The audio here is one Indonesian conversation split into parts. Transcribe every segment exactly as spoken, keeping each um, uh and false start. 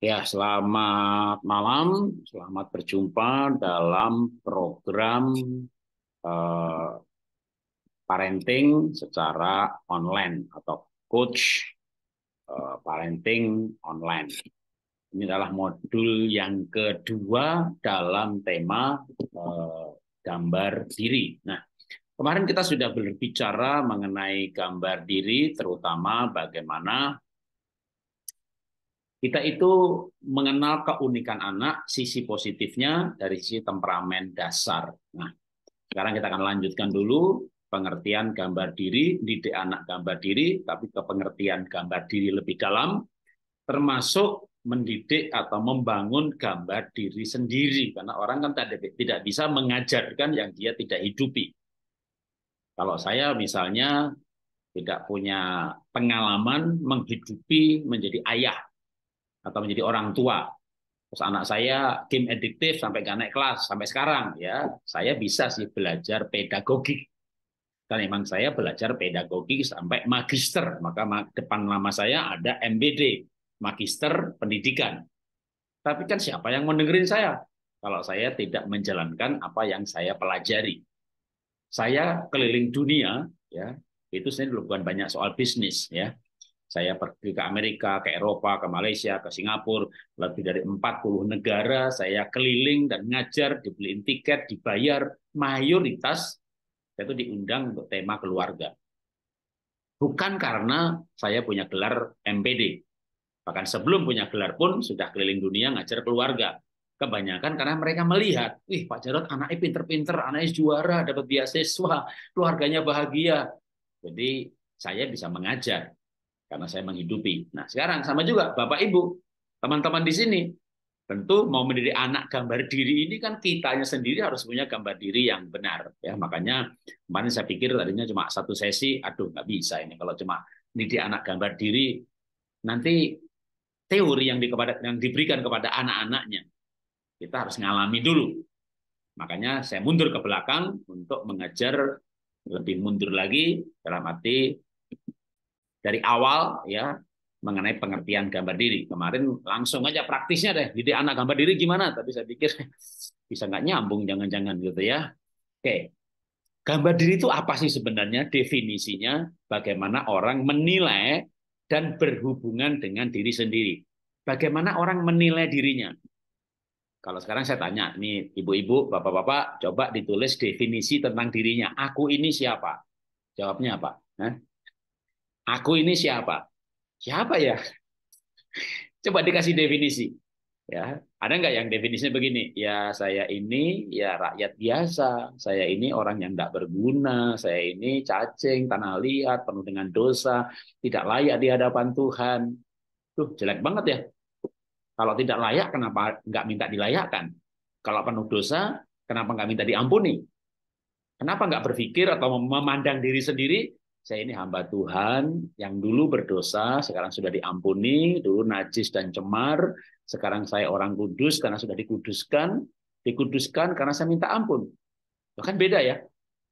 Ya, selamat malam, selamat berjumpa dalam program eh, parenting secara online atau coach eh, parenting online. Ini adalah modul yang kedua dalam tema eh, gambar diri. Nah, kemarin kita sudah berbicara mengenai gambar diri, terutama bagaimana kita itu mengenal keunikan anak, sisi positifnya dari sisi temperamen dasar. Nah, sekarang kita akan lanjutkan dulu pengertian gambar diri, didik anak gambar diri, tapi ke pengertian gambar diri lebih dalam, termasuk mendidik atau membangun gambar diri sendiri. Karena orang kan tidak bisa mengajarkan yang dia tidak hidupi. Kalau saya misalnya tidak punya pengalaman menghidupi menjadi ayah atau menjadi orang tua, terus anak saya game adiktif sampai gak naik kelas sampai sekarang, ya saya bisa sih belajar pedagogik. Dan memang saya belajar pedagogik sampai magister, maka depan nama saya ada M B D, Magister Pendidikan. Tapi kan siapa yang mendengarin saya kalau saya tidak menjalankan apa yang saya pelajari? Saya keliling dunia, ya itu sebenarnya bukan banyak soal bisnis, ya. Saya pergi ke Amerika, ke Eropa, ke Malaysia, ke Singapura, lebih dari empat puluh negara saya keliling dan ngajar, dibeliin tiket, dibayar, mayoritas saya itu diundang untuk tema keluarga. Bukan karena saya punya gelar M P D. Bahkan sebelum punya gelar pun sudah keliling dunia ngajar keluarga. Kebanyakan karena mereka melihat, wih Pak Jarod anaknya pinter-pinter, anaknya juara, dapat beasiswa, keluarganya bahagia. Jadi saya bisa mengajar karena saya menghidupi. Nah, sekarang sama juga Bapak Ibu, teman-teman di sini, tentu mau mendidik anak gambar diri ini kan kitanya sendiri harus punya gambar diri yang benar. Ya, makanya kemarin saya pikir tadinya cuma satu sesi, aduh nggak bisa ini kalau cuma mendidik anak gambar diri, nanti teori yang, di, yang diberikan kepada anak-anaknya kita harus ngalami dulu. Makanya saya mundur ke belakang untuk mengajar lebih mundur lagi dalam arti dari awal, ya, mengenai pengertian gambar diri. Kemarin langsung aja praktisnya deh, didik anak gambar diri gimana? Tapi saya pikir bisa nggak nyambung, jangan-jangan gitu ya. Oke, gambar diri itu apa sih sebenarnya? Definisinya bagaimana orang menilai dan berhubungan dengan diri sendiri. Bagaimana orang menilai dirinya? Kalau sekarang saya tanya, nih ibu-ibu, bapak-bapak, coba ditulis definisi tentang dirinya. Aku ini siapa? Jawabnya apa? Hah? Aku ini siapa? Siapa ya? Coba dikasih definisi. Ya, ada nggak yang definisinya begini? Ya saya ini ya rakyat biasa, saya ini orang yang tidak berguna, saya ini cacing, tanah liat, penuh dengan dosa, tidak layak di hadapan Tuhan. Tuh jelek banget ya. Kalau tidak layak, kenapa nggak minta dilayakkan? Kalau penuh dosa, kenapa nggak minta diampuni? Kenapa nggak berpikir atau memandang diri sendiri? Saya ini hamba Tuhan yang dulu berdosa, sekarang sudah diampuni, dulu najis dan cemar, sekarang saya orang kudus karena sudah dikuduskan, dikuduskan karena saya minta ampun. Itu kan beda ya.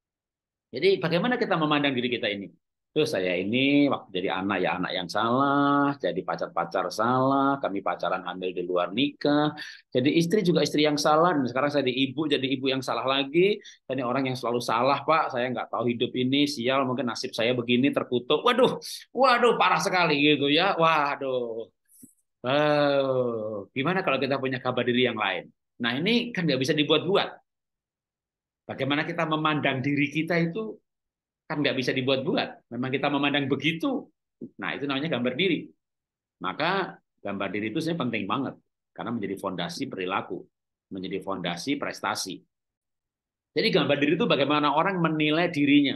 Jadi bagaimana kita memandang diri kita ini? Tuh saya ini waktu jadi anak ya anak yang salah, jadi pacar-pacar salah, kami pacaran hamil di luar nikah, jadi istri juga istri yang salah, dan sekarang saya jadi ibu, jadi ibu yang salah lagi, dan ini orang yang selalu salah Pak, saya nggak tahu hidup ini, sial mungkin nasib saya begini terkutuk, waduh, waduh parah sekali gitu ya, waduh, wow. Gimana kalau kita punya kabar diri yang lain? Nah ini kan nggak bisa dibuat-buat. Bagaimana kita memandang diri kita itu kan nggak bisa dibuat-buat. Memang kita memandang begitu. Nah, itu namanya gambar diri. Maka gambar diri itu sebenarnya penting banget karena menjadi fondasi perilaku, menjadi fondasi prestasi. Jadi gambar diri itu bagaimana orang menilai dirinya.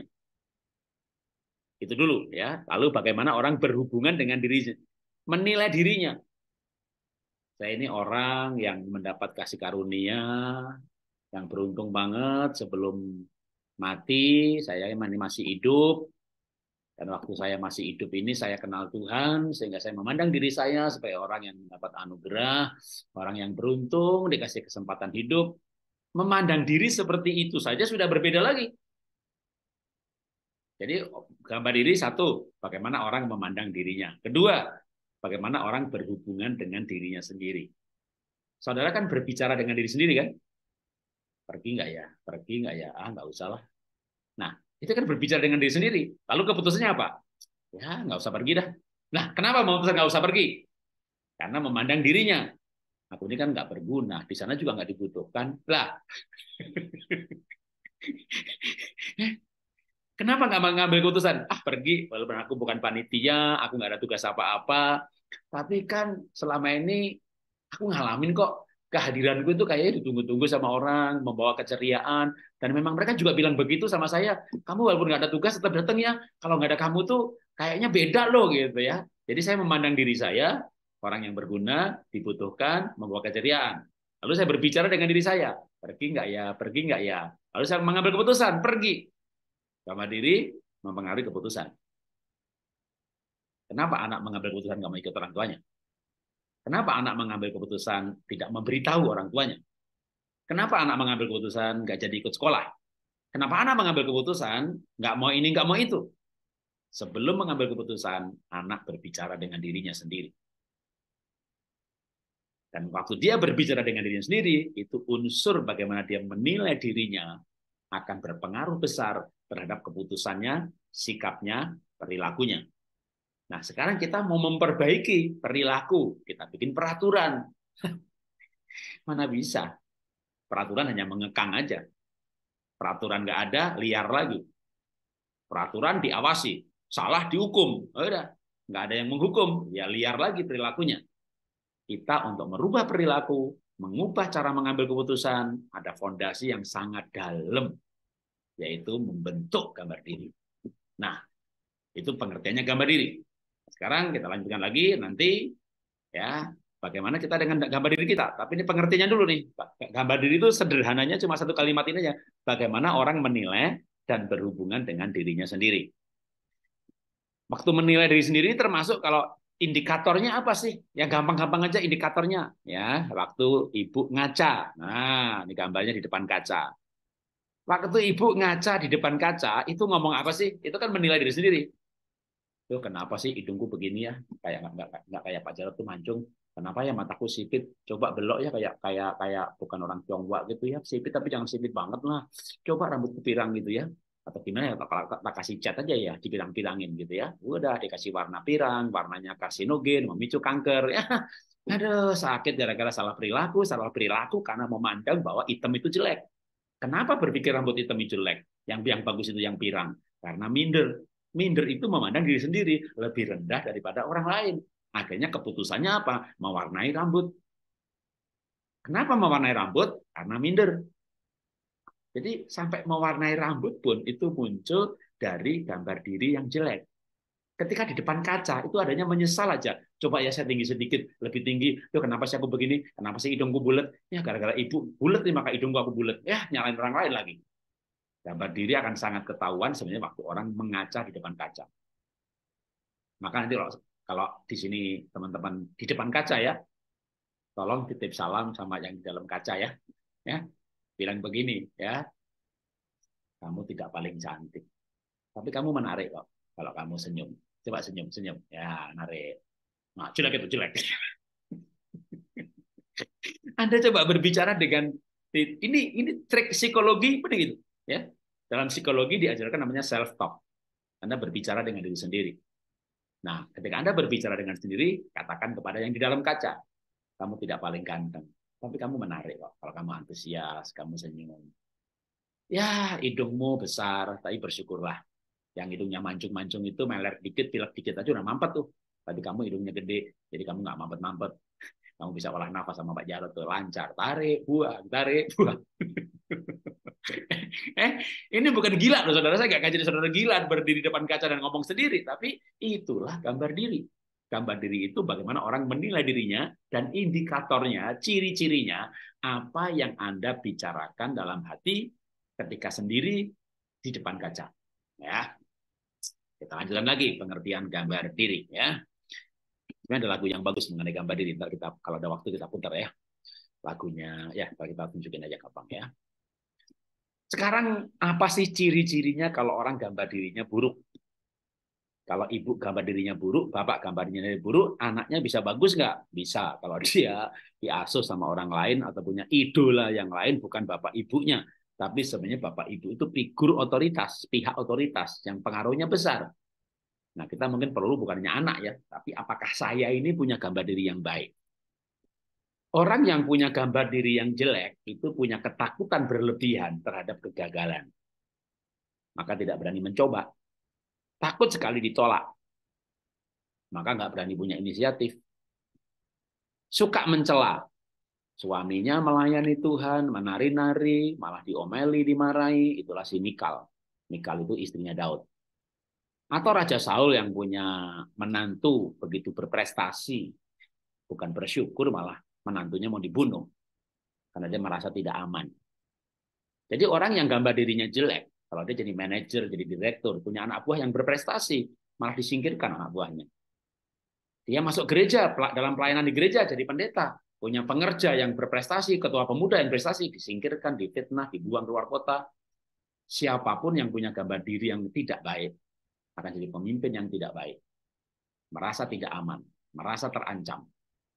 Itu dulu ya. Lalu bagaimana orang berhubungan dengan dirinya. Menilai dirinya. Saya ini orang yang mendapat kasih karunia, yang beruntung banget sebelum mati, saya masih hidup. Dan waktu saya masih hidup ini saya kenal Tuhan sehingga saya memandang diri saya sebagai orang yang mendapat anugerah, orang yang beruntung dikasih kesempatan hidup. Memandang diri seperti itu saja sudah berbeda lagi. Jadi gambar diri satu, bagaimana orang memandang dirinya. Kedua, bagaimana orang berhubungan dengan dirinya sendiri. Saudara kan berbicara dengan diri sendiri kan? Pergi nggak ya? Pergi nggak ya? Ah, nggak usah lah. Nah, itu kan berbicara dengan diri sendiri. Lalu keputusannya apa? Ya, nggak usah pergi dah. Nah, kenapa memutuskan nggak usah pergi? Karena memandang dirinya. Aku ini kan nggak berguna. Di sana juga nggak dibutuhkan. Lah, kenapa nggak mengambil keputusan? Ah, pergi. Walaupun aku bukan panitia, aku nggak ada tugas apa-apa. Tapi kan selama ini aku ngalamin kok kehadiranku itu kayaknya ditunggu-tunggu sama orang, membawa keceriaan. Dan memang mereka juga bilang begitu sama saya. Kamu walaupun nggak ada tugas tetap datang ya. Kalau nggak ada kamu tuh kayaknya beda loh gitu ya. Jadi saya memandang diri saya, orang yang berguna, dibutuhkan, membawa keceriaan. Lalu saya berbicara dengan diri saya. Pergi nggak ya? Pergi nggak ya? Lalu saya mengambil keputusan, pergi. Sama diri mempengaruhi keputusan. Kenapa anak mengambil keputusan nggak mau ikut orang tuanya? Kenapa anak mengambil keputusan tidak memberitahu orang tuanya? Kenapa anak mengambil keputusan nggak jadi ikut sekolah? Kenapa anak mengambil keputusan nggak mau ini, nggak mau itu? Sebelum mengambil keputusan, anak berbicara dengan dirinya sendiri. Dan waktu dia berbicara dengan dirinya sendiri, itu unsur bagaimana dia menilai dirinya akan berpengaruh besar terhadap keputusannya, sikapnya, perilakunya. Nah, sekarang kita mau memperbaiki perilaku, kita bikin peraturan. Mana bisa? Peraturan hanya mengekang aja. Peraturan nggak ada, liar lagi. Peraturan diawasi, salah dihukum. Udah, nggak ada yang menghukum, ya liar lagi perilakunya. Kita untuk merubah perilaku, mengubah cara mengambil keputusan, ada fondasi yang sangat dalam, yaitu membentuk gambar diri. Nah, itu pengertiannya gambar diri. Sekarang kita lanjutkan lagi nanti ya bagaimana kita dengan gambar diri kita. Tapi ini pengertiannya dulu nih. Gambar diri itu sederhananya cuma satu kalimat ini aja. Bagaimana orang menilai dan berhubungan dengan dirinya sendiri. Waktu menilai diri sendiri termasuk kalau indikatornya apa sih? Yang gampang-gampang aja indikatornya. Ya, waktu ibu ngaca. Nah, ini gambarnya di depan kaca. Waktu ibu ngaca di depan kaca, itu ngomong apa sih? Itu kan menilai diri sendiri. Tuh kenapa sih hidungku begini ya? Kayak nggak nggak nggak kayak Pak Jarod tuh mancung. Kenapa ya mataku sipit? Coba belok ya kayak kayak kayak bukan orang Tionghoa gitu ya. Sipit tapi jangan sipit banget lah. Coba rambutku pirang gitu ya. Atau gimana ya? Kalau tak kasih cat aja ya, dipirang-pirangin gitu ya. Udah dikasih warna pirang, warnanya karsinogen, memicu kanker ya. Aduh, sakit gara-gara salah perilaku, salah perilaku karena memandang bahwa hitam itu jelek. Kenapa berpikir rambut hitam itu jelek? Yang yang bagus itu yang pirang. Karena minder. Minder itu memandang diri sendiri lebih rendah daripada orang lain. Akhirnya keputusannya apa? Mewarnai rambut. Kenapa mewarnai rambut? Karena minder. Jadi sampai mewarnai rambut pun itu muncul dari gambar diri yang jelek. Ketika di depan kaca itu adanya menyesal aja. Coba ya saya tinggi sedikit, lebih tinggi. Tuh kenapa sih aku begini? Kenapa sih hidungku bulat? Ya gara-gara ibu bulat nih maka hidungku aku bulat. Ya nyalain orang lain lagi. Gambar diri akan sangat ketahuan sebenarnya waktu orang mengaca di depan kaca. Maka nanti kalau, kalau di sini teman-teman di depan kaca ya, tolong titip salam sama yang di dalam kaca ya. Ya, bilang begini ya, kamu tidak paling cantik, tapi kamu menarik kok kalau kamu senyum. Coba senyum, senyum. Ya, narik. Nah, jelek itu jelek. Anda coba berbicara dengan ini ini trik psikologi begitu ya. Dalam psikologi diajarkan namanya self talk. Anda berbicara dengan diri sendiri. Nah, ketika Anda berbicara dengan sendiri, katakan kepada yang di dalam kaca, kamu tidak paling ganteng, tapi kamu menarik kok. Kalau kamu antusias, kamu senyum. Ya, hidungmu besar, tapi bersyukurlah. Yang hidungnya mancung-mancung itu meler dikit, pilek dikit aja udah mampet tuh. Tapi kamu hidungnya gede, jadi kamu nggak mampet-mampet. Kamu bisa olah nafas sama Pak Jarod tuh, lancar. Tarik, buang, tarik, buang. eh, ini bukan gila loh, saudara. Saya nggak ngajarin saudara gila berdiri depan kaca dan ngomong sendiri, tapi itulah gambar diri. Gambar diri itu bagaimana orang menilai dirinya dan indikatornya, ciri-cirinya, apa yang Anda bicarakan dalam hati ketika sendiri di depan kaca. Ya, kita lanjutkan lagi pengertian gambar diri. Ya, ini ada lagu yang bagus mengenai gambar diri. Ntar kita kalau ada waktu kita putar ya lagunya. Ya, kita tunjukin aja kapan ya. Sekarang apa sih ciri-cirinya kalau orang gambar dirinya buruk? Kalau ibu gambar dirinya buruk, bapak gambar dirinya buruk, anaknya bisa bagus nggak? Bisa. Kalau dia diasuh sama orang lain atau punya idola yang lain, bukan bapak ibunya. Tapi sebenarnya bapak ibu itu figur otoritas, pihak otoritas yang pengaruhnya besar. Nah, kita mungkin perlu bukannya anak ya, tapi apakah saya ini punya gambar diri yang baik? Orang yang punya gambar diri yang jelek itu punya ketakutan berlebihan terhadap kegagalan. Maka tidak berani mencoba. Takut sekali ditolak. Maka nggak berani punya inisiatif. Suka mencela. Suaminya melayani Tuhan, menari-nari, malah diomeli, dimarahi. Itulah si Mikal. Mikal itu istrinya Daud. Atau Raja Saul yang punya menantu begitu berprestasi. Bukan bersyukur, malah menantunya mau dibunuh. Karena dia merasa tidak aman. Jadi orang yang gambar dirinya jelek, kalau dia jadi manajer, jadi direktur, punya anak buah yang berprestasi, malah disingkirkan anak buahnya. Dia masuk gereja, dalam pelayanan di gereja jadi pendeta, punya pengerja yang berprestasi, ketua pemuda yang berprestasi, disingkirkan, difitnah, dibuang keluar kota. Siapapun yang punya gambar diri yang tidak baik akan jadi pemimpin yang tidak baik. Merasa tidak aman, merasa terancam.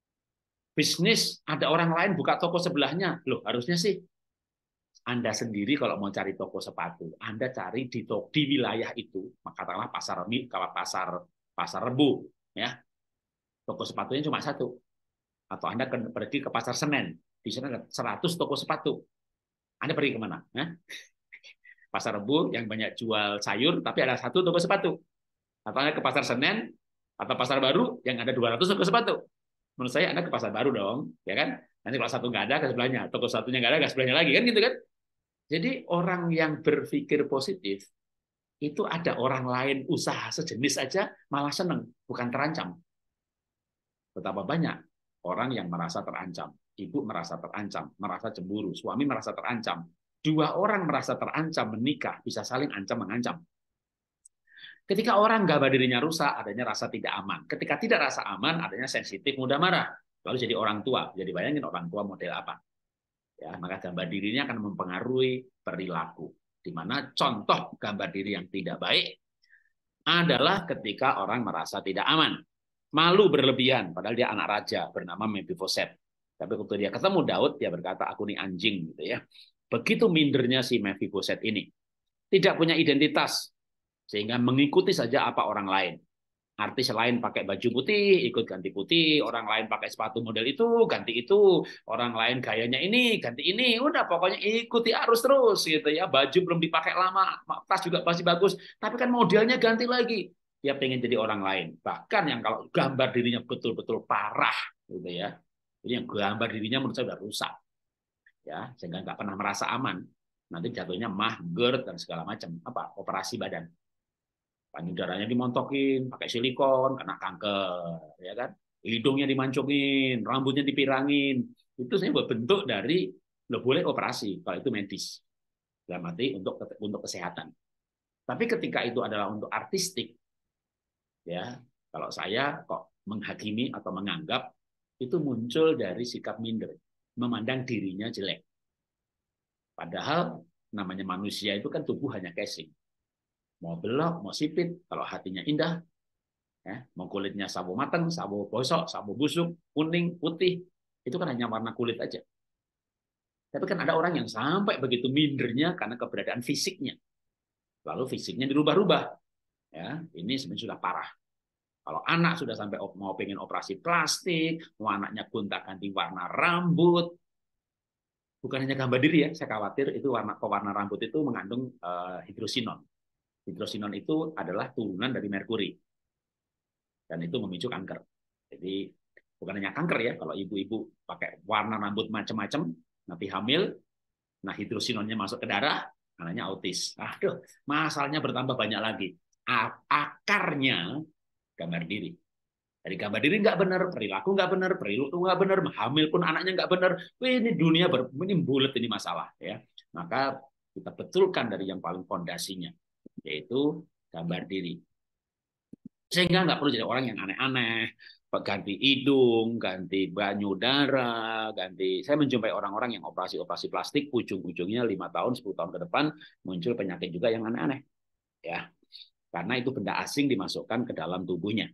Bisnis, ada orang lain buka toko sebelahnya. Loh, harusnya sih Anda sendiri kalau mau cari toko sepatu, Anda cari di toko, di wilayah itu, katakanlah pasar kalau pasar pasar Rebo, ya. Toko sepatunya cuma satu. Atau Anda pergi ke pasar Senen, di sana ada seratus toko sepatu. Anda pergi kemana? Nah, pasar Rebo yang banyak jual sayur, tapi ada satu toko sepatu. Atau Anda ke pasar Senen, atau pasar baru yang ada dua ratus toko sepatu. Menurut saya Anda ke pasar baru dong, ya kan? Nanti kalau satu nggak ada, ke sebelahnya. Toko satunya nggak ada, ke sebelahnya lagi, kan gitu kan? Jadi orang yang berpikir positif, itu ada orang lain usaha sejenis aja malah seneng, bukan terancam. Betapa banyak orang yang merasa terancam. Ibu merasa terancam, merasa cemburu, suami merasa terancam. Dua orang merasa terancam menikah, bisa saling ancam-mengancam. Ketika orang gambar dirinya rusak, adanya rasa tidak aman. Ketika tidak rasa aman, adanya sensitif, mudah marah. Lalu jadi orang tua. Jadi bayangin orang tua model apa. Ya, maka gambar dirinya akan mempengaruhi perilaku. Di mana contoh gambar diri yang tidak baik adalah ketika orang merasa tidak aman. Malu berlebihan, padahal dia anak raja bernama Mephiboset. Tapi waktu dia ketemu Daud, dia berkata, aku ini anjing. Gitu ya. Begitu mindernya si Mephiboset ini. Tidak punya identitas, sehingga mengikuti saja apa orang lain. Artis lain pakai baju putih, ikut ganti putih. Orang lain pakai sepatu model itu, ganti itu. Orang lain gayanya ini, ganti ini. Udah pokoknya ikuti arus terus gitu ya. Baju belum dipakai lama, tas juga pasti bagus. Tapi kan modelnya ganti lagi. Dia pengen jadi orang lain. Bahkan yang kalau gambar dirinya betul-betul parah gitu ya. Jadi yang gambar dirinya menurut saya udah rusak. Ya, sehingga nggak pernah merasa aman. Nanti jatuhnya mah, GERD dan segala macam. Apa? Operasi badan. Payudaranya dimontokin, pakai silikon, kena kanker, ya kan? Hidungnya dimancungin, rambutnya dipirangin. Itu sebenarnya bentuk dari lo boleh operasi kalau itu medis, dalam arti untuk untuk kesehatan. Tapi ketika itu adalah untuk artistik, ya kalau saya kok menghakimi atau menganggap itu muncul dari sikap minder, memandang dirinya jelek. Padahal namanya manusia itu kan tubuh hanya casing. Mau belok, mau sipit, kalau hatinya indah, ya, mau kulitnya sawo mateng, sawo bosok, sawo busuk, kuning, putih, itu kan hanya warna kulit aja. Tapi kan ada orang yang sampai begitu mindernya karena keberadaan fisiknya. Lalu fisiknya dirubah-rubah. Ya, ini sebenarnya sudah parah. Kalau anak sudah sampai mau pengen operasi plastik, mau anaknya gonta-ganti warna rambut, bukan hanya gambar diri ya, saya khawatir itu warna pewarna rambut itu mengandung uh, hidrosinon. Hidrosinon itu adalah turunan dari merkuri. Dan itu memicu kanker. Jadi bukan hanya kanker ya, kalau ibu-ibu pakai warna rambut macam-macam, nanti hamil, nah hidrosinonnya masuk ke darah, anaknya autis. Aduh, masalahnya bertambah banyak lagi. Akarnya gambar diri. Dari gambar diri nggak benar, perilaku nggak benar, perilaku nggak benar, hamil pun anaknya nggak benar. Wih, ini dunia ber, ini bulat ini masalah ya. Maka kita betulkan dari yang paling fondasinya, yaitu gambar diri. Sehingga nggak perlu jadi orang yang aneh-aneh, ganti hidung, ganti payudara, ganti. Saya menjumpai orang-orang yang operasi-operasi plastik, ujung-ujungnya lima tahun, sepuluh tahun ke depan muncul penyakit juga yang aneh-aneh. Ya, karena itu benda asing dimasukkan ke dalam tubuhnya.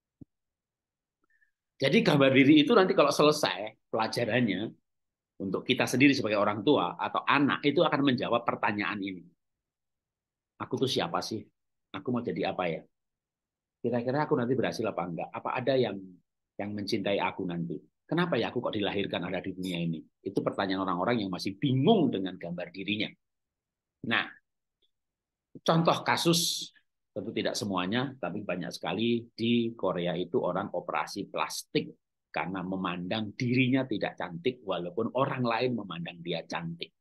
Jadi gambar diri itu nanti kalau selesai pelajarannya, untuk kita sendiri sebagai orang tua atau anak, itu akan menjawab pertanyaan ini. Aku tuh siapa sih? Aku mau jadi apa ya? Kira-kira aku nanti berhasil apa enggak? Apa ada yang yang mencintai aku nanti? Kenapa ya aku kok dilahirkan ada di dunia ini? Itu pertanyaan orang-orang yang masih bingung dengan gambar dirinya. Nah, contoh kasus, tentu tidak semuanya, tapi banyak sekali di Korea itu orang operasi plastik karena memandang dirinya tidak cantik walaupun orang lain memandang dia cantik.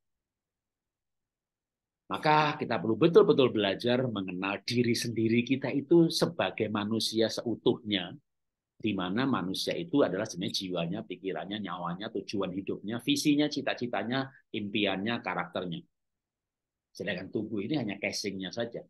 Maka kita perlu betul-betul belajar mengenal diri sendiri kita itu sebagai manusia seutuhnya, di mana manusia itu adalah sebenarnya jiwanya, pikirannya, nyawanya, tujuan hidupnya, visinya, cita-citanya, impiannya, karakternya. Sedangkan tubuh ini hanya casingnya saja.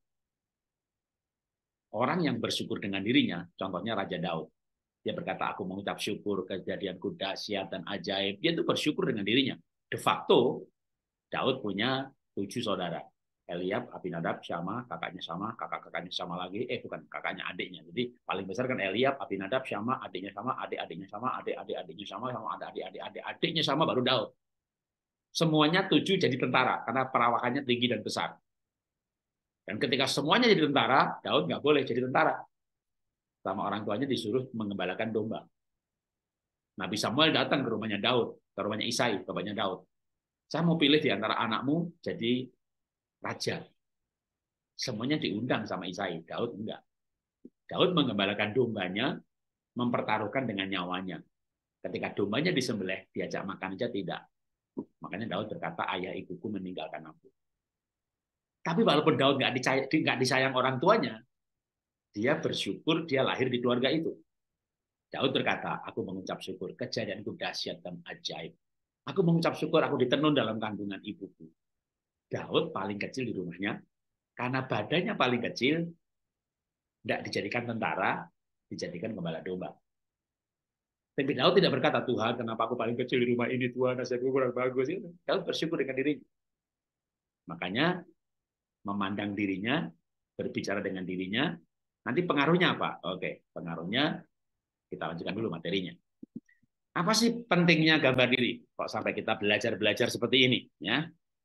Orang yang bersyukur dengan dirinya, contohnya Raja Daud. Dia berkata, aku mengucap syukur kejadianku dahsyat dan ajaib. Dia itu bersyukur dengan dirinya. De facto, Daud punya tujuh saudara. Eliab, Abinadab, Syama, kakaknya sama, kakak-kakaknya sama lagi. Eh, bukan, kakaknya adiknya. Jadi paling besar kan Eliab, Abinadab, Syama, adiknya sama, adik-adiknya sama, adik-adik-adiknya sama, sama adik-adik-adik-adiknya sama, baru Daud. Semuanya tujuh jadi tentara, karena perawakannya tinggi dan besar. Dan ketika semuanya jadi tentara, Daud nggak boleh jadi tentara. Sama orang tuanya disuruh mengembalakan domba. Nabi Samuel datang ke rumahnya Daud, ke rumahnya Isai, ke rumahnya Daud. Saya mau pilih di antara anakmu jadi raja. Semuanya diundang sama Isai, Daud enggak. Daud mengembalakan dombanya, mempertaruhkan dengan nyawanya. Ketika dombanya disembelih, diajak makan aja tidak. Makanya Daud berkata, ayah ibuku meninggalkan aku. Tapi walaupun Daud nggak disayang, nggak disayang orang tuanya, dia bersyukur dia lahir di keluarga itu. Daud berkata, aku mengucap syukur, kejadianku dahsyat dan ajaib. Aku mengucap syukur aku ditenun dalam kandungan ibuku. Daud paling kecil di rumahnya, karena badannya paling kecil, tidak dijadikan tentara, dijadikan gembala domba. Tapi Daud tidak berkata, Tuhan, kenapa aku paling kecil di rumah ini, Tuhan, nasibku kurang bagus. Daud bersyukur dengan dirinya. Makanya, memandang dirinya, berbicara dengan dirinya, nanti pengaruhnya apa? Oke, pengaruhnya, kita lanjutkan dulu materinya. Apa sih pentingnya gambar diri? Kok sampai kita belajar-belajar seperti ini? Ya,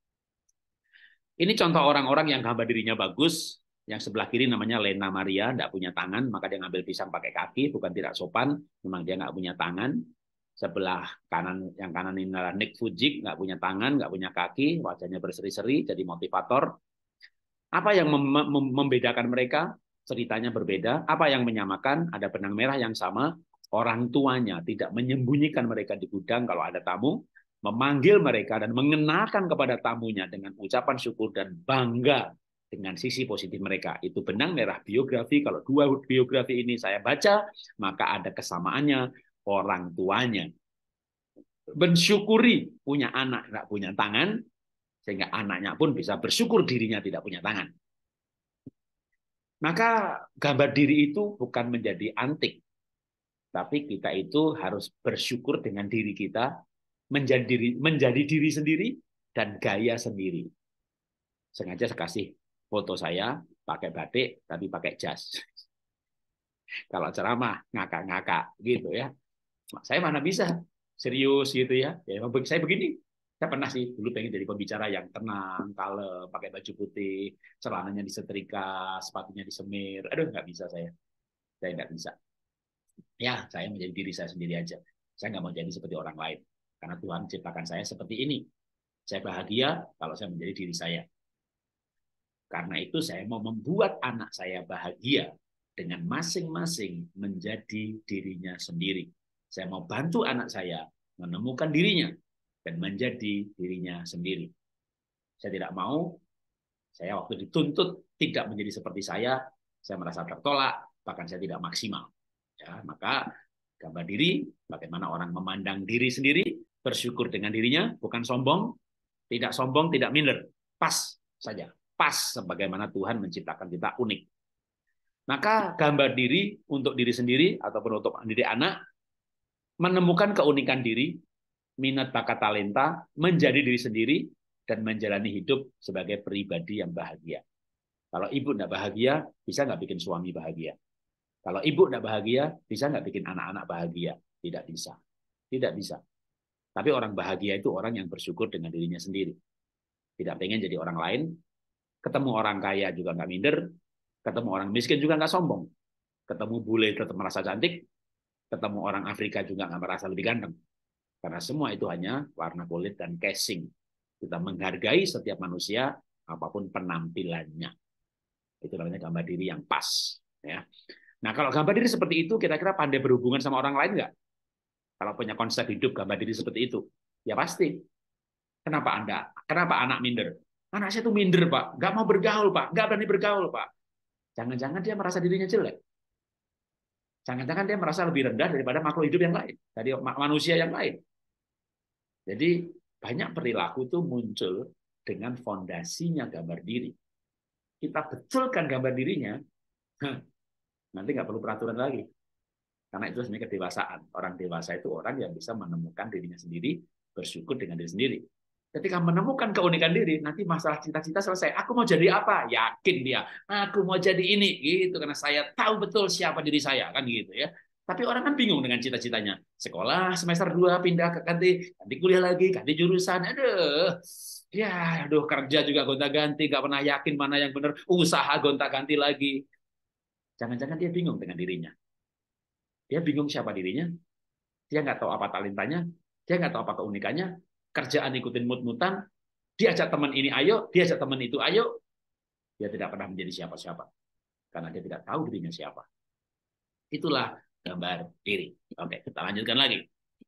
ini contoh orang-orang yang gambar dirinya bagus. Yang sebelah kiri namanya Lena Maria, tidak punya tangan, maka dia ngambil pisang pakai kaki, bukan tidak sopan, memang dia nggak punya tangan. Sebelah kanan, yang kanan ini adalah Nick Fujik, nggak punya tangan, nggak punya kaki, wajahnya berseri-seri, jadi motivator. Apa yang mem mem membedakan mereka? Ceritanya berbeda. Apa yang menyamakan? Ada benang merah yang sama. Orang tuanya tidak menyembunyikan mereka di gudang kalau ada tamu, memanggil mereka dan mengenalkan kepada tamunya dengan ucapan syukur dan bangga dengan sisi positif mereka. Itu benang merah biografi. Kalau dua biografi ini saya baca, maka ada kesamaannya orang tuanya. Mensyukuri punya anak tidak punya tangan, sehingga anaknya pun bisa bersyukur dirinya tidak punya tangan. Maka gambar diri itu bukan menjadi antik, tapi kita itu harus bersyukur dengan diri kita, menjadi diri, menjadi diri sendiri, dan gaya sendiri. Sengaja saya kasih foto saya pakai batik tapi pakai jas. Kalau ceramah ngakak-ngakak gitu ya. Saya mana bisa serius gitu ya. Ya saya begini. Saya pernah sih dulu pengen jadi pembicara yang tenang, kalem, pakai baju putih, celananya disetrika, sepatunya disemir. Aduh, nggak bisa saya. Saya nggak bisa. Ya, saya menjadi diri saya sendiri aja. Saya nggak mau jadi seperti orang lain. Karena Tuhan ciptakan saya seperti ini. Saya bahagia kalau saya menjadi diri saya. Karena itu saya mau membuat anak saya bahagia dengan masing-masing menjadi dirinya sendiri. Saya mau bantu anak saya menemukan dirinya dan menjadi dirinya sendiri. Saya tidak mau, saya waktu dituntut tidak menjadi seperti saya, saya merasa tertolak, bahkan saya tidak maksimal. Ya, maka gambar diri, bagaimana orang memandang diri sendiri, bersyukur dengan dirinya, bukan sombong, tidak sombong, tidak minder, pas saja. Pas sebagaimana Tuhan menciptakan kita unik. Maka gambar diri untuk diri sendiri ataupun untuk diri anak, menemukan keunikan diri, minat bakat talenta, menjadi diri sendiri, dan menjalani hidup sebagai pribadi yang bahagia. Kalau ibu tidak bahagia, bisa nggak bikin suami bahagia? Kalau ibu tidak bahagia, bisa nggak bikin anak-anak bahagia? Tidak bisa. Tidak bisa. Tapi orang bahagia itu orang yang bersyukur dengan dirinya sendiri. Tidak pengen jadi orang lain, ketemu orang kaya juga nggak minder, ketemu orang miskin juga nggak sombong, ketemu bule tetap merasa cantik, ketemu orang Afrika juga nggak merasa lebih ganteng. Karena semua itu hanya warna kulit dan casing. Kita menghargai setiap manusia, apapun penampilannya. Itu namanya gambar diri yang pas. Ya. Nah, kalau gambar diri seperti itu, kira-kira pandai berhubungan sama orang lain nggak? Kalau punya konsep hidup gambar diri seperti itu, ya pasti. Kenapa Anda? Kenapa anak minder? Anak saya tuh minder, Pak. Nggak mau bergaul, Pak. Nggak berani bergaul, Pak. Jangan-jangan dia merasa dirinya jelek. Jangan-jangan dia merasa lebih rendah daripada makhluk hidup yang lain, dari manusia yang lain. Jadi banyak perilaku itu muncul dengan fondasinya gambar diri. Kita betulkan gambar dirinya, nanti nggak perlu peraturan lagi. Karena itu sebenarnya kedewasaan. Orang dewasa itu orang yang bisa menemukan dirinya sendiri, bersyukur dengan diri sendiri. Ketika menemukan keunikan diri, nanti masalah cita-cita selesai. Aku mau jadi apa? Yakin dia. Aku mau jadi ini, gitu. Karena saya tahu betul siapa diri saya, kan gitu ya. Tapi orang kan bingung dengan cita-citanya. Sekolah semester dua pindah ke ganti, ganti kuliah lagi, ganti jurusan. Aduh, ya, aduh kerja juga gonta-ganti, gak pernah yakin mana yang benar. Usaha gonta-ganti lagi. Jangan-jangan dia bingung dengan dirinya. Dia bingung siapa dirinya, dia nggak tahu apa talentanya, dia nggak tahu apa keunikannya, kerjaan ikutin mut-mutan, diajak teman ini ayo, diajak teman itu ayo, dia tidak pernah menjadi siapa-siapa, karena dia tidak tahu dirinya siapa. Itulah gambar diri. Oke, kita lanjutkan lagi.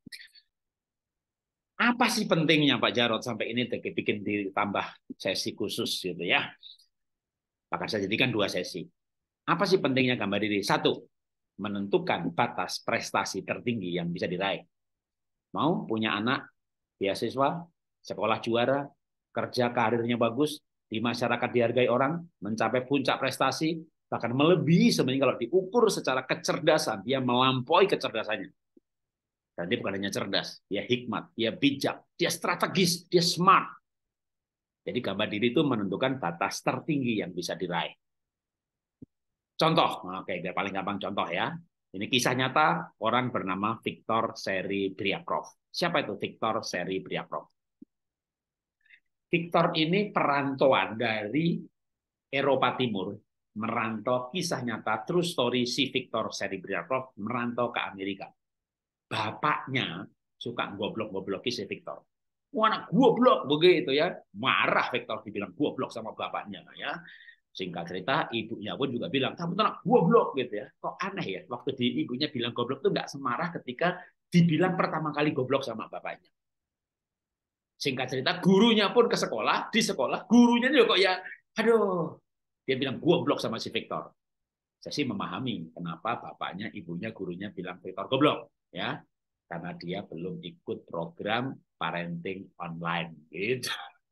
Apa sih pentingnya Pak Jarod sampai ini bikin ditambah sesi khusus gitu ya? Maka saya jadikan dua sesi. Apa sih pentingnya gambar diri? Satu, menentukan batas prestasi tertinggi yang bisa diraih. Mau punya anak beasiswa, sekolah juara, kerja karirnya bagus, di masyarakat dihargai orang, mencapai puncak prestasi, bahkan melebihi sebenarnya kalau diukur secara kecerdasan, dia melampaui kecerdasannya. Dan dia bukan hanya cerdas, dia hikmat, dia bijak, dia strategis, dia smart. Jadi gambar diri itu menentukan batas tertinggi yang bisa diraih. Contoh, oke, biar paling gampang contoh ya. Ini kisah nyata orang bernama Viktor Serebryakov. Siapa itu Viktor Serebryakov? Viktor ini perantauan dari Eropa Timur, merantau kisah nyata true story si Viktor Serebryakov merantau ke Amerika. Bapaknya suka goblok-gobloki si Viktor. Wah, anak goblok begitu ya. Marah Viktor dibilang goblok sama bapaknya ya. Singkat cerita, ibunya pun juga bilang, kamu tuh anak goblok gitu ya. Kok aneh ya, waktu di ibunya bilang goblok tuh nggak semarah ketika dibilang pertama kali goblok sama bapaknya. Singkat cerita, gurunya pun ke sekolah, di sekolah, gurunya juga kok ya, aduh, dia bilang goblok sama si Viktor. Saya sih memahami kenapa bapaknya, ibunya, gurunya bilang Viktor goblok, ya, karena dia belum ikut program parenting online, gitu.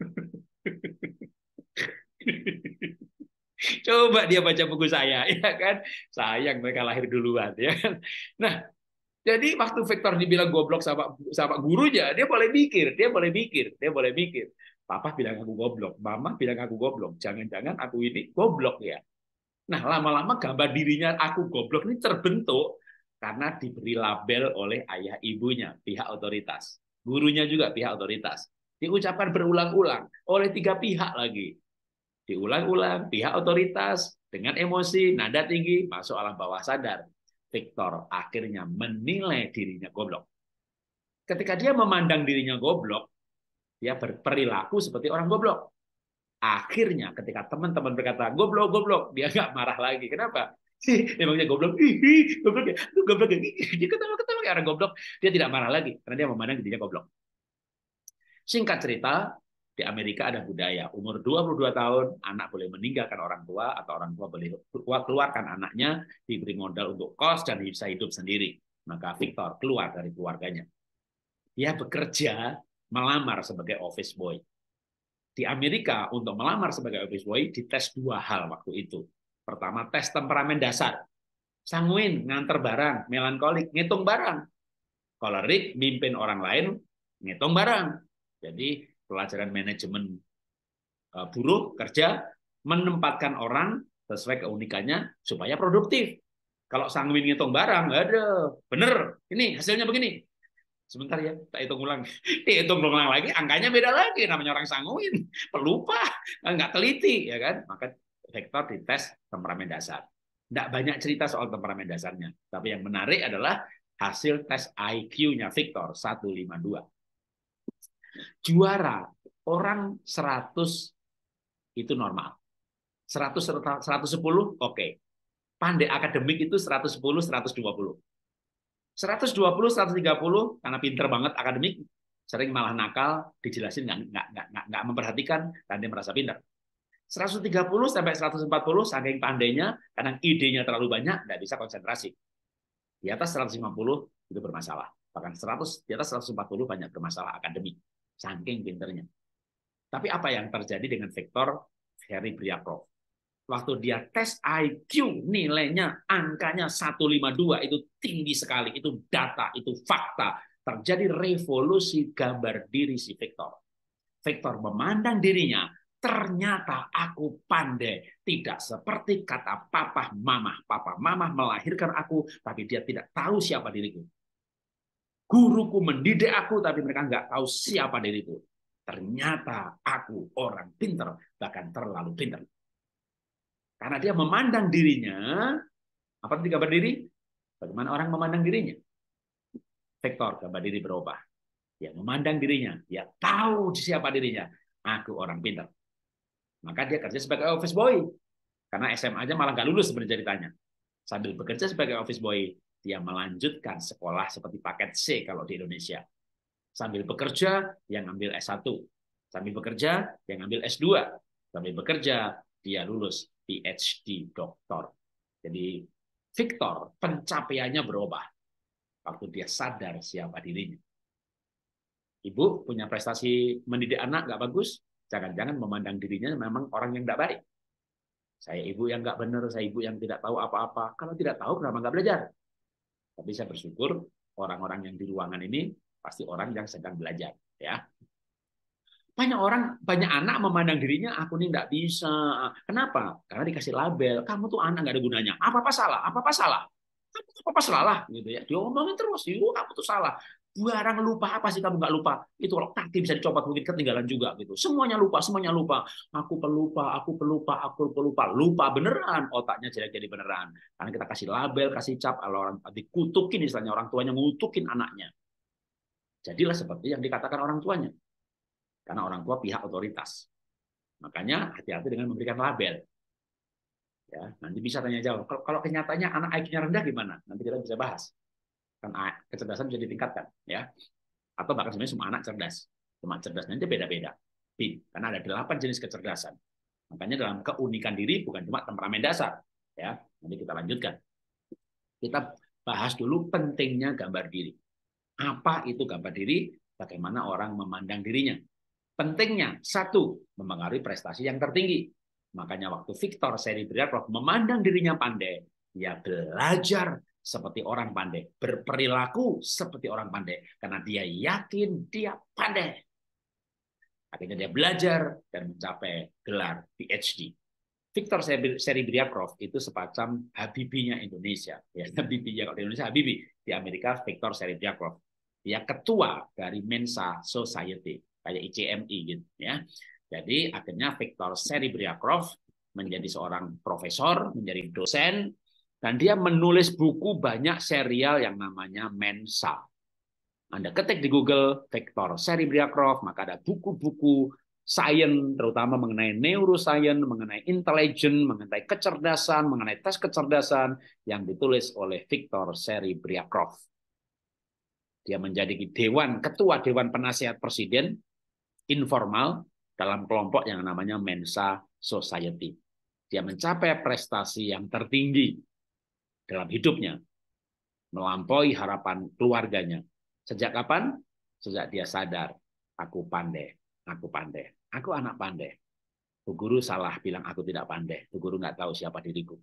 Coba dia baca buku saya, ya kan? Sayang mereka lahir duluan, ya kan? Nah, jadi waktu Victor dibilang goblok sama sama gurunya, dia boleh mikir, dia boleh mikir, dia boleh mikir. Papa bilang aku goblok, mama bilang aku goblok. Jangan-jangan aku ini goblok ya. Nah, lama-lama gambar dirinya aku goblok ini terbentuk karena diberi label oleh ayah ibunya, pihak otoritas. Gurunya juga pihak otoritas. Diucapkan berulang-ulang oleh tiga pihak lagi. Diulang-ulang, pihak otoritas, dengan emosi, nada tinggi, masuk alam bawah sadar. Victor akhirnya menilai dirinya goblok. Ketika dia memandang dirinya goblok, dia berperilaku seperti orang goblok. Akhirnya ketika teman-teman berkata, goblok, goblok, dia nggak marah lagi. Kenapa? Emangnya goblok, hihi, goblok ya, goblok ya. Dia ketawa-ketawa kayak orang goblok. Dia tidak marah lagi, karena dia memandang dirinya goblok. Singkat cerita, di Amerika ada budaya, umur dua puluh dua tahun, anak boleh meninggalkan orang tua, atau orang tua boleh keluarkan anaknya, diberi modal untuk kos, dan bisa hidup sendiri. Maka Victor keluar dari keluarganya. Dia bekerja, melamar sebagai office boy. Di Amerika, untuk melamar sebagai office boy, dites dua hal waktu itu. Pertama, tes temperamen dasar. Sanguin, nganter barang, melankolik, ngitung barang. Kolerik, mimpin orang lain, ngitung barang. Jadi, pelajaran manajemen buruh kerja menempatkan orang sesuai keunikannya supaya produktif. Kalau sanguin ngitung barang, ada bener, ini hasilnya begini. Sebentar ya, tak hitung ulang. Dihitung ulang lagi, angkanya beda lagi. Namanya orang sanguin, pelupa, nggak teliti, ya kan? Maka Victor dites temperamen dasar. Nggak banyak cerita soal temperamen dasarnya, tapi yang menarik adalah hasil tes I Q-nya Victor seratus lima puluh dua. Juara orang seratus itu normal. seratus seratus sepuluh oke. Okay. Pandai akademik itu seratus sepuluh seratus dua puluh. seratus dua puluh seratus tiga puluh karena pinter banget akademik, sering malah nakal, dijelasin nggak nggak nggak nggak, nggak memperhatikan dan dia merasa pinter. seratus tiga puluh sampai seratus empat puluh saking pandainya, kadang idenya terlalu banyak, nggak bisa konsentrasi. Di atas seratus lima puluh itu bermasalah. Bahkan seratus di atas seratus empat puluh banyak bermasalah akademik, saking pinternya. Tapi apa yang terjadi dengan Victor Serebryakov? Waktu dia tes I Q, nilainya, angkanya seratus lima puluh dua, itu tinggi sekali. Itu data, itu fakta. Terjadi revolusi gambar diri si Victor. Victor memandang dirinya, ternyata aku pandai. Tidak seperti kata papa mama. Papa mama melahirkan aku, tapi dia tidak tahu siapa diriku. Guruku mendidik aku, tapi mereka nggak tahu siapa diriku. Ternyata aku orang pinter, bahkan terlalu pinter. Karena dia memandang dirinya, apa itu gambar diri? Bagaimana orang memandang dirinya? Victor, gambar diri berubah. Dia memandang dirinya, dia tahu siapa dirinya. Aku orang pintar. Maka dia kerja sebagai office boy. Karena S M A aja malah nggak lulus sebenarnya ceritanya. Sambil bekerja sebagai office boy, dia melanjutkan sekolah seperti paket C kalau di Indonesia. Sambil bekerja, dia ngambil S satu. Sambil bekerja, dia ngambil S dua. Sambil bekerja, dia lulus P H D doktor. Jadi Victor pencapaiannya berubah waktu dia sadar siapa dirinya. Ibu punya prestasi mendidik anak nggak bagus, jangan-jangan memandang dirinya memang orang yang nggak baik. Saya ibu yang nggak benar, saya ibu yang tidak tahu apa-apa. Kalau tidak tahu kenapa nggak belajar? Tapi saya bersyukur orang-orang yang di ruangan ini pasti orang yang sedang belajar, ya. Banyak orang, banyak anak memandang dirinya, aku ini nggak bisa. Kenapa? Karena dikasih label, kamu tuh anak nggak ada gunanya. Apa-apa salah, apa-apa salah. Apa-apa salah, gitu ya. Diomongin terus, yuk kamu tuh salah. Barang lupa apa sih kamu nggak lupa? Itu kalau kaki bisa dicopot mungkin ketinggalan juga gitu. Semuanya lupa, semuanya lupa. Aku pelupa, aku pelupa, aku pelupa. Lupa beneran, otaknya jelek jadi beneran. Karena kita kasih label, kasih cap, kalau orang dikutukin istilahnya orang tuanya ngutukin anaknya. Jadilah seperti yang dikatakan orang tuanya. Karena orang tua pihak otoritas. Makanya hati-hati dengan memberikan label. Ya, nanti bisa tanya jawab. Kalau, kalau kenyataannya anak I Q-nya rendah gimana? Nanti kita bisa bahas. Kan kecerdasan bisa ditingkatkan, ya. Atau bahkan sebenarnya semua anak cerdas. Cuma cerdas nanti beda-beda. Karena ada delapan jenis kecerdasan. Makanya dalam keunikan diri bukan cuma temperamen dasar, ya. Nanti kita lanjutkan. Kita bahas dulu pentingnya gambar diri. Apa itu gambar diri? Bagaimana orang memandang dirinya? Pentingnya, satu, mempengaruhi prestasi yang tertinggi. Makanya waktu Victor Serebryakov memandang dirinya pandai, dia belajar seperti orang pandai, berperilaku seperti orang pandai, karena dia yakin dia pandai. Akhirnya dia belajar dan mencapai gelar P H D. Victor Serebryakov itu semacam Habibinya Indonesia. Ya, Habibinya kalau di Indonesia Habibi, di Amerika Victor Serebryakov. Dia ketua dari Mensa Society. Kayak I C M I gitu ya. Jadi akhirnya Victor Serebryakov menjadi seorang profesor, menjadi dosen, dan dia menulis buku banyak serial yang namanya Mensa. Anda ketik di Google Victor Serebryakov, maka ada buku-buku sains, terutama mengenai neuroscience, mengenai intelligence, mengenai kecerdasan, mengenai tes kecerdasan yang ditulis oleh Victor Serebryakov. Dia menjadi dewan ketua Dewan Penasihat Presiden informal dalam kelompok yang namanya Mensa Society. Dia mencapai prestasi yang tertinggi dalam hidupnya, melampaui harapan keluarganya. Sejak kapan? Sejak dia sadar, aku pandai, aku pandai, aku anak pandai. Bu guru salah bilang aku tidak pandai. Bu guru nggak tahu siapa diriku.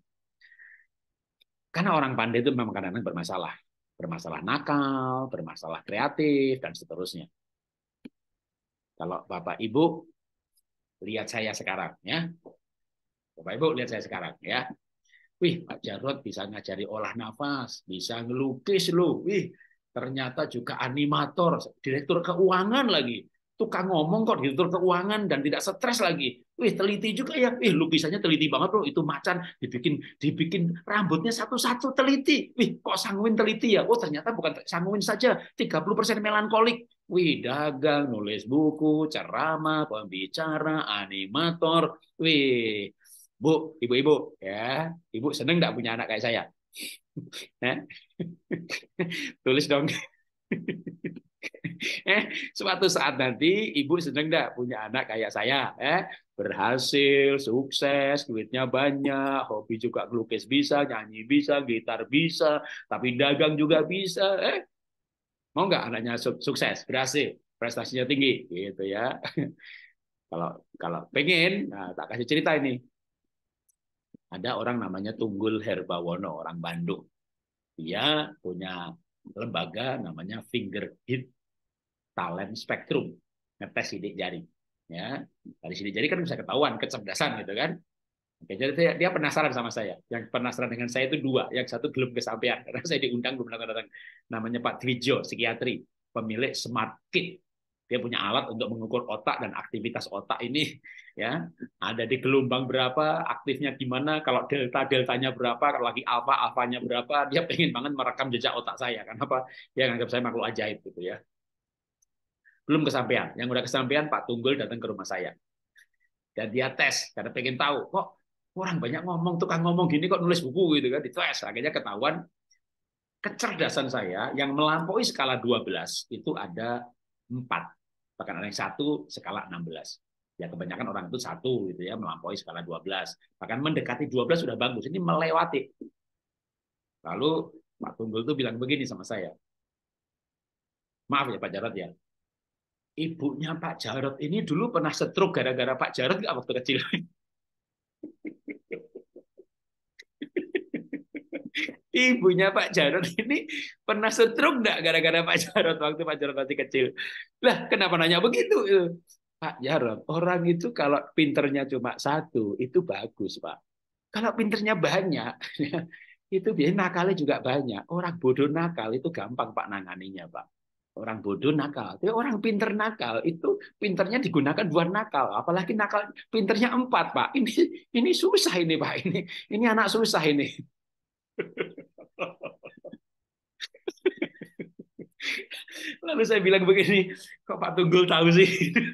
Karena orang pandai itu memang kadang-kadang bermasalah. Bermasalah nakal, bermasalah kreatif, dan seterusnya. Kalau Bapak Ibu lihat saya sekarang, ya, Bapak Ibu lihat saya sekarang ya. Wih, Pak Jarod bisa ngajari olah nafas, bisa ngelukis loh. Wih, ternyata juga animator, direktur keuangan lagi. Tukang ngomong kok direktur keuangan dan tidak stres lagi. Wih, teliti juga ya. Wih, lukisannya teliti banget loh. Itu macan dibikin dibikin rambutnya satu-satu teliti. Wih, kok Sanguin teliti ya? Oh, ternyata bukan Sanguin saja, tiga puluh persen melankolik. Wih, dagang, nulis buku, ceramah, pembicara, animator. Wih, Bu, ibu-ibu, ya, ibu seneng nggak punya anak kayak saya? Nah, tulis dong. Eh, suatu saat nanti ibu seneng nggak punya anak kayak saya? Eh, berhasil, sukses, duitnya banyak, hobi juga ngelukis bisa, nyanyi bisa, gitar bisa, tapi dagang juga bisa. Eh, mau nggak anaknya sukses, berhasil, prestasinya tinggi, gitu ya? Kalau kalau pengen, nah, tak kasih cerita ini. Ada orang namanya Tunggul Herbawono, orang Bandung. Dia punya lembaga namanya Fingerhit Talent Spectrum, ngetes sidik jari. Ya, dari sidik jari kan bisa ketahuan kecerdasan gitu kan. Oke, jadi dia, dia penasaran sama saya. Yang penasaran dengan saya itu dua. Yang satu belum kesampaian karena saya diundang belum datang. Namanya Pak Dwijo, psikiatri, pemilik Smart Kit. Dia punya alat untuk mengukur otak dan aktivitas otak ini, ya. Ada di gelombang berapa, aktifnya gimana, kalau delta deltanya berapa, kalau lagi alfa alfanya berapa. Dia pengen banget merekam jejak otak saya. Kenapa? Dia nganggap saya makhluk ajaib gitu ya. Belum kesampaian. Yang udah kesampaian Pak Tunggul datang ke rumah saya dan dia tes karena pengen tahu kok orang banyak ngomong, tukang ngomong gini kok nulis buku gitu kan. Dites, akhirnya ketahuan kecerdasan saya yang melampaui skala dua belas itu ada empat, bahkan ada yang satu skala enam belas. Ya kebanyakan orang itu satu gitu ya, melampaui skala dua belas, bahkan mendekati dua belas sudah bagus, ini melewati. Lalu Pak Tunggul tuh bilang begini sama saya, maaf ya Pak Jarod ya, ibunya Pak Jarod ini dulu pernah stroke gara-gara Pak Jarod nggak waktu kecil? Ibunya Pak Jarod ini pernah stroke nggak gara-gara Pak Jarod waktu Pak Jarod masih kecil? Lah, kenapa nanya begitu? Pak Jarod, orang itu kalau pinternya cuma satu, itu bagus, Pak. Kalau pinternya banyak, itu biasanya nakalnya juga banyak. Orang bodoh nakal itu gampang, Pak, nanganinya, Pak. Orang bodoh nakal. Tapi orang pinter nakal, itu pinternya digunakan buat nakal. Apalagi nakal pinternya empat, Pak. Ini ini susah ini, Pak. Ini ini anak susah ini. Lalu saya bilang begini, kok Pak Tunggul tahu sih?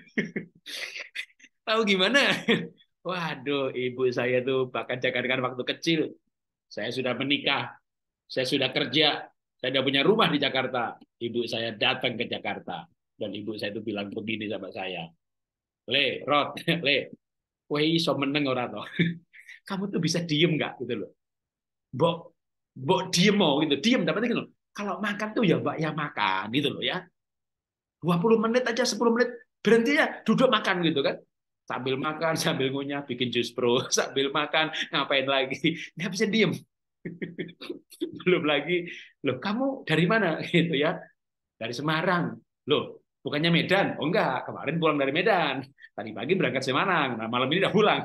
Tahu gimana? Waduh, ibu saya tuh bahkan jangankan waktu kecil, saya sudah menikah, saya sudah kerja, saya sudah punya rumah di Jakarta. Ibu saya datang ke Jakarta dan ibu saya itu bilang begini sama saya, Le, Rod, Le, kowe iso meneng ora toh? Kamu tuh bisa diem nggak gitu loh? Mbok, mbok diem mau gitu, diem dapat gitu loh. Kalau makan tuh ya Mbak ya makan gitu loh ya. Dua puluh menit aja, sepuluh menit berhenti ya, duduk makan gitu kan. Sambil makan, sambil ngunyah, bikin jus pro, sambil makan, ngapain lagi? Nggak bisa diem. Belum lagi, loh kamu dari mana? Gitu ya. Dari Semarang. Loh, bukannya Medan? Oh enggak, kemarin pulang dari Medan. Tadi pagi berangkat Semarang, nah malam ini udah pulang.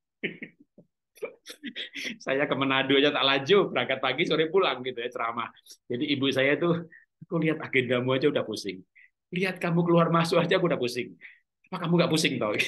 Saya ke Manado aja tak laju, berangkat pagi sore pulang gitu ya ceramah. Jadi ibu saya tuh, aku lihat agendamu aja udah pusing. Lihat kamu keluar masuk aja aku udah pusing. Apa kamu nggak pusing tau?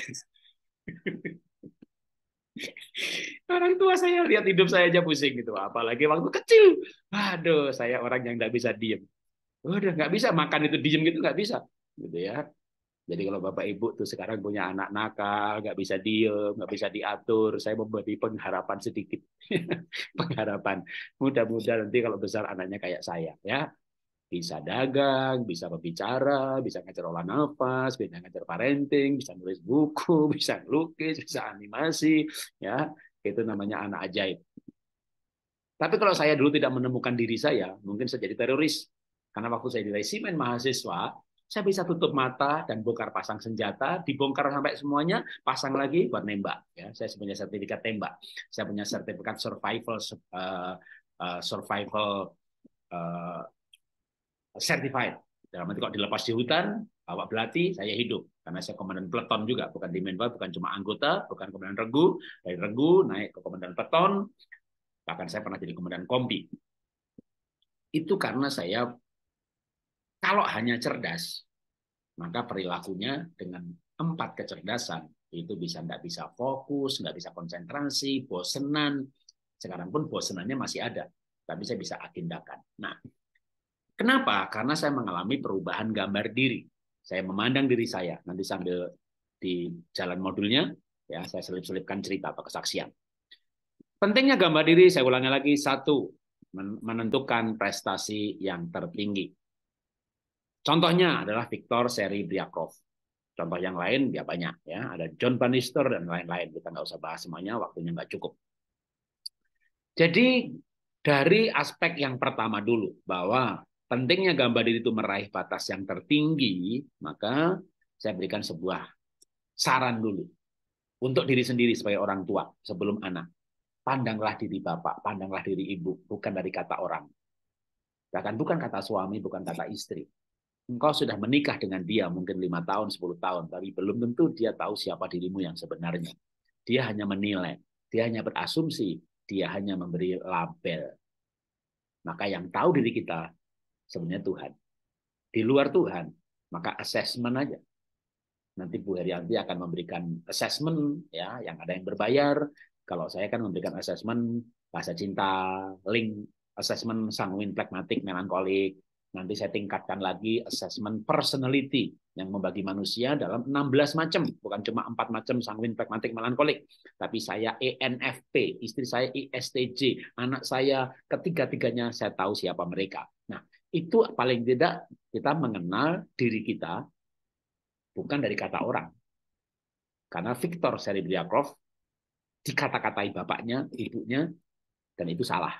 Orang tua saya lihat hidup saya aja pusing gitu, apalagi waktu kecil. Waduh, saya orang yang nggak bisa diem. Udah nggak bisa makan itu diem gitu nggak bisa, gitu ya. Jadi kalau bapak ibu tuh sekarang punya anak nakal, nggak bisa diem, nggak bisa diatur, saya memberi pengharapan sedikit, pengharapan. Mudah-mudahan nanti kalau besar anaknya kayak saya, ya bisa dagang, bisa berbicara, bisa ngajar olah nafas, bisa ngajar parenting, bisa nulis buku, bisa lukis, bisa animasi, ya itu namanya anak ajaib. Tapi kalau saya dulu tidak menemukan diri saya, mungkin saya jadi teroris. Karena waktu saya di resimen mahasiswa, saya bisa tutup mata dan bongkar pasang senjata, dibongkar sampai semuanya, pasang lagi buat nembak. Ya, saya punya sertifikat tembak, saya punya sertifikat survival uh, uh, survival uh, certified. Dalam arti kalau dilepas di hutan, bawa belati, saya hidup. Karena saya komandan peleton juga, bukan di Menpora, bukan cuma anggota, bukan komandan regu. Dari regu naik ke komandan peleton, bahkan saya pernah jadi komandan kompi. Itu karena saya, kalau hanya cerdas, maka perilakunya dengan empat kecerdasan, itu bisa nggak bisa fokus, nggak bisa konsentrasi, bosenan. Sekarang pun bosenannya masih ada, tapi saya bisa agendakan. Nah, kenapa? Karena saya mengalami perubahan gambar diri. Saya memandang diri saya. Nanti sambil di jalan modulnya, ya saya selip-selipkan cerita atau kesaksian. Pentingnya gambar diri, saya ulangi lagi, satu, menentukan prestasi yang tertinggi. Contohnya adalah Viktor Serebryakov. Contoh yang lain ya banyak, ya ada John Bannister dan lain-lain. Kita nggak usah bahas semuanya, waktunya nggak cukup. Jadi dari aspek yang pertama dulu, bahwa pentingnya gambar diri itu meraih batas yang tertinggi, maka saya berikan sebuah saran dulu untuk diri sendiri sebagai orang tua sebelum anak. Pandanglah diri bapak, pandanglah diri ibu, bukan dari kata orang. Bahkan bukan kata suami, bukan kata istri. Engkau sudah menikah dengan dia mungkin lima tahun, sepuluh tahun, tapi belum tentu dia tahu siapa dirimu yang sebenarnya. Dia hanya menilai, dia hanya berasumsi, dia hanya memberi label. Maka yang tahu diri kita sebenarnya Tuhan. Di luar Tuhan, maka assessment aja. Nanti Bu Herianti akan memberikan assessment, ya, yang ada yang berbayar. Kalau saya kan memberikan assessment bahasa cinta, link assessment sanguin, plekmatik, melankolik. Nanti saya tingkatkan lagi assessment personality yang membagi manusia dalam enam belas macam, bukan cuma empat macam sanguin, plekmatik, melankolik. Tapi saya E N F P, istri saya I S T J, anak saya ketiga-tiganya saya tahu siapa mereka. Nah, itu paling tidak kita mengenal diri kita bukan dari kata orang. Karena Viktor Serebryakov dikata-katai bapaknya, ibunya, dan itu salah.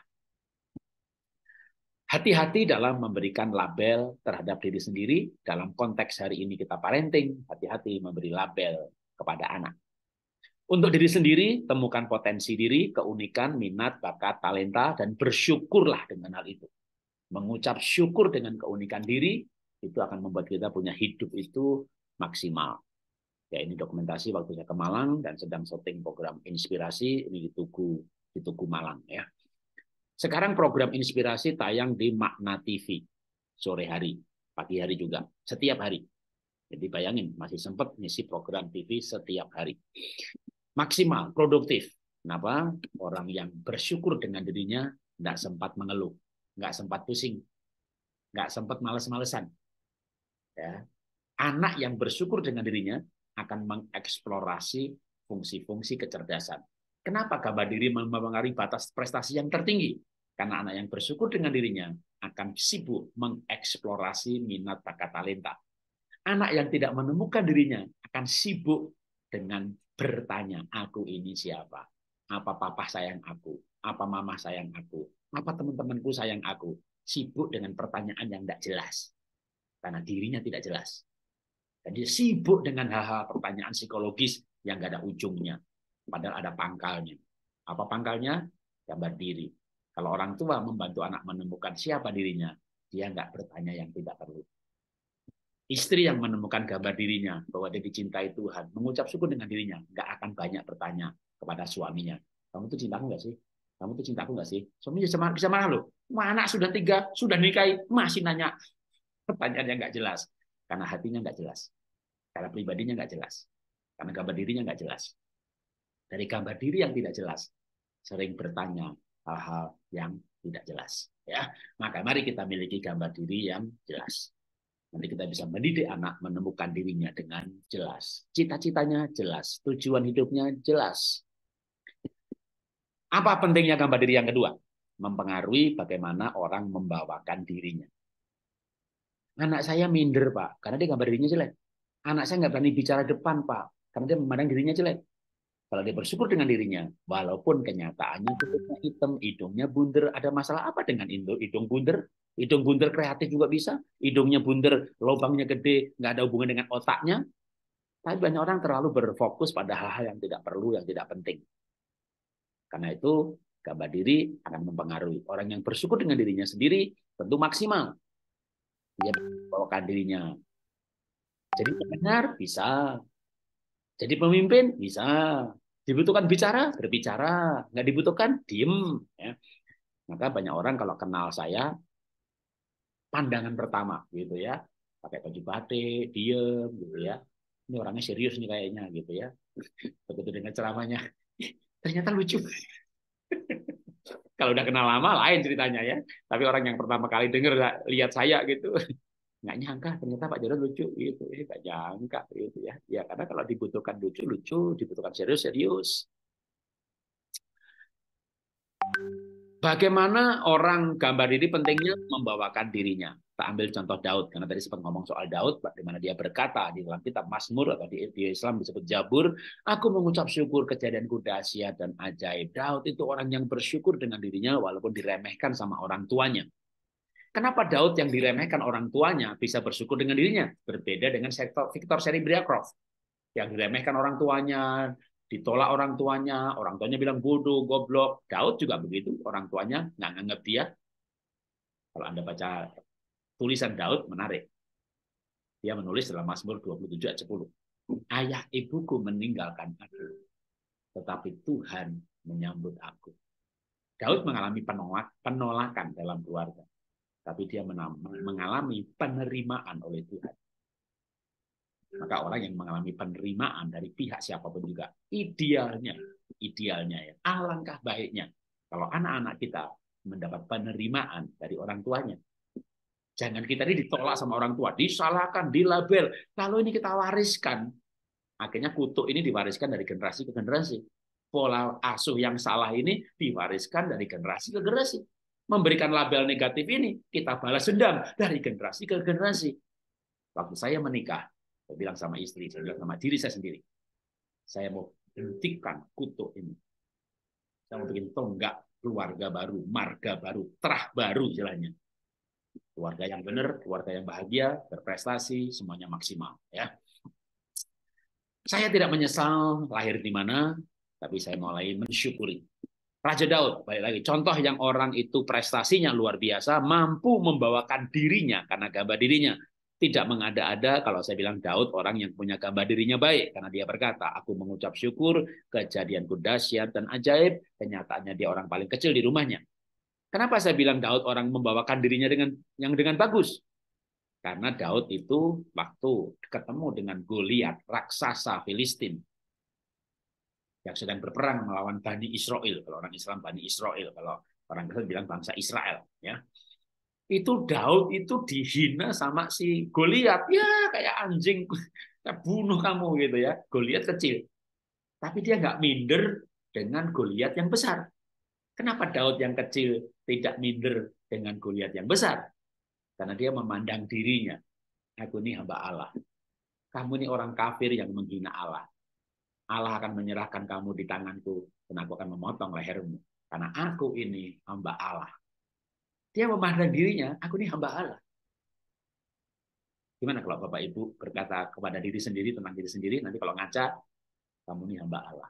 Hati-hati dalam memberikan label terhadap diri sendiri. Dalam konteks hari ini kita parenting, hati-hati memberi label kepada anak. Untuk diri sendiri, temukan potensi diri, keunikan, minat, bakat, talenta, dan bersyukurlah dengan hal itu. Mengucap syukur dengan keunikan diri, itu akan membuat kita punya hidup itu maksimal. Ya, ini dokumentasi waktu saya ke Malang dan sedang syuting program inspirasi ini di Tugu, di Tugu Malang, ya. Sekarang program inspirasi tayang di Makna T V sore hari, pagi hari juga, setiap hari. Jadi bayangin masih sempat ngisi program T V setiap hari. Maksimal, produktif. Kenapa? Orang yang bersyukur dengan dirinya nggak sempat mengeluh, nggak sempat pusing, nggak sempat males-malesan. Ya. Anak yang bersyukur dengan dirinya akan mengeksplorasi fungsi-fungsi kecerdasan. Kenapa gambar diri mempengaruhi batas prestasi yang tertinggi? Karena anak yang bersyukur dengan dirinya akan sibuk mengeksplorasi minat bakat talenta. Anak yang tidak menemukan dirinya akan sibuk dengan bertanya, aku ini siapa? Apa papa sayang aku? Apa mama sayang aku? Apa teman-temanku sayang aku? Sibuk dengan pertanyaan yang tidak jelas. Karena dirinya tidak jelas. Jadi sibuk dengan hal-hal pertanyaan psikologis yang nggak ada ujungnya. Padahal ada pangkalnya. Apa pangkalnya? Gambar diri. Kalau orang tua membantu anak menemukan siapa dirinya, dia nggak bertanya yang tidak perlu. Istri yang menemukan gambar dirinya bahwa dia dicintai Tuhan, mengucap syukur dengan dirinya, nggak akan banyak bertanya kepada suaminya. Kamu tuh cinta aku nggak sih? Kamu tuh cinta aku nggak sih? Suami bisa marah, bisa marah loh. Anak sudah tiga, sudah nikahi, masih nanya pertanyaan yang nggak jelas. Karena hatinya nggak jelas. Karena pribadinya nggak jelas. Karena gambar dirinya nggak jelas. Dari gambar diri yang tidak jelas, sering bertanya hal-hal yang tidak jelas. Ya, maka mari kita miliki gambar diri yang jelas. Nanti kita bisa mendidik anak menemukan dirinya dengan jelas. Cita-citanya jelas, tujuan hidupnya jelas. Apa pentingnya gambar diri yang kedua? Mempengaruhi bagaimana orang membawakan dirinya. Anak saya minder, Pak, karena dia gambar dirinya jelek. Anak saya nggak berani bicara depan, Pak, karena dia memandang dirinya jelek. Kalau dia bersyukur dengan dirinya, walaupun kenyataannya kulitnya hitam, hidungnya bunder, ada masalah apa dengan hidung bunder? Hidung bunder kreatif juga bisa, hidungnya bunder, lubangnya gede, nggak ada hubungan dengan otaknya. Tapi banyak orang terlalu berfokus pada hal-hal yang tidak perlu, yang tidak penting. Karena itu, gambar diri akan mempengaruhi. Orang yang bersyukur dengan dirinya sendiri tentu maksimal. Dia bawakan dirinya. Jadi pendengar bisa, jadi pemimpin bisa. Dibutuhkan bicara, berbicara. Nggak dibutuhkan, diem. Ya. Maka banyak orang kalau kenal saya, pandangan pertama gitu ya, pakai baju batik, diem gitu ya. Ini orangnya serius nih kayaknya gitu ya. Begitu dengan ceramahnya, ternyata lucu. Kalau udah kenal lama lain ceritanya ya. Tapi orang yang pertama kali denger lihat saya gitu, nggak nyangka ternyata Pak Jarod lucu gitu. Eh, nggak nyangka gitu ya. Ya karena kalau dibutuhkan lucu lucu, dibutuhkan serius serius. Bagaimana orang gambar diri pentingnya membawakan dirinya. Kita ambil contoh Daud, karena tadi sempat ngomong soal Daud, di mana dia berkata di dalam kitab Mazmur atau di, di Islam disebut Jabur, aku mengucap syukur kejadianku dahsyat dan ajaib. Daud itu orang yang bersyukur dengan dirinya walaupun diremehkan sama orang tuanya. Kenapa Daud yang diremehkan orang tuanya bisa bersyukur dengan dirinya? Berbeda dengan Victor Seribriakov yang diremehkan orang tuanya, ditolak orang tuanya, orang tuanya bilang bodoh, goblok. Daud juga begitu, orang tuanya nggak nganggap dia. Kalau Anda baca tulisan Daud, menarik. Dia menulis dalam Mazmur dua puluh tujuh ayat sepuluh. Ayah ibuku meninggalkan aku, tetapi Tuhan menyambut aku. Daud mengalami penolak, penolakan dalam keluarga, tapi dia mengalami penerimaan oleh Tuhan. Maka orang yang mengalami penerimaan dari pihak siapapun juga, idealnya, idealnya ya, alangkah baiknya kalau anak-anak kita mendapat penerimaan dari orang tuanya. Jangan kita ini ditolak sama orang tua, disalahkan, dilabel, lalu ini kita wariskan. Akhirnya kutuk ini diwariskan dari generasi ke generasi. Pola asuh yang salah ini diwariskan dari generasi ke generasi. Memberikan label negatif ini, kita balas dendam dari generasi ke generasi. Waktu saya menikah, saya bilang sama istri, saya bilang sama diri saya sendiri, saya mau hentikan kutuk ini. Saya mau bikin tonggak keluarga baru, marga baru, terah baru istilahnya. Keluarga yang benar, keluarga yang bahagia, berprestasi, semuanya maksimal. Ya, saya tidak menyesal lahir di mana, tapi saya mulai mensyukuri. Raja Daud, balik lagi, contoh yang orang itu prestasinya luar biasa, mampu membawakan dirinya karena gambar dirinya. Tidak mengada-ada kalau saya bilang Daud orang yang punya gambar dirinya baik. Karena dia berkata, aku mengucap syukur, kejadianku dahsyat dan ajaib, kenyataannya dia orang paling kecil di rumahnya. Kenapa saya bilang Daud orang membawakan dirinya dengan yang dengan bagus? Karena Daud itu waktu ketemu dengan Goliat, raksasa Filistin, yang sedang berperang melawan Bani Israel. Kalau orang Islam Bani Israel, kalau orang Kristen bilang bangsa Israel. Ya, itu Daud itu dihina sama si Goliat. Ya kayak anjing, saya bunuh kamu gitu ya. Goliat kecil, tapi dia nggak minder dengan Goliat yang besar. Kenapa Daud yang kecil tidak minder dengan Goliat yang besar? Karena dia memandang dirinya, aku ini hamba Allah. Kamu ini orang kafir yang menghina Allah. Allah akan menyerahkan kamu di tanganku dan aku akan memotong lehermu. Karena aku ini hamba Allah. Dia memandang dirinya, aku ini hamba Allah. Gimana kalau Bapak Ibu berkata kepada diri sendiri tentang diri sendiri, nanti kalau ngaca, kamu ini hamba Allah.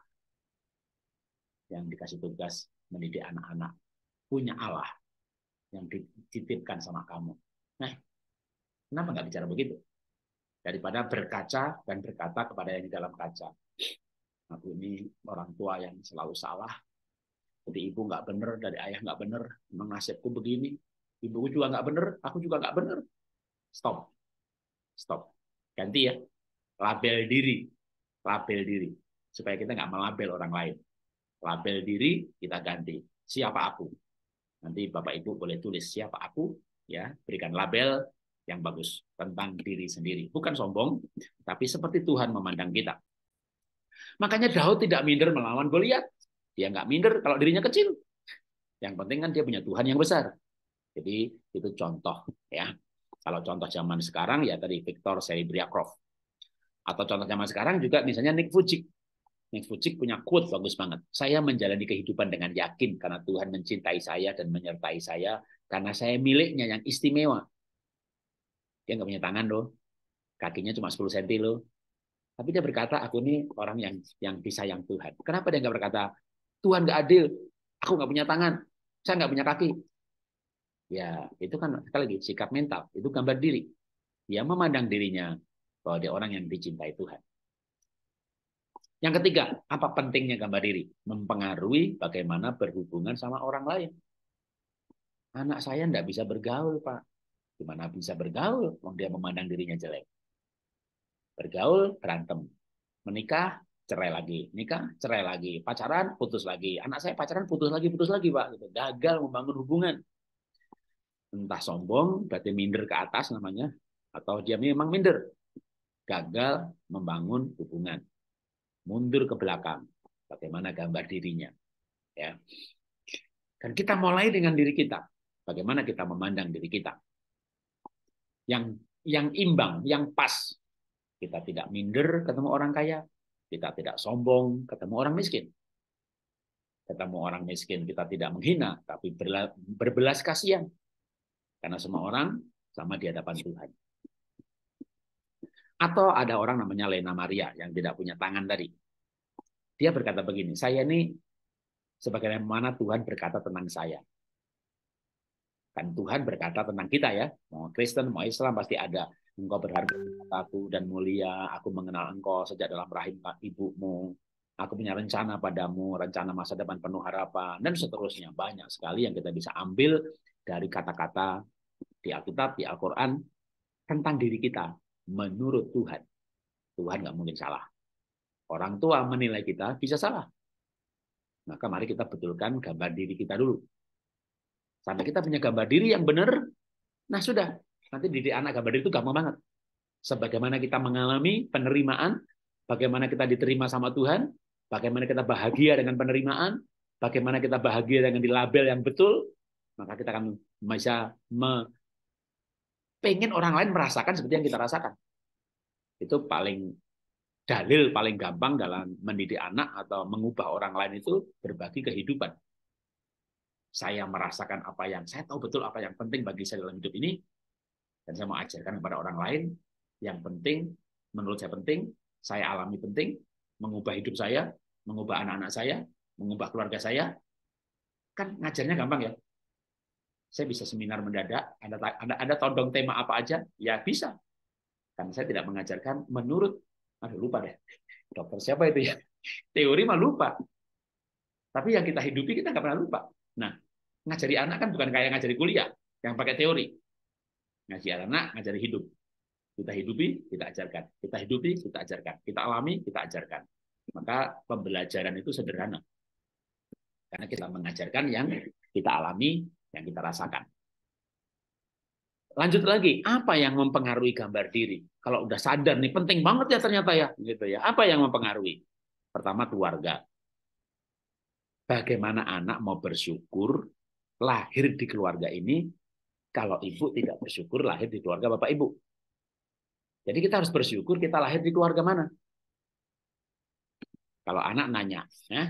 Yang dikasih tugas mendidik anak-anak. Punya Allah yang dititipkan sama kamu. Nah, kenapa nggak bicara begitu? Daripada berkaca dan berkata kepada yang di dalam kaca. Aku ini orang tua yang selalu salah. Jadi ibu nggak bener, dari ayah nggak bener, memang nasibku begini. Ibuku juga nggak bener, aku juga nggak bener. Stop, stop. Ganti ya, label diri, label diri. Supaya kita nggak melabel orang lain. Label diri kita ganti. Siapa aku? Nanti Bapak Ibu boleh tulis siapa aku, ya berikan label yang bagus tentang diri sendiri. Bukan sombong, tapi seperti Tuhan memandang kita. Makanya Daud tidak minder melawan Goliat. Dia nggak minder kalau dirinya kecil. Yang penting kan dia punya Tuhan yang besar. Jadi itu contoh ya. Kalau contoh zaman sekarang ya tadi Victor Seribriakov. Atau contoh zaman sekarang juga misalnya Nick Vujicic. Nick Vujicic punya quote bagus banget. Saya menjalani kehidupan dengan yakin karena Tuhan mencintai saya dan menyertai saya karena saya miliknya yang istimewa. Dia nggak punya tangan loh. Kakinya cuma sepuluh sentimeter loh. Tapi dia berkata, aku ini orang yang yang disayang Tuhan. Kenapa dia nggak berkata, Tuhan nggak adil, aku nggak punya tangan, saya nggak punya kaki. Ya, itu kan sekali lagi sikap mental, itu gambar diri. Dia memandang dirinya bahwa dia orang yang dicintai Tuhan. Yang ketiga, apa pentingnya gambar diri? Mempengaruhi bagaimana berhubungan sama orang lain. Anak saya tidak bisa bergaul, Pak. Gimana bisa bergaul? Wong dia memandang dirinya jelek. Bergaul, berantem. Menikah, cerai lagi. Nikah, cerai lagi. Pacaran, putus lagi. Anak saya pacaran, putus lagi, putus lagi, Pak. Gagal membangun hubungan. Entah sombong, berarti minder ke atas namanya. Atau dia memang minder. Gagal membangun hubungan. Mundur ke belakang. Bagaimana gambar dirinya. Ya. Dan kita mulai dengan diri kita. Bagaimana kita memandang diri kita. Yang yang imbang, yang pas. Kita tidak minder ketemu orang kaya. Kita tidak sombong ketemu orang miskin. Ketemu orang miskin kita tidak menghina, tapi berbelas kasihan. Karena semua orang sama di hadapan Tuhan. Atau ada orang namanya Lena Maria yang tidak punya tangan tadi. Dia berkata begini, saya ini sebagaimana Tuhan berkata tentang saya. Kan Tuhan berkata tentang kita ya, mau Kristen, mau Islam pasti ada. Engkau berharga kataku dan mulia, aku mengenal engkau sejak dalam rahim ibumu. Aku punya rencana padamu, rencana masa depan penuh harapan, dan seterusnya. Banyak sekali yang kita bisa ambil dari kata-kata di Alkitab, di Al-Quran, tentang diri kita. Menurut Tuhan, Tuhan nggak mungkin salah. Orang tua menilai kita bisa salah. Maka mari kita betulkan gambar diri kita dulu. Sampai kita punya gambar diri yang benar, nah sudah. Nanti didik anak gambar diri itu gampang banget. Sebagaimana kita mengalami penerimaan, bagaimana kita diterima sama Tuhan, bagaimana kita bahagia dengan penerimaan, bagaimana kita bahagia dengan dilabel yang betul, maka kita akan bisa me pengen orang lain merasakan seperti yang kita rasakan. Itu paling dalil paling gampang dalam mendidik anak atau mengubah orang lain itu berbagi kehidupan. Saya merasakan apa yang saya tahu betul apa yang penting bagi saya dalam hidup ini, dan saya mau ajarkan kepada orang lain yang penting, menurut saya penting, saya alami penting, mengubah hidup saya, mengubah anak-anak saya, mengubah keluarga saya. Kan ngajarnya gampang ya. Saya bisa seminar mendadak, ada ada, ada todong tema apa aja, ya bisa. Karena saya tidak mengajarkan menurut, aduh lupa deh, dokter siapa itu ya, teori mah lupa. Tapi yang kita hidupi kita nggak pernah lupa. Nah, ngajari anak kan bukan kayak ngajari kuliah, yang pakai teori. Ngajari anak, ngajari hidup. Kita hidupi, kita ajarkan. Kita hidupi, kita ajarkan. Kita alami, kita ajarkan. Maka pembelajaran itu sederhana. Karena kita mengajarkan yang kita alami, yang kita rasakan. Lanjut lagi, apa yang mempengaruhi gambar diri? Kalau udah sadar nih, penting banget ya ternyata ya, gitu ya. Apa yang mempengaruhi? Pertama keluarga. Bagaimana anak mau bersyukur lahir di keluarga ini kalau ibu tidak bersyukur lahir di keluarga bapak ibu. Jadi kita harus bersyukur kita lahir di keluarga mana. Kalau anak nanya, ya?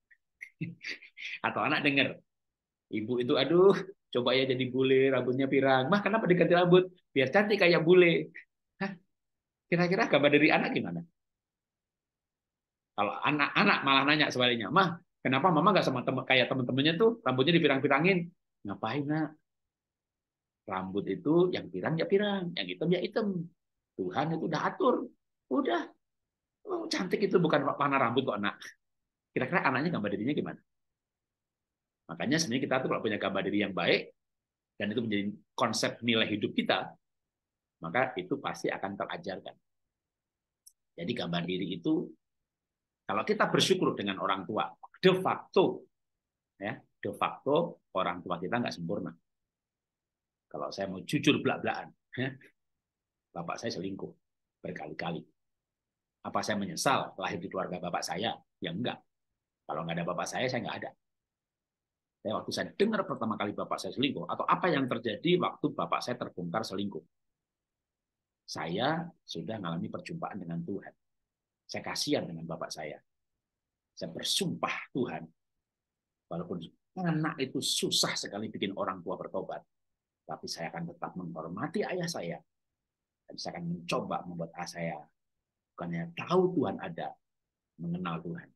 Atau anak dengar, ibu itu aduh coba ya jadi bule, rambutnya pirang. Mah kenapa diganti rambut? Biar cantik kayak bule. Hah? Kira-kira gambar dari anak gimana? Kalau anak-anak malah nanya sebaliknya, mah kenapa mama nggak sama temen, kayak teman-temannya tuh rambutnya dipirang-pirangin? Ngapain nak? Rambut itu yang pirang ya pirang, yang hitam ya hitam. Tuhan itu udah atur. Udah. Oh, cantik itu bukan warna rambut kok, nak. Kira-kira anaknya gambar dirinya gimana? Makanya sebenarnya kita tuh kalau punya gambar diri yang baik, dan itu menjadi konsep nilai hidup kita, maka itu pasti akan terajarkan. Jadi gambar diri itu, kalau kita bersyukur dengan orang tua, de facto, ya, de facto orang tua kita nggak sempurna. Kalau saya mau jujur belak-belakan, ya, bapak saya selingkuh berkali-kali. Apa saya menyesal lahir di keluarga bapak saya? Ya enggak. Kalau nggak ada bapak saya, saya nggak ada. Saya waktu saya dengar pertama kali bapak saya selingkuh, atau apa yang terjadi waktu bapak saya terbongkar selingkuh, saya sudah mengalami perjumpaan dengan Tuhan. Saya kasihan dengan bapak saya. Saya bersumpah Tuhan, walaupun anak itu susah sekali bikin orang tua bertobat, tapi saya akan tetap menghormati ayah saya, dan saya akan mencoba membuat ayah saya bukannya tahu Tuhan ada, mengenal Tuhan.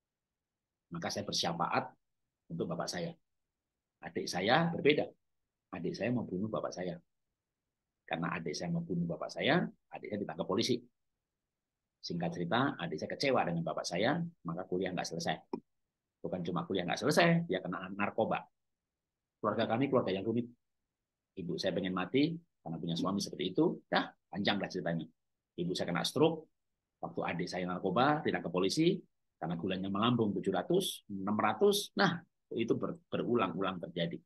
Maka saya bersyafaat untuk bapak saya. Adik saya berbeda. adik saya mau bunuh bapak saya. Karena adik saya mau bunuh bapak saya, adik saya ditangkap polisi. Singkat cerita, adik saya kecewa dengan bapak saya, maka kuliah nggak selesai. Bukan cuma kuliah nggak selesai, dia kena narkoba. Keluarga kami keluarga yang rumit. Ibu saya pengen mati karena punya suami seperti itu. Dah, panjang lah ceritanya. Ibu saya kena stroke. Waktu adik saya narkoba, tidak ke polisi, karena gulanya melambung tujuh ratus, enam ratus. Nah, itu ber, berulang-ulang terjadi.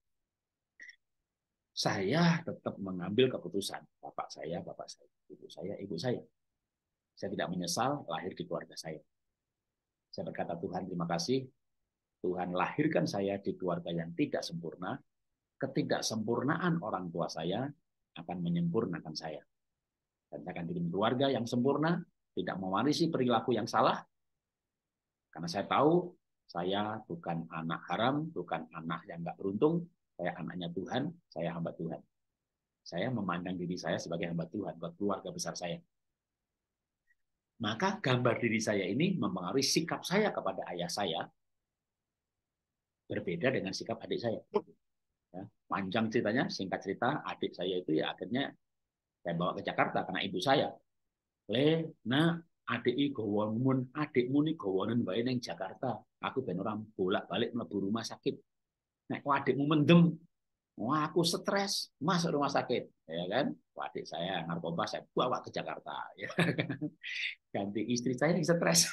Saya tetap mengambil keputusan. Bapak saya, bapak saya. Ibu saya, ibu saya. Saya tidak menyesal lahir di keluarga saya. Saya berkata, Tuhan terima kasih. Tuhan lahirkan saya di keluarga yang tidak sempurna. Ketidaksempurnaan orang tua saya akan menyempurnakan saya. Dan saya akan bikin keluarga yang sempurna, tidak mewarisi perilaku yang salah, karena saya tahu saya bukan anak haram, bukan anak yang nggak beruntung, saya anaknya Tuhan, saya hamba Tuhan. Saya memandang diri saya sebagai hamba Tuhan buat keluarga besar saya. Maka gambar diri saya ini mempengaruhi sikap saya kepada ayah saya, berbeda dengan sikap adik saya. Ya, panjang ceritanya, singkat cerita, adik saya itu ya akhirnya saya bawa ke Jakarta karena ibu saya. Le, nah, adik gowonmun, adikmu nih gowonen bae ning Jakarta. Aku ben ora bolak-balik mlebu rumah sakit. Nek kok adikmu mendem, wah aku stres, masuk rumah sakit, ya kan? Wah, adik saya narkoba saya bawa ke Jakarta, ya. Ganti istri saya yang stres.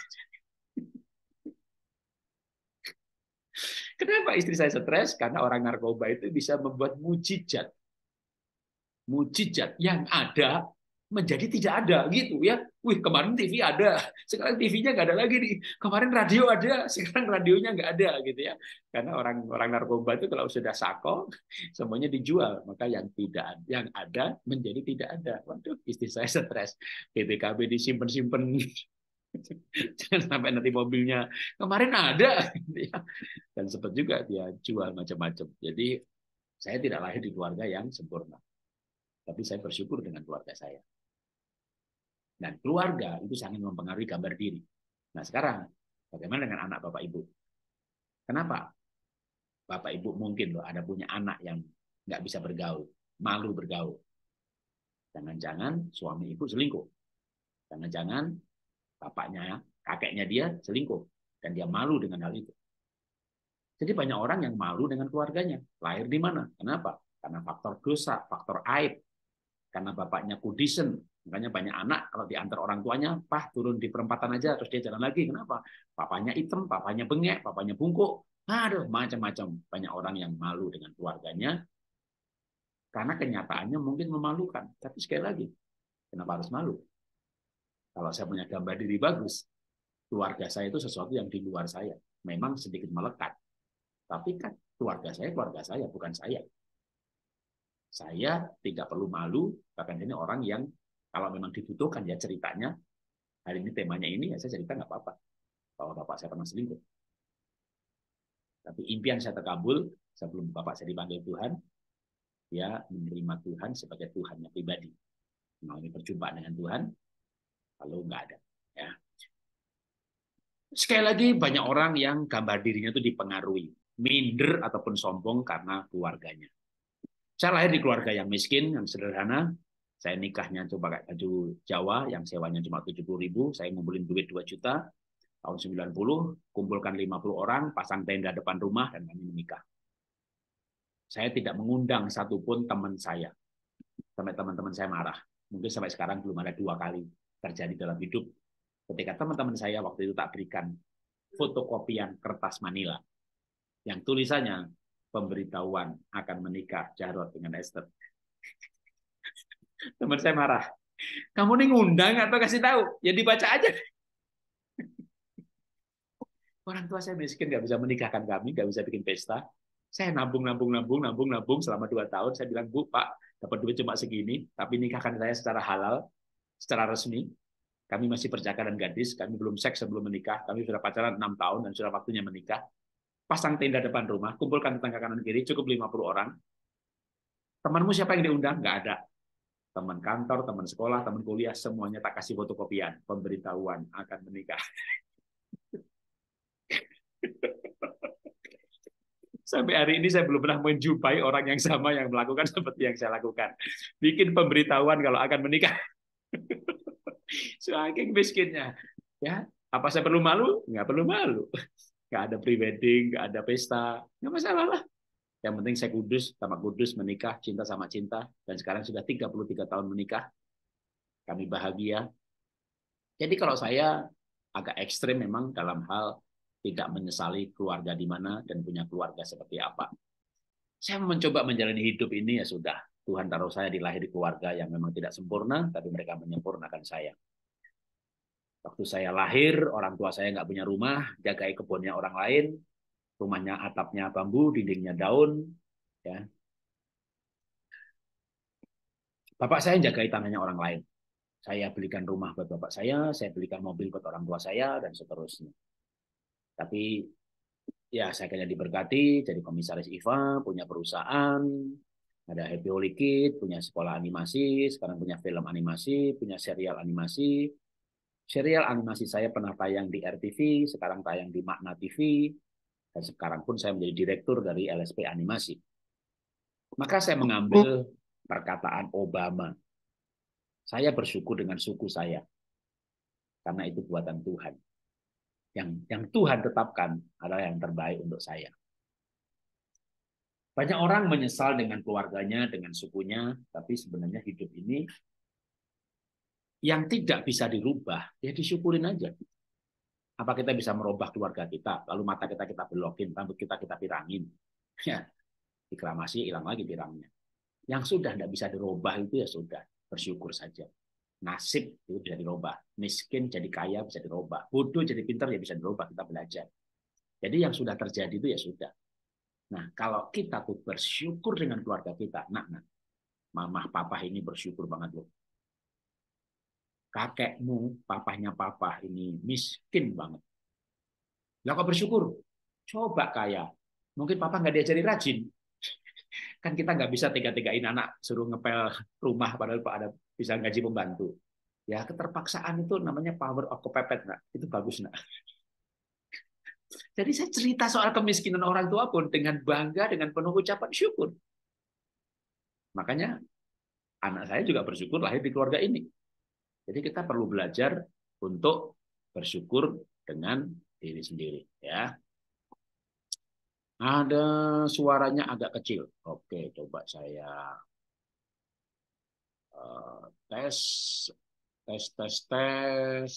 Kenapa istri saya stres? Karena orang narkoba itu bisa membuat mujizat. Mujizat yang ada menjadi tidak ada gitu ya. Wih, kemarin T V ada, sekarang T V-nya nggak ada lagi nih. Kemarin radio ada, sekarang radionya nggak ada gitu ya. Karena orang orang narkoba itu kalau sudah sako semuanya dijual, maka yang tidak yang ada menjadi tidak ada. Waduh, istri saya stres. B P K B disimpan-simpan. Jangan sampai nanti mobilnya kemarin ada gitu ya. Dan sempat juga dia jual macam-macam. Jadi saya tidak lahir di keluarga yang sempurna. Tapi saya bersyukur dengan keluarga saya. Dan keluarga itu sangat mempengaruhi gambar diri. Nah sekarang, bagaimana dengan anak Bapak Ibu? Kenapa? Bapak Ibu mungkin loh ada punya anak yang nggak bisa bergaul, malu bergaul. Jangan-jangan suami ibu selingkuh. Jangan-jangan bapaknya, kakeknya dia selingkuh. Dan dia malu dengan hal itu. Jadi banyak orang yang malu dengan keluarganya. Lahir di mana? Kenapa? Karena faktor dosa, faktor aib. Karena bapaknya kudisen, makanya banyak anak kalau diantar orang tuanya, pah turun di perempatan aja terus dia jalan lagi. Kenapa? Papanya hitam, papanya bengek, papanya bungkuk. Aduh, macam-macam. Banyak orang yang malu dengan keluarganya karena kenyataannya mungkin memalukan. Tapi sekali lagi, kenapa harus malu? Kalau saya punya gambar diri bagus, keluarga saya itu sesuatu yang di luar saya. Memang sedikit melekat. Tapi kan keluarga saya, keluarga saya, bukan saya. Saya tidak perlu malu, bahkan ini orang yang kalau memang dibutuhkan ya ceritanya, hari ini temanya ini, ya saya cerita nggak apa-apa. Kalau bapak saya pernah selingkuh. Tapi impian saya terkabul, sebelum bapak saya dipanggil Tuhan, dia menerima Tuhan sebagai Tuhannya pribadi. Mengalami perjumpaan dengan Tuhan, lalu nggak ada. Ya. Sekali lagi, banyak orang yang gambar dirinya itu dipengaruhi. Minder ataupun sombong karena keluarganya. Saya lahir di keluarga yang miskin, yang sederhana. Saya nikahnya coba pakai baju Jawa, yang sewanya cuma tujuh puluh ribu. Saya ngumpulin duit dua juta. Tahun sembilan puluh, kumpulkan lima puluh orang, pasang tenda depan rumah, dan kami menikah. Saya tidak mengundang satupun teman saya. Sampai teman-teman saya marah. Mungkin sampai sekarang belum ada dua kali terjadi dalam hidup. Ketika teman-teman saya waktu itu tak berikan fotokopian kertas Manila. Yang tulisannya, pemberitahuan akan menikah Jarod dengan Esther. Teman saya marah. Kamu nih ngundang atau kasih tahu? Ya dibaca aja. Orang tua saya miskin, nggak bisa menikahkan kami, nggak bisa bikin pesta. Saya nabung, nabung, nabung, nabung, nabung selama dua tahun. Saya bilang, Bu, Pak, dapat duit cuma segini, tapi nikahkan saya secara halal, secara resmi. Kami masih perjaka dan gadis, kami belum seks sebelum menikah, kami sudah pacaran enam tahun dan sudah waktunya menikah. Pasang tenda depan rumah, kumpulkan tetangga kanan kiri, cukup lima puluh orang. Temanmu siapa yang diundang? Nggak ada. Teman kantor, teman sekolah, teman kuliah, semuanya tak kasih fotokopian. Pemberitahuan akan menikah. Sampai hari ini saya belum pernah menjumpai orang yang sama yang melakukan seperti yang saya lakukan. Bikin pemberitahuan kalau akan menikah. Saking miskinnya. Ya, apa saya perlu malu? Nggak perlu malu. Nggak ada prewedding, nggak ada pesta. Nggak masalah lah. Yang penting saya kudus sama kudus menikah, cinta sama cinta. Dan sekarang sudah tiga puluh tiga tahun menikah. Kami bahagia. Jadi kalau saya agak ekstrim memang dalam hal tidak menyesali keluarga di mana dan punya keluarga seperti apa. Saya mencoba menjalani hidup ini ya sudah. Tuhan taruh saya dilahir di keluarga yang memang tidak sempurna, tapi mereka menyempurnakan saya. Waktu saya lahir, orang tua saya nggak punya rumah, jagai kebunnya orang lain, rumahnya atapnya bambu, dindingnya daun. Ya. Bapak saya jagai tanahnya orang lain. Saya belikan rumah buat bapak saya, saya belikan mobil buat orang tua saya, dan seterusnya. Tapi ya saya kayaknya diberkati, jadi komisaris I V A, punya perusahaan, ada Happy Holy Kid, punya sekolah animasi, sekarang punya film animasi, punya serial animasi. Serial animasi saya pernah tayang di R T V, sekarang tayang di Makna T V, dan sekarang pun saya menjadi direktur dari L S P Animasi. Maka saya mengambil perkataan Obama. Saya bersyukur dengan suku saya, karena itu buatan Tuhan. Yang, yang Tuhan tetapkan adalah yang terbaik untuk saya. Banyak orang menyesal dengan keluarganya, dengan sukunya, tapi sebenarnya hidup ini yang tidak bisa dirubah, ya disyukurin aja. Apa kita bisa merubah keluarga kita, lalu mata kita kita belokin, rambut kita kita pirangin. Ya, reklamasi hilang lagi pirangnya. Yang sudah tidak bisa dirubah itu ya sudah, bersyukur saja. Nasib itu bisa dirubah, miskin jadi kaya bisa dirubah, bodoh jadi pintar ya bisa dirubah, kita belajar. Jadi yang sudah terjadi itu ya sudah. Nah, kalau kita tuh bersyukur dengan keluarga kita, nak, nak, mama, papa ini bersyukur banget loh. Kakekmu, papahnya papa ini miskin banget. Lah kok bersyukur? Coba kaya. Mungkin papa nggak diajari rajin. Kan kita nggak bisa tega-tegain anak suruh ngepel rumah padahal ada bisa gaji pembantu. Ya keterpaksaan itu namanya power of kepepet, nak. Itu bagus, nak. Jadi saya cerita soal kemiskinan orang tua pun dengan bangga, dengan penuh ucapan syukur. Makanya anak saya juga bersyukur lahir di keluarga ini. Jadi kita perlu belajar untuk bersyukur dengan diri sendiri, ya. Ada suaranya agak kecil. Oke, coba saya uh, tes, tes, tes, tes.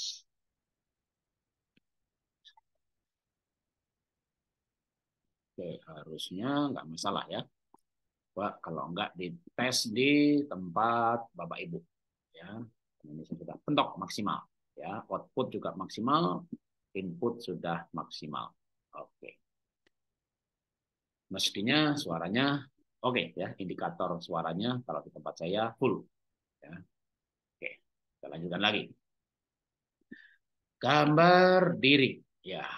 Oke, harusnya nggak masalah ya. Coba kalau nggak dites di tempat Bapak Ibu, ya. Ini sudah pentok maksimal, ya. Output juga maksimal, input sudah maksimal. Oke. Mestinya suaranya oke, okay, ya, indikator suaranya kalau di tempat saya full, ya. Oke, kita lanjutkan lagi. Gambar diri, ya.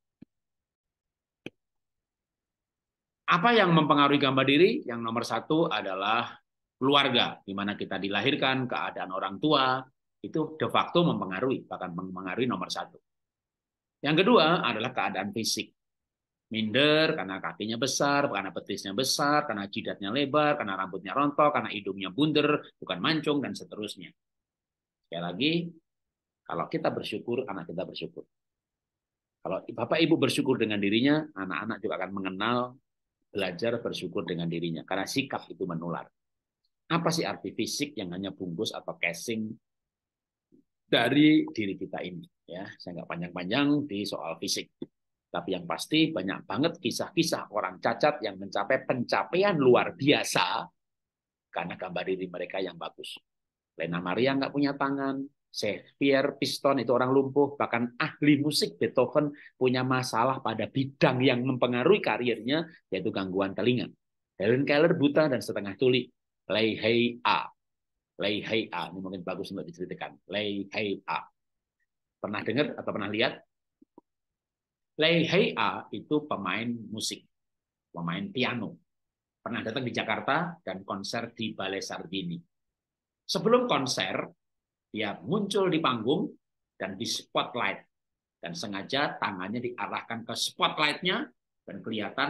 Apa yang mempengaruhi gambar diri? Yang nomor satu adalah keluarga, di mana kita dilahirkan, keadaan orang tua, itu de facto mempengaruhi, bahkan mempengaruhi nomor satu. Yang kedua adalah keadaan fisik. Minder karena kakinya besar, karena betisnya besar, karena jidatnya lebar, karena rambutnya rontok, karena hidungnya bunder, bukan mancung, dan seterusnya. Sekali lagi, kalau kita bersyukur, anak kita bersyukur. Kalau Bapak Ibu bersyukur dengan dirinya, anak-anak juga akan mengenal, belajar bersyukur dengan dirinya. Karena sikap itu menular. Apa sih arti fisik yang hanya bungkus atau casing dari diri kita ini? Ya, saya nggak panjang-panjang di soal fisik. Tapi yang pasti banyak banget kisah-kisah orang cacat yang mencapai pencapaian luar biasa karena gambar diri mereka yang bagus. Lena Maria nggak punya tangan, Xavier Piston itu orang lumpuh, bahkan ahli musik Beethoven punya masalah pada bidang yang mempengaruhi karirnya, yaitu gangguan telinga. Helen Keller buta dan setengah tuli. Lei Hei A. Lei Hei A, ini mungkin bagus untuk diceritakan. Lei Hei A. Pernah dengar atau pernah lihat? Lei Hei A itu pemain musik, pemain piano. Pernah datang di Jakarta dan konser di Balai Sarbini. Sebelum konser, dia muncul di panggung dan di spotlight. Dan sengaja tangannya diarahkan ke spotlight-nya dan kelihatan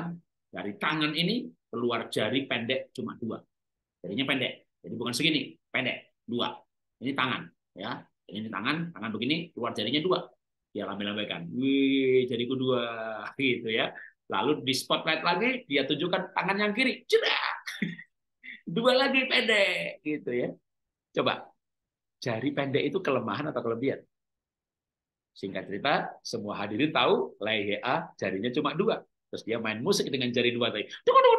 Dari tangan ini keluar jari pendek cuma dua. Jarinya pendek. Jadi bukan segini, pendek. Dua. Ini tangan. Ya. Ini tangan, tangan begini, keluar jarinya dua. Dia lambai-lambaikan. Wih, jariku dua. Gitu ya. Lalu di spotlight lagi, dia tunjukkan tangan yang kiri. Cedak. Dua lagi pendek. Gitu ya. Coba. Jari pendek itu kelemahan atau kelebihan? Singkat cerita, semua hadirin tahu Lei Hea jarinya cuma dua. Terus dia main musik dengan jari dua tadi.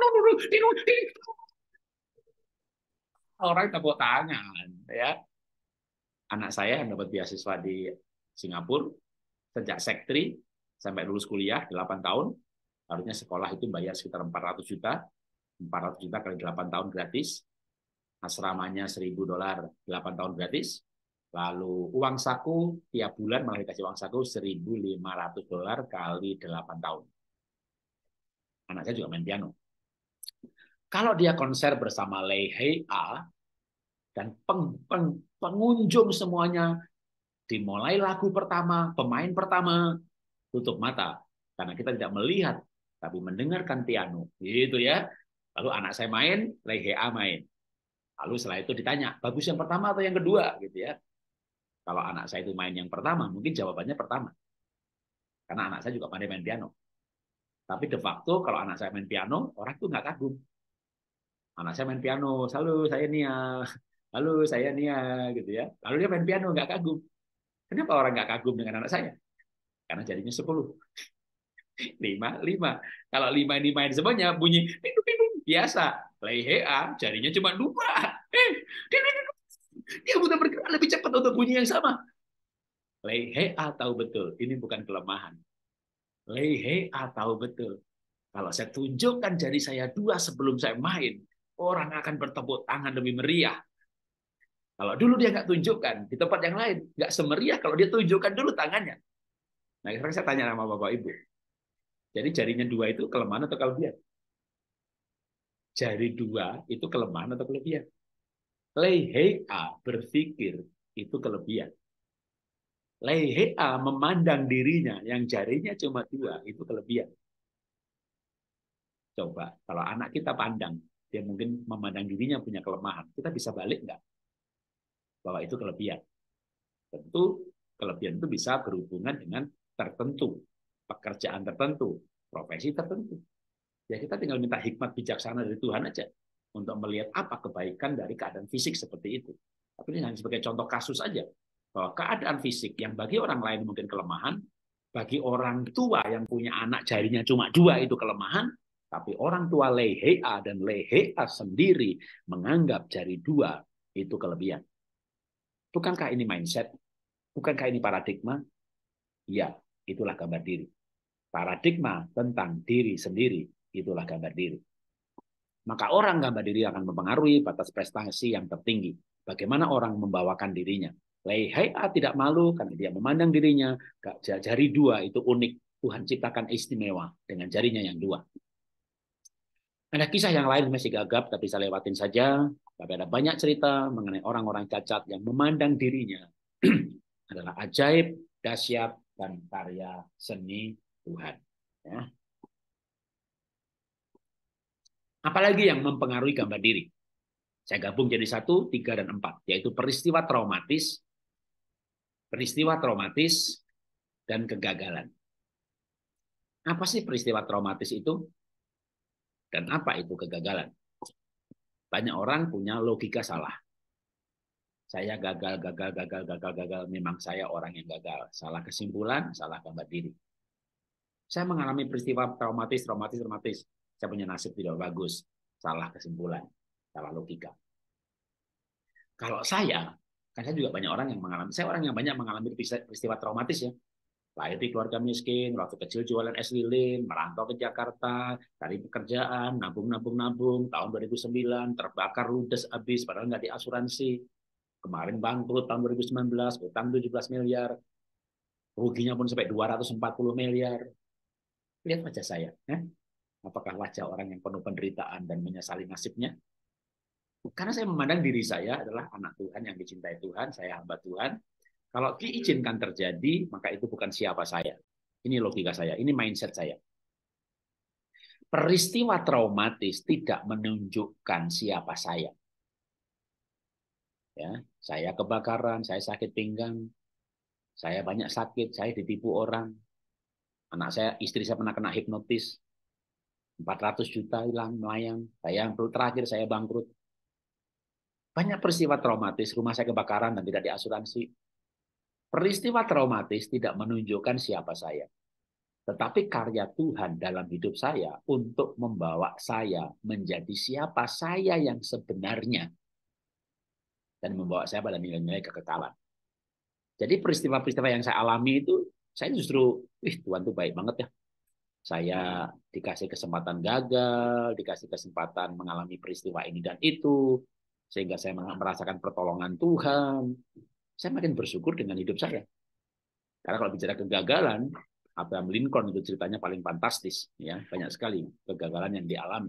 Orang tepuk tangan, ya. Anak saya yang dapat beasiswa di Singapura sejak sektri sampai lulus kuliah delapan tahun, harusnya sekolah itu bayar sekitar empat ratus juta, empat ratus juta kali delapan tahun gratis, asramanya seribu dolar delapan tahun gratis, lalu uang saku tiap bulan malah dikasih uang saku seribu lima ratus dolar kali delapan tahun. Anak saya juga main piano. Kalau dia konser bersama Lei Hea dan peng, peng, pengunjung semuanya dimulai lagu pertama, pemain pertama, tutup mata karena kita tidak melihat tapi mendengarkan piano, gitu ya. Lalu anak saya main, Lei Hea main. Lalu setelah itu ditanya, bagus yang pertama atau yang kedua, gitu ya. Kalau anak saya itu main yang pertama, mungkin jawabannya pertama. Karena anak saya juga pandai main piano. Tapi de facto kalau anak saya main piano, orang tuh nggak kagum. Anak saya main piano, halo saya Nia, halo saya Nia, gitu ya. Lalu dia main piano nggak kagum. Kenapa orang nggak kagum dengan anak saya? Karena jadinya sepuluh. Lima, lima. Kalau lima ini main semuanya bunyi pindung, pindung. Biasa. Lei Hea jarinya cuma dua. Eh, dia udah bergerak lebih cepat untuk bunyi yang sama. Lei Hea tahu betul, ini bukan kelemahan. Lei Hea tahu betul. Kalau saya tunjukkan jari saya dua sebelum saya main, orang akan bertepuk tangan lebih meriah. Kalau dulu dia nggak tunjukkan, di tempat yang lain, nggak semeriah kalau dia tunjukkan dulu tangannya. Nah, sekarang saya tanya sama Bapak Ibu. Jadi jarinya dua itu kelemahan atau kelebihan? Jari dua itu kelemahan atau kelebihan? Lei Hea berpikir itu kelebihan. Lei Hea memandang dirinya yang jarinya cuma dua, itu kelebihan. Coba, kalau anak kita pandang, dia mungkin memandang dirinya punya kelemahan. Kita bisa balik nggak? Bahwa itu kelebihan. Tentu kelebihan itu bisa berhubungan dengan tertentu, pekerjaan tertentu, profesi tertentu. Ya kita tinggal minta hikmat bijaksana dari Tuhan aja untuk melihat apa kebaikan dari keadaan fisik seperti itu. Tapi ini hanya sebagai contoh kasus aja, bahwa keadaan fisik yang bagi orang lain mungkin kelemahan, bagi orang tua yang punya anak jarinya cuma dua itu kelemahan, tapi orang tua Lei Hea dan Lei Hea sendiri menganggap jari dua itu kelebihan. Bukankah ini mindset? Bukankah ini paradigma? Ya, itulah gambar diri. Paradigma tentang diri sendiri, itulah gambar diri. Maka orang gambar diri akan mempengaruhi batas prestasi yang tertinggi. Bagaimana orang membawakan dirinya. Lei Hea tidak malu karena dia memandang dirinya, jari dua itu unik. Tuhan ciptakan istimewa dengan jarinya yang dua. Ada kisah yang lain masih gagap, tapi saya lewatin saja. Tapi ada banyak cerita mengenai orang-orang cacat yang memandang dirinya adalah ajaib, dahsyat, dan karya seni Tuhan. Ya. Apalagi yang mempengaruhi gambar diri? Saya gabung jadi satu, tiga, dan empat, yaitu peristiwa traumatis, peristiwa traumatis, dan kegagalan. Apa sih peristiwa traumatis itu? Dan apa itu kegagalan? Banyak orang punya logika salah. Saya gagal, gagal, gagal, gagal, gagal. Memang saya orang yang gagal. Salah kesimpulan, salah gambar diri. Saya mengalami peristiwa traumatis, traumatis, traumatis. Saya punya nasib tidak bagus. Salah kesimpulan, salah logika. Kalau saya, kan saya juga banyak orang yang mengalami. Saya orang yang banyak mengalami peristiwa traumatis ya. Lahir di keluarga miskin, waktu kecil jualan es lilin, merantau ke Jakarta, cari pekerjaan, nabung, nabung, nabung. Tahun dua ribu sembilan terbakar ludes habis, padahal nggak diasuransi. Kemarin bangkrut tahun dua ribu sembilan belas, utang tujuh belas miliar. Ruginya pun sampai dua ratus empat puluh miliar. Lihat wajah saya. Eh? Apakah wajah orang yang penuh penderitaan dan menyesali nasibnya? Karena saya memandang diri saya adalah anak Tuhan yang dicintai Tuhan, saya hamba Tuhan. Kalau diizinkan terjadi, maka itu bukan siapa saya. Ini logika saya, ini mindset saya. peristiwa traumatis tidak menunjukkan siapa saya. Ya, saya kebakaran, saya sakit pinggang, saya banyak sakit, saya ditipu orang, anak saya, istri saya pernah kena hipnotis, empat ratus juta hilang melayang, saya yang terakhir saya bangkrut. Banyak peristiwa traumatis, rumah saya kebakaran dan tidak diasuransi. Peristiwa traumatis tidak menunjukkan siapa saya. Tetapi karya Tuhan dalam hidup saya untuk membawa saya menjadi siapa saya yang sebenarnya. Dan membawa saya pada nilai-nilai kekekalan. Jadi peristiwa-peristiwa yang saya alami itu, saya justru, wih Tuhan tuh baik banget ya. Saya dikasih kesempatan gagal, dikasih kesempatan mengalami peristiwa ini dan itu, sehingga saya merasakan pertolongan Tuhan. Saya makin bersyukur dengan hidup saya. Karena kalau bicara kegagalan, Abraham Lincoln itu ceritanya paling fantastis, ya banyak sekali kegagalan yang dialami.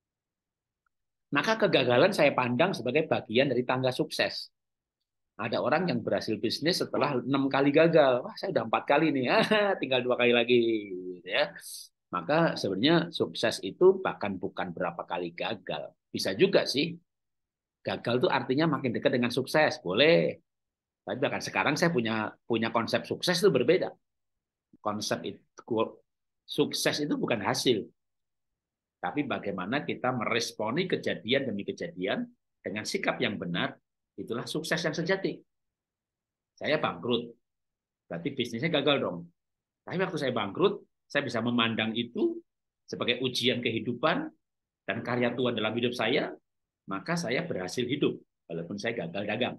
Maka kegagalan saya pandang sebagai bagian dari tangga sukses. Ada orang yang berhasil bisnis setelah enam kali gagal. Wah, saya udah empat kali nih, tinggal dua kali lagi, ya. Maka sebenarnya sukses itu bahkan bukan berapa kali gagal. Bisa juga sih. Gagal itu artinya makin dekat dengan sukses, boleh. Tapi bahkan sekarang saya punya punya konsep sukses itu berbeda. Konsep itu sukses itu bukan hasil, tapi bagaimana kita meresponi kejadian demi kejadian dengan sikap yang benar, itulah sukses yang sejati. Saya bangkrut, berarti bisnisnya gagal dong. Tapi waktu saya bangkrut, saya bisa memandang itu sebagai ujian kehidupan dan karya Tuhan dalam hidup saya, maka saya berhasil hidup, walaupun saya gagal dagang.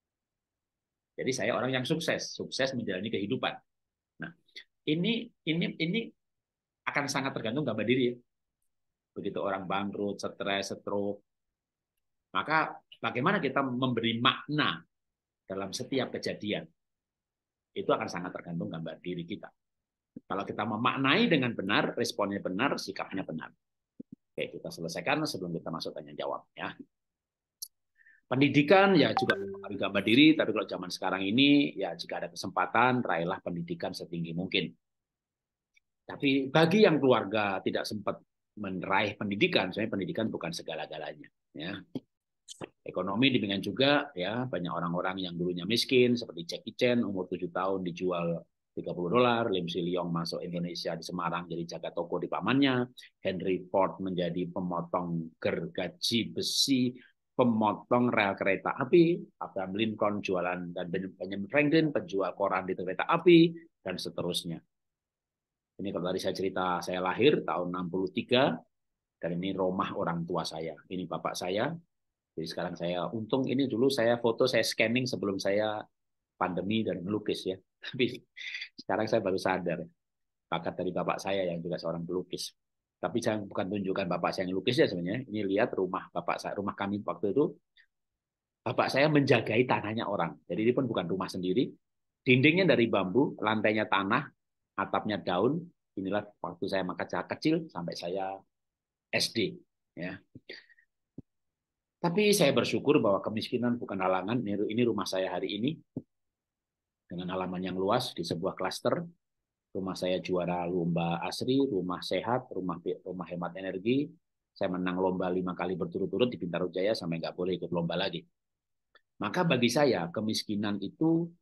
Jadi saya orang yang sukses, sukses menjalani kehidupan. Nah, ini ini ini akan sangat tergantung gambar diri ya. Begitu orang bangkrut, stres, stroke, maka bagaimana kita memberi makna dalam setiap kejadian, itu akan sangat tergantung gambar diri kita. Kalau kita memaknai dengan benar, responnya benar, sikapnya benar. Oke, kita selesaikan sebelum kita masuk tanya jawab ya. Pendidikan ya juga mempengaruhi gambar diri, tapi kalau zaman sekarang ini ya jika ada kesempatan, raihlah pendidikan setinggi mungkin. Tapi bagi yang keluarga tidak sempat meraih pendidikan, sebenarnya pendidikan bukan segala-galanya. Ya. Ekonomi demikian juga, ya banyak orang-orang yang dulunya miskin, seperti Jackie Chan, umur tujuh tahun dijual tiga puluh dolar, Lim Si Leong masuk Indonesia di Semarang jadi jaga toko di pamannya, Henry Ford menjadi pemotong gergaji besi, pemotong rel kereta api, Abraham Lincoln jualan, dan Benjamin Franklin penjual koran di kereta api, dan seterusnya. Ini kalau tadi saya cerita, saya lahir tahun enam puluh tiga, dan ini rumah orang tua saya. Ini bapak saya. Jadi sekarang saya, untung ini dulu saya foto, saya scanning sebelum saya pandemi dan melukis ya. Tapi sekarang saya baru sadar, bakat dari bapak saya yang juga seorang pelukis. Tapi saya bukan tunjukkan bapak saya yang lukis ya sebenarnya. Ini lihat rumah bapak saya, rumah kami waktu itu, bapak saya menjagai tanahnya orang. Jadi ini pun bukan rumah sendiri. Dindingnya dari bambu, lantainya tanah, atapnya daun. Inilah waktu saya maka kecil sampai saya S D. Ya. Tapi saya bersyukur bahwa kemiskinan bukan halangan. Ini rumah saya hari ini dengan halaman yang luas di sebuah klaster. Rumah saya juara lomba ASRI, rumah sehat, rumah rumah hemat energi. Saya menang lomba lima kali berturut-turut di Bintaro Jaya sampai nggak boleh ikut lomba lagi. Maka bagi saya kemiskinan itu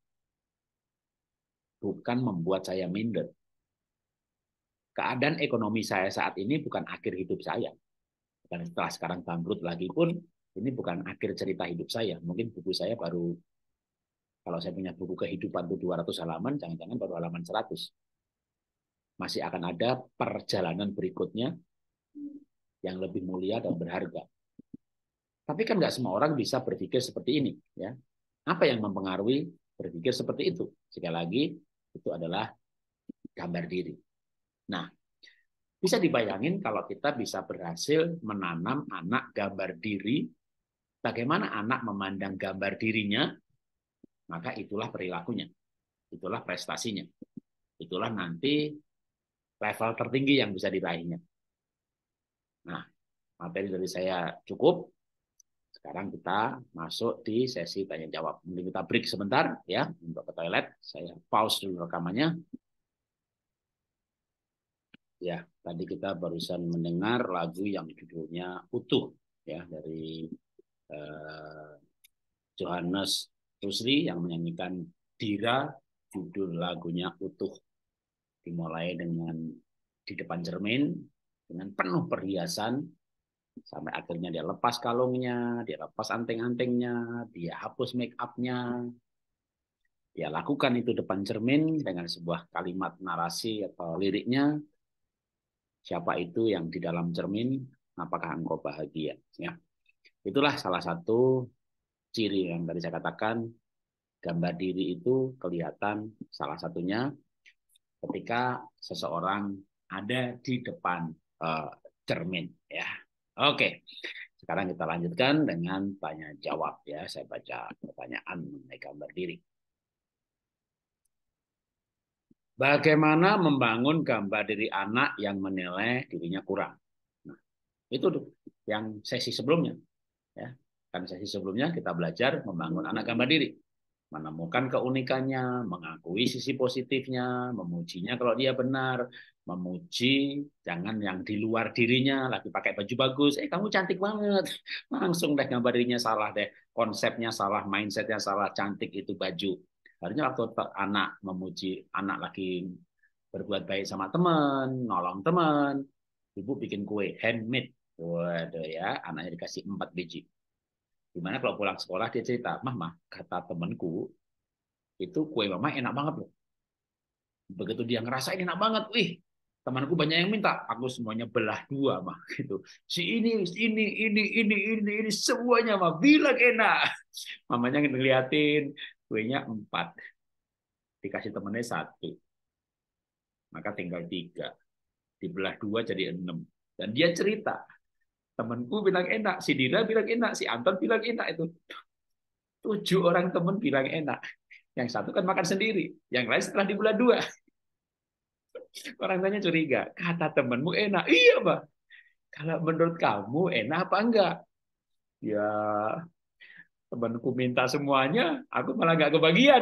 bukan membuat saya minder. Keadaan ekonomi saya saat ini bukan akhir hidup saya. Dan setelah sekarang bangkrut lagi pun, ini bukan akhir cerita hidup saya. Mungkin buku saya baru, kalau saya punya buku kehidupan itu dua ratus halaman, jangan-jangan baru halaman seratus. Masih akan ada perjalanan berikutnya yang lebih mulia dan berharga. Tapi kan nggak semua orang bisa berpikir seperti ini. Ya. Apa yang mempengaruhi berpikir seperti itu? Sekali lagi, itu adalah gambar diri. Nah, bisa dibayangin kalau kita bisa berhasil menanam anak gambar diri, bagaimana anak memandang gambar dirinya, maka itulah perilakunya, itulah prestasinya, itulah nanti level tertinggi yang bisa diraihnya. Nah, materi dari saya cukup. Sekarang kita masuk di sesi tanya jawab. Mending kita break sebentar ya untuk ke toilet. Saya pause dulu rekamannya. Ya, tadi kita barusan mendengar lagu yang judulnya Utuh ya dari eh, Johannes Rusli yang menyanyikan Dira, judul lagunya Utuh. Dimulai dengan di depan cermin dengan penuh perhiasan sampai akhirnya dia lepas kalungnya, dia lepas anting-antingnya, dia hapus make upnya, dia lakukan itu depan cermin dengan sebuah kalimat narasi atau liriknya, siapa itu yang di dalam cermin, apakah engkau bahagia? Ya, itulah salah satu ciri yang tadi saya katakan, gambar diri itu kelihatan salah satunya ketika seseorang ada di depan uh, cermin. Ya, oke. Sekarang kita lanjutkan dengan tanya jawab ya. Saya baca pertanyaan mengenai gambar diri. Bagaimana membangun gambar diri anak yang menilai dirinya kurang? Nah, itu tuh yang sesi sebelumnya. Ya, kan sesi sebelumnya kita belajar membangun anak gambar diri, menemukan keunikannya, mengakui sisi positifnya, memujinya kalau dia benar, memuji jangan yang di luar dirinya, lagi pakai baju bagus, eh kamu cantik banget, langsung deh gambar dirinya salah deh, konsepnya salah, mindsetnya salah, cantik itu baju. Harusnya waktu anak memuji, anak lagi berbuat baik sama teman, nolong teman, ibu bikin kue handmade, waduh ya, anaknya dikasih empat biji. Gimana kalau pulang sekolah dia cerita, mah mah kata temanku itu kue mama enak banget loh. Begitu dia ngerasain enak banget, wih temanku banyak yang minta, aku semuanya belah dua mah gitu. Si ini, ini, ini, ini, ini, ini semuanya mah bilang enak. Mamanya ngeliatin kuenya empat, dikasih temennya satu, maka tinggal tiga, dibelah dua jadi enam. Dan dia cerita, temanku bilang enak, si Dira bilang enak, si Anton bilang enak itu. Tujuh orang temen bilang enak. Yang satu kan makan sendiri, yang lain setelah dibelah dua. Orang tanya curiga, kata temenmu enak. Iya, Pak. Kalau menurut kamu enak apa enggak? Ya, temanku minta semuanya, aku malah nggak kebagian.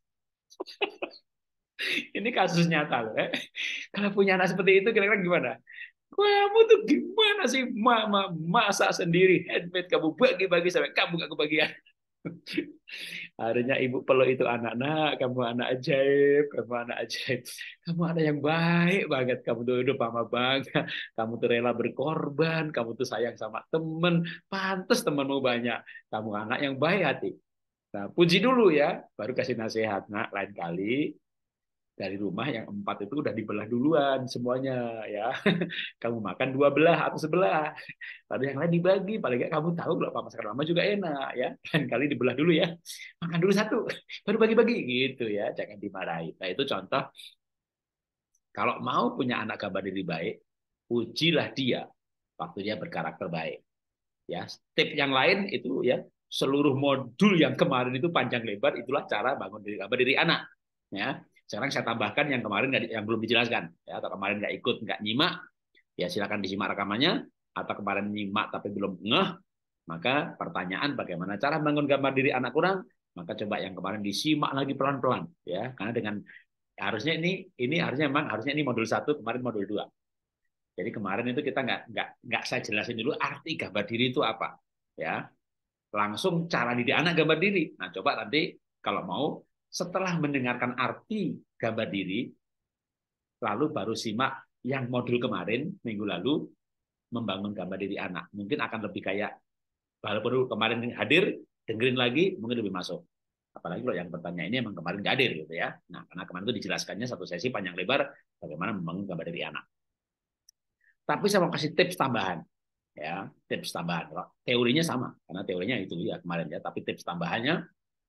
Ini kasus nyata loh. Eh. Kalau punya anak seperti itu, kira-kira gimana? Kamu tuh gimana sih? Mama masak sendiri, handmade, kamu bagi-bagi sampai kamu nggak kebagian. Harusnya ibu peluk itu anak, nak, kamu anak ajaib, kamu anak ajaib, kamu anak yang baik banget, kamu tuh hidup mama bangga, kamu tuh rela berkorban, kamu tuh sayang sama temen, pantas temenmu banyak, kamu anak yang baik hati. Nah, puji dulu ya, baru kasih nasihat, nak, lain kali dari rumah yang empat itu udah dibelah duluan semuanya ya. Kamu makan dua belah atau sebelah. Lalu yang lain dibagi, paling nggak kamu tahu kalau apa masakan mama juga enak ya. Kan kali dibelah dulu ya. Makan dulu satu, baru bagi-bagi gitu ya. Jangan dimarahi. Nah, itu contoh kalau mau punya anak gambar diri baik, ujilah dia waktu dia berkarakter baik. Ya, tip yang lain itu ya seluruh modul yang kemarin itu panjang lebar itulah cara bangun diri gambar diri anak. Ya, sekarang saya tambahkan yang kemarin yang belum dijelaskan ya, atau kemarin nggak ikut nggak nyimak ya silakan disimak rekamannya, atau kemarin nyimak tapi belum ngeh, maka pertanyaan bagaimana cara bangun gambar diri anak kurang, maka coba yang kemarin disimak lagi pelan-pelan ya, karena dengan harusnya ini ini harusnya memang harusnya ini modul satu, kemarin modul dua. Jadi kemarin itu kita nggak nggak nggak saya jelasin dulu arti gambar diri itu apa ya, langsung cara didik anak gambar diri. Nah coba nanti kalau mau setelah mendengarkan arti gambar diri, lalu baru simak yang modul kemarin minggu lalu membangun gambar diri anak. Mungkin akan lebih kayak walaupun kemarin hadir, dengerin lagi mungkin lebih masuk. Apalagi kalau yang bertanya ini emang kemarin nggak hadir gitu ya. Nah, karena kemarin itu dijelaskannya satu sesi panjang lebar bagaimana membangun gambar diri anak. Tapi saya mau kasih tips tambahan ya, tips tambahan. Teorinya sama karena teorinya itu ya kemarin ya, tapi tips tambahannya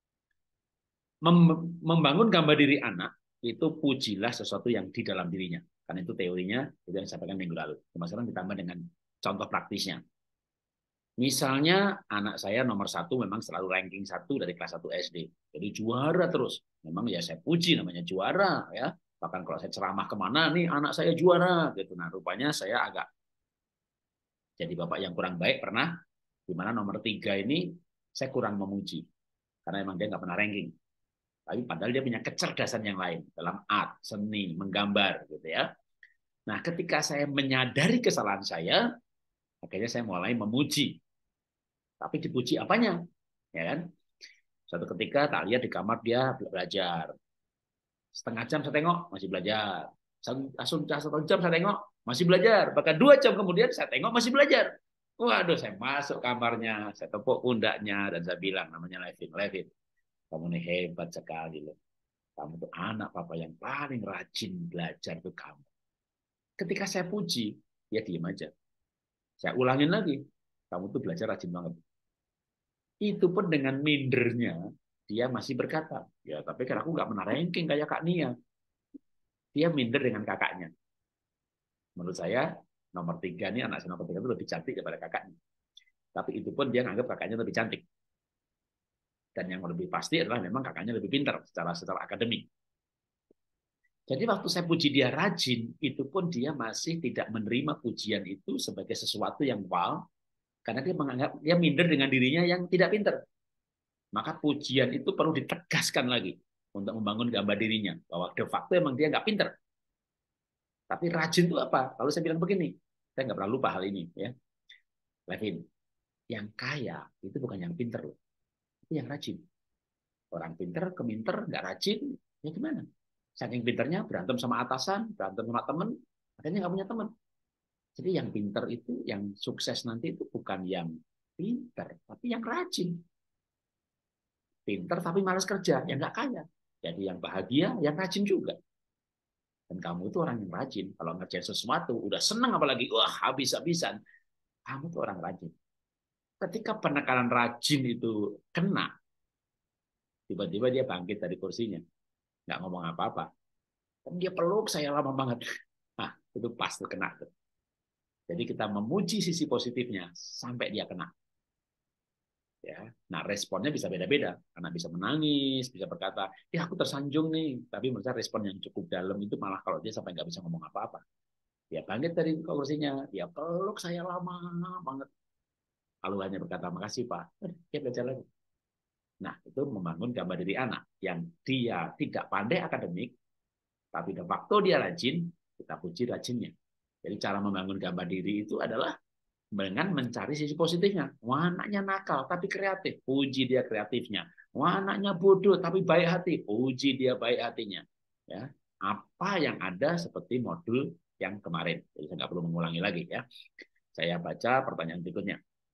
membangun gambar diri anak itu pujilah sesuatu yang di dalam dirinya. Karena itu teorinya itu yang saya sampaikan minggu lalu. Cuma sekarang ditambah dengan contoh praktisnya. Misalnya anak saya nomor satu memang selalu ranking satu dari kelas satu S D. Jadi juara terus. Memang ya saya puji namanya juara ya. Bahkan kalau saya ceramah kemana nih anak saya juara gitu. Nah rupanya saya agak jadi bapak yang kurang baik pernah. Di mana nomor tiga ini saya kurang memuji. Karena emang dia nggak pernah ranking. Tapi padahal dia punya kecerdasan yang lain dalam art, seni, menggambar gitu ya. Nah, ketika saya menyadari kesalahan saya, akhirnya saya mulai memuji. Tapi dipuji apanya? Ya kan? Suatu ketika tak lihat di kamar dia belajar. Setengah jam saya tengok, masih belajar. Langsung satu jam saya tengok, masih belajar. Bahkan dua jam kemudian saya tengok, masih belajar. Waduh, saya masuk kamarnya, saya tepuk pundaknya, dan saya bilang, namanya Levin, Levin, kamu ini hebat sekali loh. Kamu tuh anak papa yang paling rajin belajar tuh kamu. Ketika saya puji, ya diem aja. Saya ulangin lagi, kamu tuh belajar rajin banget. Itu pun dengan mindernya, dia masih berkata, ya tapi kan aku nggak pernah ranking kayak Kak Nia. Dia minder dengan kakaknya. Menurut saya, nomor tiga nih, anak saya nomor tiga itu lebih cantik daripada kakaknya. Tapi itu pun dia nganggap kakaknya lebih cantik. Dan yang lebih pasti adalah memang kakaknya lebih pintar secara secara akademik. Jadi waktu saya puji dia rajin, itu pun dia masih tidak menerima pujian itu sebagai sesuatu yang wow, karena dia menganggap dia minder dengan dirinya yang tidak pintar. Maka pujian itu perlu ditegaskan lagi untuk membangun gambar dirinya bahwa de facto emang dia nggak pintar. Tapi rajin itu apa? Kalau saya bilang begini, saya nggak pernah lupa hal ini, ya, Levin. Yang kaya itu bukan yang pintar loh, itu yang rajin. Orang pintar, keminter, nggak rajin, ya gimana? Saking pinternya berantem sama atasan, berantem sama temen, akhirnya nggak punya teman. Jadi yang pinter itu, yang sukses nanti itu bukan yang pinter, tapi yang rajin. Pinter tapi malas kerja, yang nggak kaya. Jadi yang bahagia, yang rajin juga. Dan kamu itu orang yang rajin. Kalau ngerjain sesuatu, udah seneng apalagi, wah habis-habisan. Kamu tuh orang rajin. Ketika penekanan rajin itu kena, tiba-tiba dia bangkit dari kursinya. Nggak ngomong apa-apa. Dan dia peluk saya lama banget. Nah, itu pas tuh kena. Jadi kita memuji sisi positifnya sampai dia kena. Ya, nah responnya bisa beda-beda. Karena bisa menangis, bisa berkata, ya aku tersanjung nih. Tapi menurut saya respon yang cukup dalam itu malah kalau dia sampai nggak bisa ngomong apa-apa. Dia bangkit dari kursinya, dia peluk saya lama banget. Lalu hanya berkata, makasih Pak. Dia belajar lagi. Nah, itu membangun gambar diri anak yang dia tidak pandai akademik, tapi de facto dia rajin, kita puji rajinnya. Jadi cara membangun gambar diri itu adalah dengan mencari sisi positifnya. Wah, anaknya nakal tapi kreatif, puji dia kreatifnya. Wah, anaknya bodoh tapi baik hati, puji dia baik hatinya. Ya, apa yang ada seperti modul yang kemarin. Jadi saya nggak perlu mengulangi lagi ya. Saya baca pertanyaan berikutnya.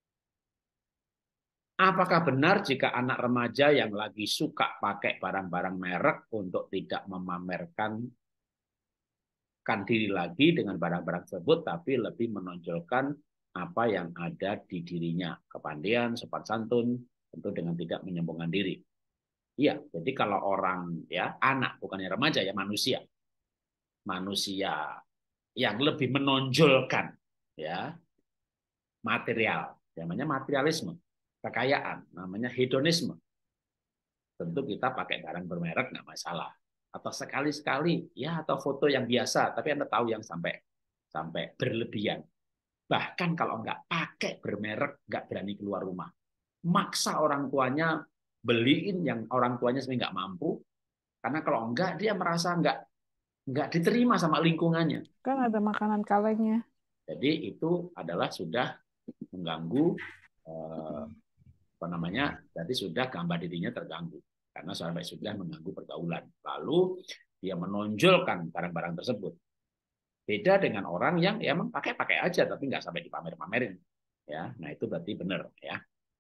Apakah benar jika anak remaja yang lagi suka pakai barang-barang merek untuk tidak memamerkan kan diri lagi dengan barang-barang tersebut, tapi lebih menonjolkan apa yang ada di dirinya, kepandaian, sopan santun, tentu dengan tidak menyombongkan diri. Iya, jadi kalau orang ya anak bukannya remaja ya manusia, manusia yang lebih menonjolkan ya material, namanya materialisme, kekayaan, namanya hedonisme. Tentu kita pakai barang bermerek nggak masalah. Atau sekali-sekali ya atau foto yang biasa, tapi Anda tahu yang sampai sampai berlebihan. Bahkan kalau nggak pakai bermerek, nggak berani keluar rumah. Maksa orang tuanya beliin yang orang tuanya sebenarnya nggak mampu, karena kalau enggak dia merasa nggak nggak diterima sama lingkungannya. Kan ada makanan kalengnya. Jadi itu adalah sudah mengganggu eh, apa namanya? Jadi sudah gambar dirinya terganggu karena sampai sudah mengganggu pergaulan. Lalu dia menonjolkan barang-barang tersebut. Beda dengan orang yang ya emang pakai-pakai aja tapi nggak sampai dipamer-pamerin. Ya, nah itu berarti benar ya.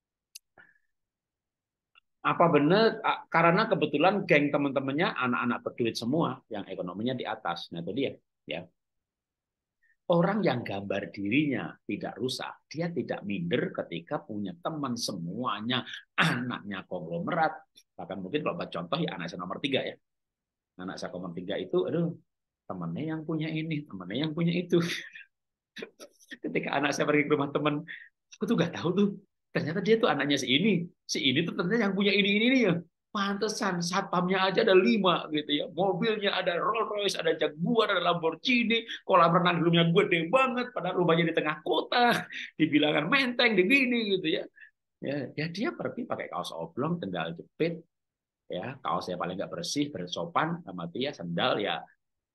Apa benar karena kebetulan geng teman-temannya anak-anak berduit semua yang ekonominya di atas. Nah itu dia ya. Orang yang gambar dirinya tidak rusak, dia tidak minder ketika punya teman semuanya anaknya konglomerat. Bahkan mungkin kalau buat contoh ya anak saya nomor tiga ya. Anak saya nomor tiga itu, aduh, temannya yang punya ini, temannya yang punya itu. Ketika anak saya pergi ke rumah teman, aku tuh gak tahu tuh. Ternyata dia tuh anaknya si ini. Si ini tuh ternyata yang punya ini ini nih ya. Pantesan satpamnya aja ada lima gitu ya. Mobilnya ada Rolls Royce, ada Jaguar, ada Lamborghini. Kolam renang dulunya gede banget. Padahal rumahnya di tengah kota. Dibilangan menteng, di begini gitu ya. Ya, ya dia pergi pakai kaos oblong, sendal jepit, ya kaosnya paling nggak bersih, bersopan sama dia, sendal ya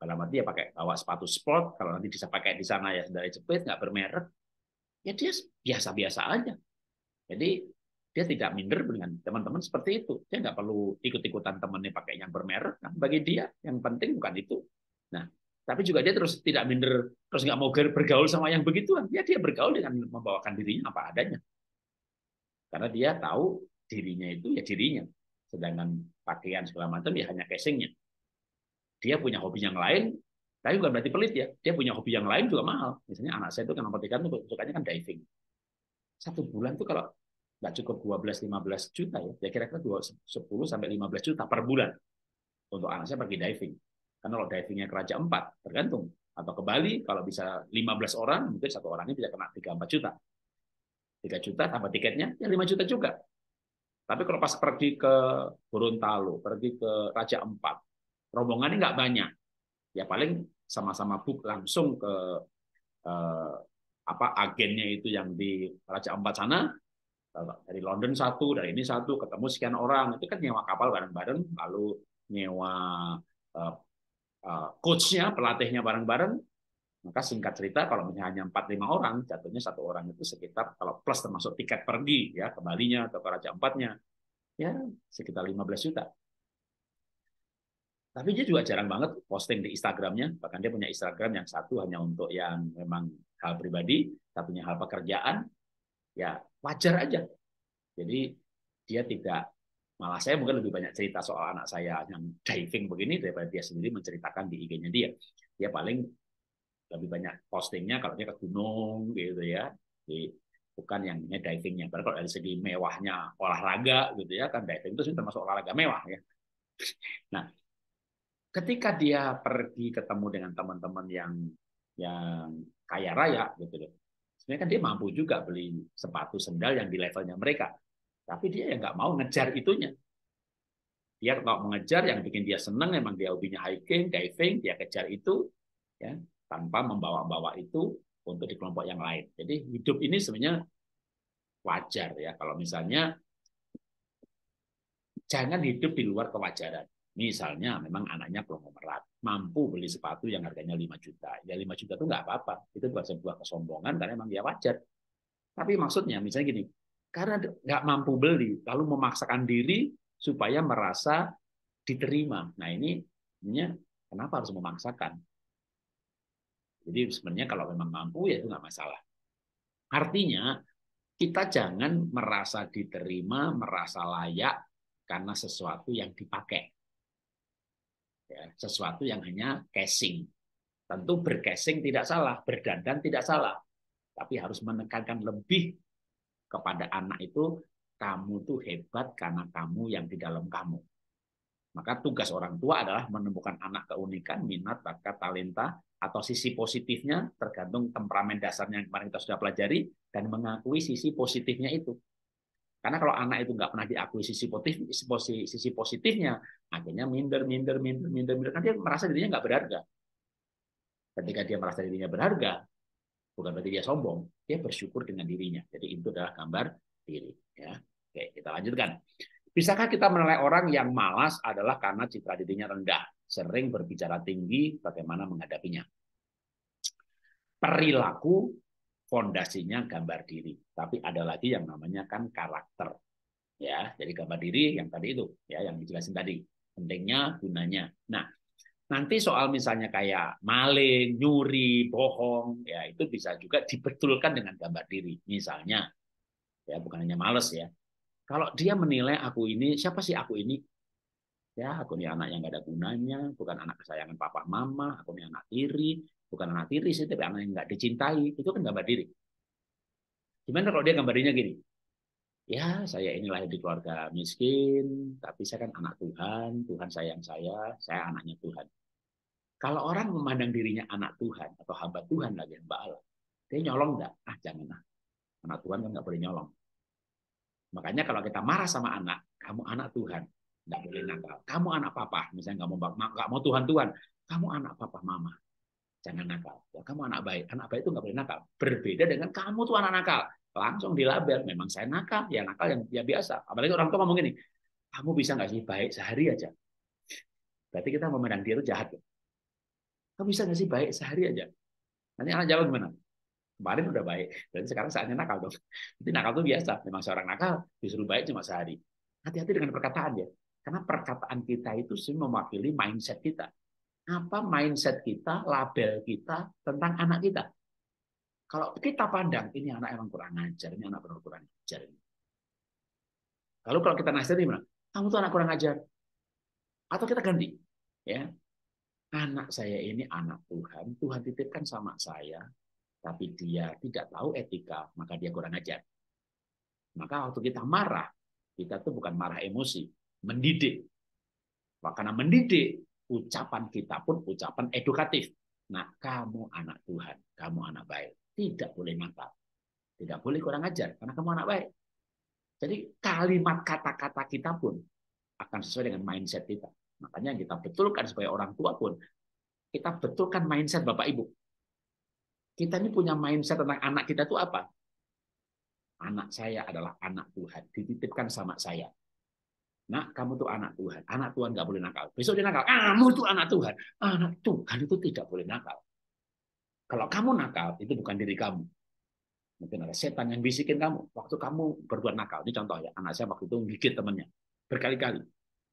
Dalam arti ya pakai bawa sepatu sport, kalau nanti bisa pakai di sana ya sendal jepit, nggak bermerek, ya dia biasa-biasa aja. Jadi dia tidak minder dengan teman-teman seperti itu. Dia nggak perlu ikut-ikutan temannya pakai yang bermerek. Nah, bagi dia yang penting bukan itu. Nah, tapi juga dia terus tidak minder, terus nggak mau bergaul sama yang begituan. Ya dia bergaul dengan membawakan dirinya apa adanya. Karena dia tahu dirinya itu ya dirinya. Sedangkan pakaian segala macam ya hanya casingnya. Dia punya hobi yang lain, tapi bukan berarti pelit ya. Dia punya hobi yang lain juga mahal. Misalnya anak saya itu kan ikan tuh sukanya kan diving. Satu bulan tuh kalau nggak cukup dua belas lima belas juta ya, ya kira-kira sepuluh sampai lima belas juta per bulan untuk anak saya pergi diving. Karena kalau divingnya ke Raja Empat, tergantung. Atau ke Bali, kalau bisa lima belas orang, mungkin satu orangnya bisa kena tiga empat juta. tiga juta tambah tiketnya, ya lima juta juga. Tapi kalau pas pergi ke Gorontalo, pergi ke Raja Empat, rombongannya nggak banyak. Ya paling sama-sama book langsung ke eh, apa agennya itu yang di Raja Ampat sana, dari London satu, dari ini satu, ketemu sekian orang, itu kan nyewa kapal bareng-bareng, lalu nyewa uh, uh, coachnya, pelatihnya bareng-bareng. Maka singkat cerita, kalau misalnya hanya empat lima orang, jatuhnya satu orang itu sekitar, kalau plus termasuk tiket pergi, ya ke Balinya atau ke Raja Empatnya, ya sekitar lima belas juta. Tapi dia juga jarang banget posting di Instagramnya, bahkan dia punya Instagram yang satu hanya untuk yang memang hal pribadi, satunya hal pekerjaan, ya wajar aja. Jadi dia tidak, malah saya mungkin lebih banyak cerita soal anak saya yang diving begini daripada dia sendiri menceritakan di I G-nya dia. Dia paling lebih banyak postingnya kalau dia ke gunung gitu ya, jadi bukan yang divingnya. Padahal kalau dari segi mewahnya olahraga gitu ya, kan diving itu termasuk olahraga mewah ya. Nah, ketika dia pergi ketemu dengan teman-teman yang yang kaya raya gitu loh, sebenarnya kan dia mampu juga beli sepatu sendal yang di levelnya mereka, tapi dia ya nggak mau ngejar itunya. Dia kalau mengejar yang bikin dia senang, memang dia hobinya hiking, diving, dia kejar itu, ya tanpa membawa-bawa itu untuk di kelompok yang lain. Jadi hidup ini sebenarnya wajar ya, kalau misalnya jangan hidup di luar kewajaran. Misalnya memang anaknya konglomerat, mampu beli sepatu yang harganya lima juta. Ya lima juta itu nggak apa-apa. Itu bukan sebuah kesombongan karena memang dia wajar. Tapi maksudnya misalnya gini, karena nggak mampu beli, lalu memaksakan diri supaya merasa diterima. Nah ini sebenarnya kenapa harus memaksakan? Jadi sebenarnya kalau memang mampu ya itu nggak masalah. Artinya kita jangan merasa diterima, merasa layak karena sesuatu yang dipakai. Ya, sesuatu yang hanya casing. Tentu bercasing tidak salah, berdandan tidak salah, tapi harus menekankan lebih kepada anak itu, kamu tuh hebat karena kamu yang di dalam kamu. Maka tugas orang tua adalah menemukan anak keunikan, minat, bakat, talenta, atau sisi positifnya, tergantung temperamen dasarnya yang kemarin kita sudah pelajari, dan mengakui sisi positifnya itu. Karena kalau anak itu nggak pernah diakui sisi positif, sisi positifnya, akhirnya minder, minder, minder, minder, minder. Kan dia merasa dirinya nggak berharga. Ketika dia merasa dirinya berharga, bukan berarti dia sombong, dia bersyukur dengan dirinya. Jadi itu adalah gambar diri. Ya, oke, kita lanjutkan. Bisakah kita menilai orang yang malas adalah karena citra dirinya rendah, sering berbicara tinggi, bagaimana menghadapinya? Perilaku fondasinya gambar diri, tapi ada lagi yang namanya kan karakter. Ya, jadi gambar diri yang tadi itu, ya, yang dijelasin tadi, pentingnya, gunanya. Nah, nanti soal misalnya kayak maling, nyuri, bohong, ya itu bisa juga dibetulkan dengan gambar diri. Misalnya, ya bukan hanya males ya. Kalau dia menilai aku ini, siapa sih aku ini? Ya, aku ini anak yang gak ada gunanya, bukan anak kesayangan papa mama, aku ini anak tiri, bukan anak tiri sih, tapi anak yang nggak dicintai. Itu kan gambar diri. Gimana kalau dia gambar dirinya gini? Ya, saya ini lahir di keluarga miskin, tapi saya kan anak Tuhan, Tuhan sayang saya, saya anaknya Tuhan. Kalau orang memandang dirinya anak Tuhan atau hamba Tuhan lagi, hamba Allah, dia nyolong nggak? Ah, jangan lah. Anak Tuhan kan nggak boleh nyolong. Makanya kalau kita marah sama anak, kamu anak Tuhan, nggak boleh nakal. Kamu anak papa, misalnya nggak mau nggak mau Tuhan Tuhan, kamu anak papa mama, jangan nakal. Ya, kamu anak baik, anak baik itu nggak boleh nakal. Berbeda dengan kamu tuh anak nakal, langsung dilabel. Memang saya nakal, ya nakal yang ya biasa. Apalagi orang tua ngomong gini, kamu bisa nggak sih baik sehari aja? Berarti kita memandang dia itu jahat. Kamu bisa nggak sih baik sehari aja? Nanti anak jawab gimana? Kemarin udah baik, dan sekarang saatnya nakal dong. Jadi nakal itu biasa. Memang seorang nakal disuruh baik cuma sehari. Hati-hati dengan perkataan ya. Karena perkataan kita itu sih mewakili mindset kita. Apa mindset kita, label kita tentang anak kita. Kalau kita pandang, ini anak emang kurang ajar, ini anak benar kurang ajar. Lalu kalau kita nasihati gimana? Kamu tuh anak kurang ajar. Atau kita ganti. Ya, anak saya ini anak Tuhan, Tuhan titipkan sama saya, tapi dia tidak tahu etika, maka dia kurang ajar. Maka waktu kita marah, kita tuh bukan marah emosi, mendidik. Karena mendidik, ucapan kita pun ucapan edukatif. Nah, kamu anak Tuhan, kamu anak baik. Tidak boleh nakal. Tidak boleh kurang ajar, karena kamu anak baik. Jadi kalimat kata-kata kita pun akan sesuai dengan mindset kita. Makanya kita betulkan sebagai orang tua pun, kita betulkan mindset Bapak Ibu. Kita ini punya mindset tentang anak kita itu apa? Anak saya adalah anak Tuhan, dititipkan sama saya. Nah, kamu tuh anak Tuhan. Anak Tuhan nggak boleh nakal. Besok dia nakal. Kamu tuh anak Tuhan. Anak Tuhan itu tidak boleh nakal. Kalau kamu nakal, itu bukan diri kamu. Mungkin ada setan yang bisikin kamu. Waktu kamu berbuat nakal. Ini contoh ya. Anak saya waktu itu gigit temannya. Berkali-kali.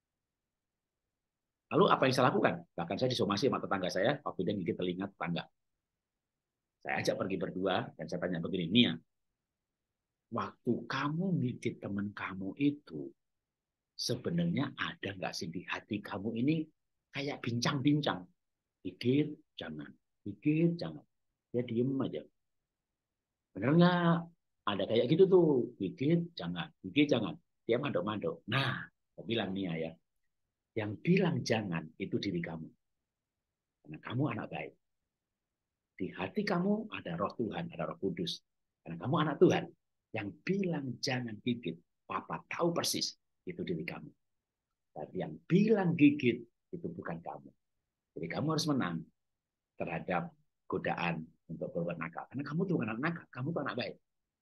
Lalu apa yang saya lakukan? Bahkan saya disomasi sama tetangga saya. Waktu dia gigit telinga tetangga. Saya ajak pergi berdua. Dan saya tanya begini. Nia, waktu kamu gigit teman kamu itu, sebenarnya ada nggak sih di hati kamu ini kayak bincang-bincang? Gigit, jangan. Gigit, jangan. Dia diem aja. Bener nggak? Ada kayak gitu tuh. Gigit, jangan. Gigit, jangan. Dia mandok-mandok. Nah, saya bilang Nia ya, yang bilang jangan itu diri kamu. Karena kamu anak baik. Di hati kamu ada roh Tuhan, ada roh kudus. Karena kamu anak Tuhan. Yang bilang jangan gigit, Papa tahu persis, itu diri kamu. Tapi yang bilang gigit, itu bukan kamu. Jadi kamu harus menang terhadap godaan untuk berbuat nakal. Karena kamu tuh bukan anak nakal, kamu tuh anak baik.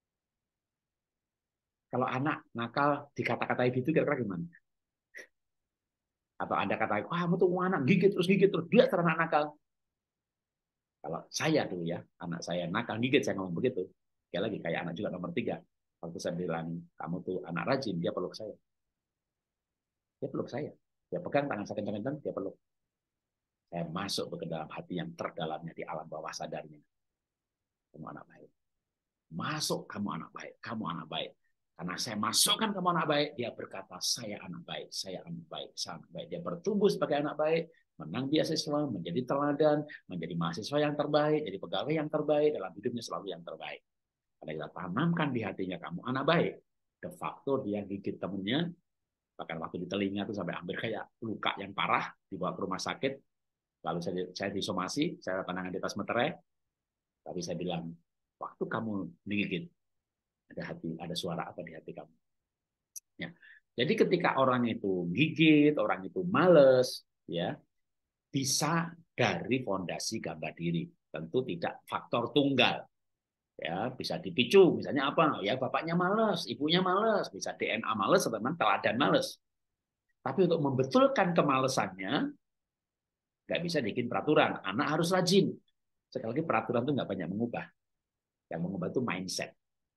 Kalau anak nakal dikata-katai gitu kira-kira gimana? Atau Anda katakan, wah kamu tuh anak gigit terus gigit terus, dia anak nakal. Kalau saya dulu ya, anak saya nakal gigit, saya ngomong begitu. Kayak lagi kayak anak juga nomor tiga. Waktu saya bilang, kamu tuh anak rajin, dia peluk saya. Dia peluk saya. Dia pegang tangan saya kencang-kencang, dia peluk. Saya masuk ke dalam hati yang terdalamnya di alam bawah sadarnya. Kamu anak baik. Masuk, kamu anak baik. Kamu anak baik. Karena saya masukkan kamu anak baik, dia berkata, saya anak baik, saya anak baik, saya anak baik. Dia bertumbuh sebagai anak baik, menang beasiswa, menjadi teladan, menjadi mahasiswa yang terbaik, jadi pegawai yang terbaik, dalam hidupnya selalu yang terbaik. Karena kita tanamkan di hatinya kamu anak baik. De facto dia gigit temennya, bahkan waktu di telinga itu sampai hampir kayak luka yang parah, dibawa ke rumah sakit. Lalu saya, saya disomasi, saya tandangan di atas meterai, tapi saya bilang, waktu kamu digigit, ada hati, ada suara apa di hati kamu? Ya. Jadi ketika orang itu gigit, orang itu males, ya bisa dari fondasi gambar diri. Tentu tidak faktor tunggal. Ya, bisa dipicu, misalnya apa? Ya bapaknya males, ibunya males, bisa D N A males, atau memang teladan males. Tapi untuk membetulkan kemalesannya, nggak bisa bikin peraturan. Anak harus rajin. Sekali lagi peraturan itu nggak banyak mengubah. Yang mengubah itu mindset.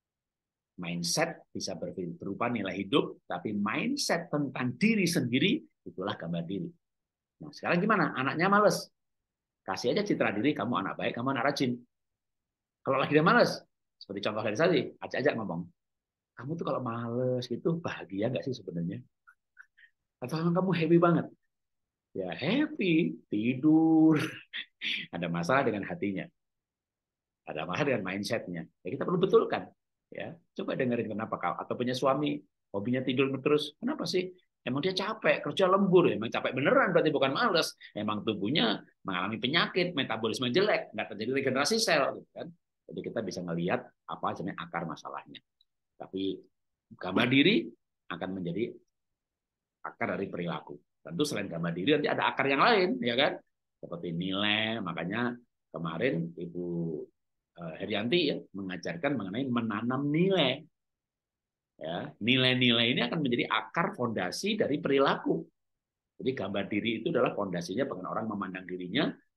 Mindset bisa berupa nilai hidup, tapi mindset tentang diri sendiri, itulah gambar diri. Nah, sekarang gimana? Anaknya males. Kasih aja citra diri, kamu anak baik, kamu anak rajin. Kalau lagi dia males, seperti contoh dari tadi, ajak-ajak ngomong. Kamu tuh kalau males gitu bahagia nggak sih sebenarnya? Atau kamu happy banget? Ya happy, tidur. Ada masalah dengan hatinya. Ada masalah dengan mindsetnya. Ya kita perlu betulkan. Ya, coba dengerin kenapa kau atau punya suami hobinya tidur terus. Kenapa sih? Emang dia capek, kerja lembur, emang capek beneran berarti bukan males. Emang tubuhnya mengalami penyakit, metabolisme jelek, nggak terjadi regenerasi sel, gitu kan? Jadi kita bisa melihat apa jenis akar masalahnya. Tapi gambar diri akan menjadi akar dari perilaku. Tentu selain gambar diri nanti ada akar yang lain, ya kan? Seperti nilai, makanya kemarin Ibu Herianti ya mengajarkan mengenai menanam nilai. Ya, nilai-nilai ini akan menjadi akar fondasi dari perilaku. Jadi gambar diri itu adalah fondasinya bagaimana orang memandang dirinya,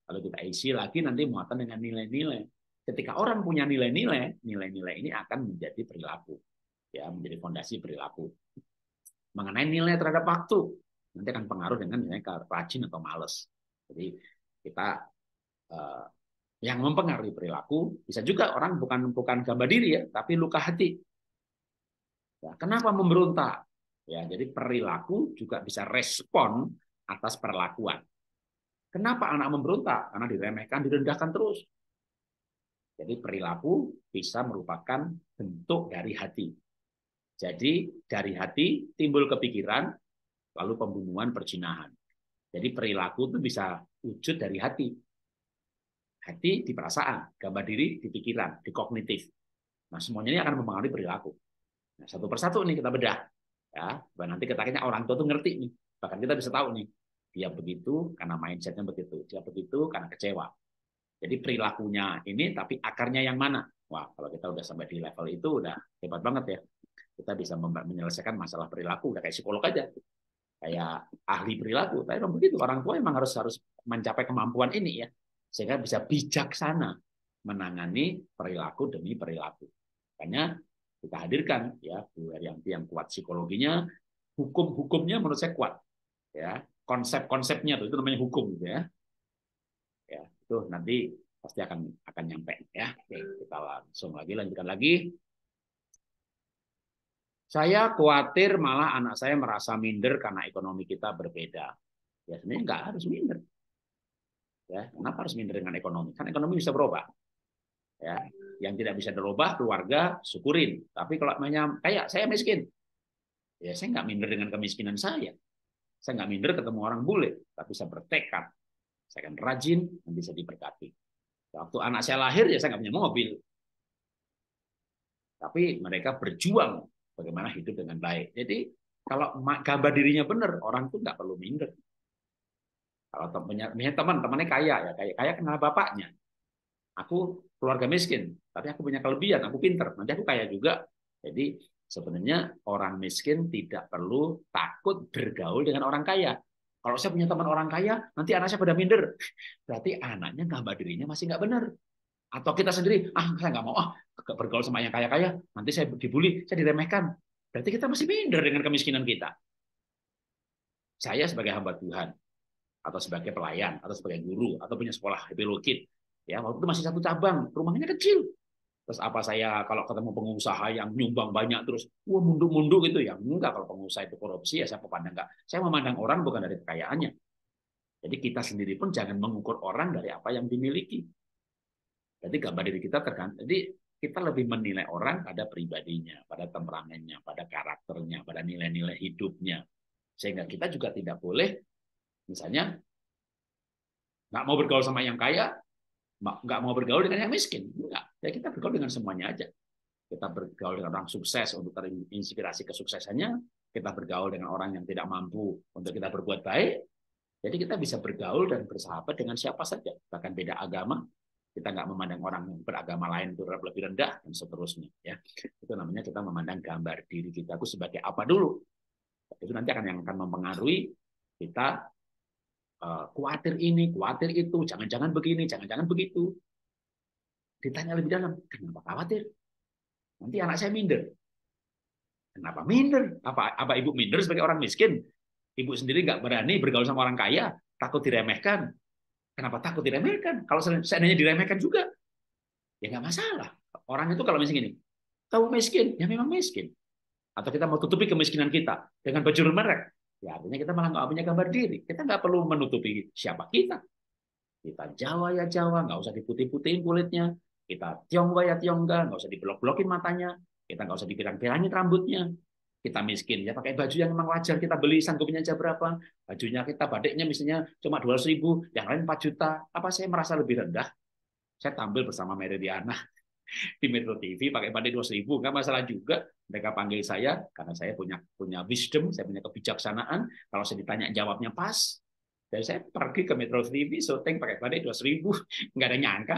Kalau kita isi lagi nanti muatan dengan nilai-nilai. Ketika orang punya nilai-nilai, nilai-nilai ini akan menjadi perilaku, ya, menjadi fondasi perilaku. Mengenai nilai terhadap waktu, nanti akan pengaruh dengan misalnya rajin atau males. Jadi kita eh, yang mempengaruhi perilaku bisa juga orang bukan bukan gambar diri ya, tapi luka hati. Ya, kenapa memberontak? Ya, jadi perilaku juga bisa respon atas perlakuan. Kenapa anak memberontak? Karena diremehkan, direndahkan terus. Jadi perilaku bisa merupakan bentuk dari hati. Jadi dari hati timbul kepikiran, lalu pembunuhan, perzinahan. Jadi perilaku itu bisa wujud dari hati. Hati di perasaan, gambar diri di pikiran, di kognitif. Nah, semuanya ini akan mempengaruhi perilaku. Nah, satu persatu nih kita bedah. Ya, nanti kita kayaknya orang tua tuh ngerti nih. Bahkan kita bisa tahu nih, dia begitu karena mindsetnya begitu, dia begitu karena kecewa. Jadi perilakunya ini, tapi akarnya yang mana? Wah, kalau kita udah sampai di level itu udah hebat banget ya. Kita bisa menyelesaikan masalah perilaku, udah kayak psikolog aja, kayak ahli perilaku. Tapi memang begitu, orang tua memang harus harus mencapai kemampuan ini ya, sehingga bisa bijaksana menangani perilaku demi perilaku. Makanya kita hadirkan ya Bu Herianti yang kuat psikologinya, hukum-hukumnya menurut saya kuat ya, konsep-konsepnya tuh itu namanya hukum gitu ya. Ya, itu nanti pasti akan akan nyampe ya. Oke, kita langsung lagi lanjutkan lagi. Saya khawatir malah anak saya merasa minder karena ekonomi kita berbeda. Ya sebenarnya nggak harus minder. Ya, kenapa harus minder dengan ekonomi? Kan ekonomi bisa berubah. Ya, yang tidak bisa berubah keluarga syukurin. Tapi kalau namanya kayak saya miskin, ya saya nggak minder dengan kemiskinan saya. Saya nggak minder ketemu orang bule, tapi saya bertekad. Saya akan rajin, nanti saya diberkati. Waktu anak saya lahir, ya saya nggak punya mobil. Tapi mereka berjuang bagaimana hidup dengan baik. Jadi kalau gambar dirinya benar, orang tuh nggak perlu minder. Kalau temannya, teman, temannya kaya ya, kaya, kaya kenal bapaknya. Aku keluarga miskin, tapi aku punya kelebihan, aku pinter, nanti aku kaya juga. Jadi sebenarnya orang miskin tidak perlu takut bergaul dengan orang kaya. Kalau saya punya teman orang kaya, nanti anak saya pada minder. Berarti anaknya gambar dirinya masih nggak benar. Atau kita sendiri, ah saya nggak mau ah bergaul sama yang kaya-kaya, nanti saya dibully, saya diremehkan. Berarti kita masih minder dengan kemiskinan kita. Saya sebagai hamba Tuhan, atau sebagai pelayan, atau sebagai guru, atau punya sekolah biologi, ya waktu itu masih satu cabang, rumahnya kecil. Terus apa saya kalau ketemu pengusaha yang nyumbang banyak terus, wah munduk-munduk gitu ya? Enggak, kalau pengusaha itu korupsi ya saya memandang enggak. Saya memandang orang bukan dari kekayaannya. Jadi kita sendiri pun jangan mengukur orang dari apa yang dimiliki. Jadi gambar diri kita tergantung. Jadi kita lebih menilai orang pada pribadinya, pada temperamennya, pada karakternya, pada nilai-nilai hidupnya. Sehingga kita juga tidak boleh, misalnya, nggak mau bergaul sama yang kaya, nggak mau bergaul dengan yang miskin. Enggak. Ya kita bergaul dengan semuanya aja. Kita bergaul dengan orang sukses untuk terinspirasi kesuksesannya. Kita bergaul dengan orang yang tidak mampu untuk kita berbuat baik. Jadi kita bisa bergaul dan bersahabat dengan siapa saja. Bahkan beda agama, kita nggak memandang orang beragama lain itu lebih rendah dan seterusnya. Ya, itu namanya kita memandang gambar diri kita itu sebagai apa dulu. Itu nanti akan yang akan mempengaruhi kita uh, khawatir ini, khawatir itu, jangan-jangan begini, jangan-jangan begitu. Ditanya lebih dalam, kenapa khawatir? Nanti anak saya minder. Kenapa minder? Apa, apa ibu minder sebagai orang miskin? Ibu sendiri nggak berani bergaul sama orang kaya, takut diremehkan. Kenapa takut diremehkan? Kalau seandainya diremehkan juga, ya nggak masalah. Orang itu kalau misalnya gini, kamu miskin, ya memang miskin. Atau kita mau tutupi kemiskinan kita dengan baju merek, ya artinya kita malah nggak punya gambar diri. Kita nggak perlu menutupi siapa kita. Kita Jawa ya Jawa, nggak usah diputih-putihin kulitnya. Kita Tionghoa ya Tionghoa, nggak usah dibelok-belokin matanya. Kita nggak usah dipirang-pirangin rambutnya. Kita miskin ya pakai baju yang memang wajar kita beli, sanggupnya aja berapa. Bajunya kita badiknya misalnya cuma dua ratus ribu, yang lain empat juta. Apa saya merasa lebih rendah? Saya tampil bersama Meridiana di Metro T V pakai badik dua ratus ribu, nggak masalah juga. Mereka panggil saya karena saya punya punya wisdom, saya punya kebijaksanaan. Kalau saya ditanya jawabnya pas, dan saya pergi ke Metro T V syuting pakai badik dua ratus ribu, nggak ada nyangka.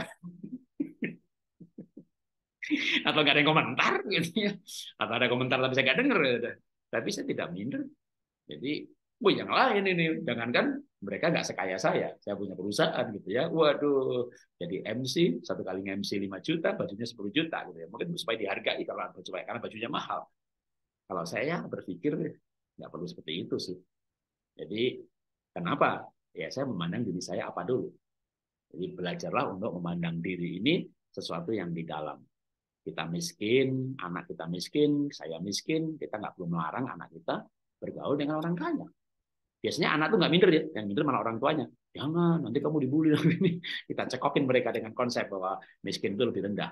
Atau nggak ada yang komentar gitu ya, atau ada komentar tapi saya nggak dengar, tapi saya tidak minder. Jadi Wah, yang lain ini, jangankan mereka nggak sekaya saya, saya punya perusahaan gitu ya. Waduh, jadi M C satu kali M C lima juta, bajunya sepuluh juta gitu ya. Mungkin supaya dihargai kalau supaya karena bajunya mahal. Kalau saya berpikir nggak perlu seperti itu sih. Jadi kenapa? Ya saya memandang diri saya apa dulu. Jadi belajarlah untuk memandang diri ini sesuatu yang di dalam. Kita miskin, anak kita miskin, saya miskin, kita nggak perlu melarang anak kita bergaul dengan orang kaya. Biasanya anak tuh nggak minder ya, yang minder malah orang tuanya. Jangan, nanti kamu dibully. Kita cekokin mereka dengan konsep bahwa miskin itu lebih rendah.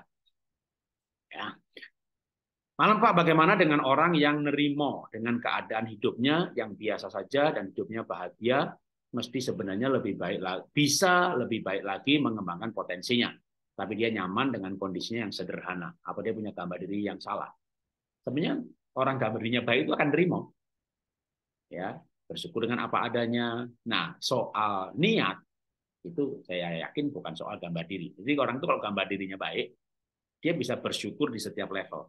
Ya. Malam Pak, bagaimana dengan orang yang nerimo dengan keadaan hidupnya yang biasa saja dan hidupnya bahagia, mesti sebenarnya lebih baik lagi, bisa lebih baik lagi mengembangkan potensinya. Tapi dia nyaman dengan kondisinya yang sederhana. Apa dia punya gambar diri yang salah? Sebenarnya orang gambar dirinya baik itu akan nerimo. Ya, bersyukur dengan apa adanya. Nah, soal niat itu saya yakin bukan soal gambar diri. Jadi orang itu kalau gambar dirinya baik, dia bisa bersyukur di setiap level.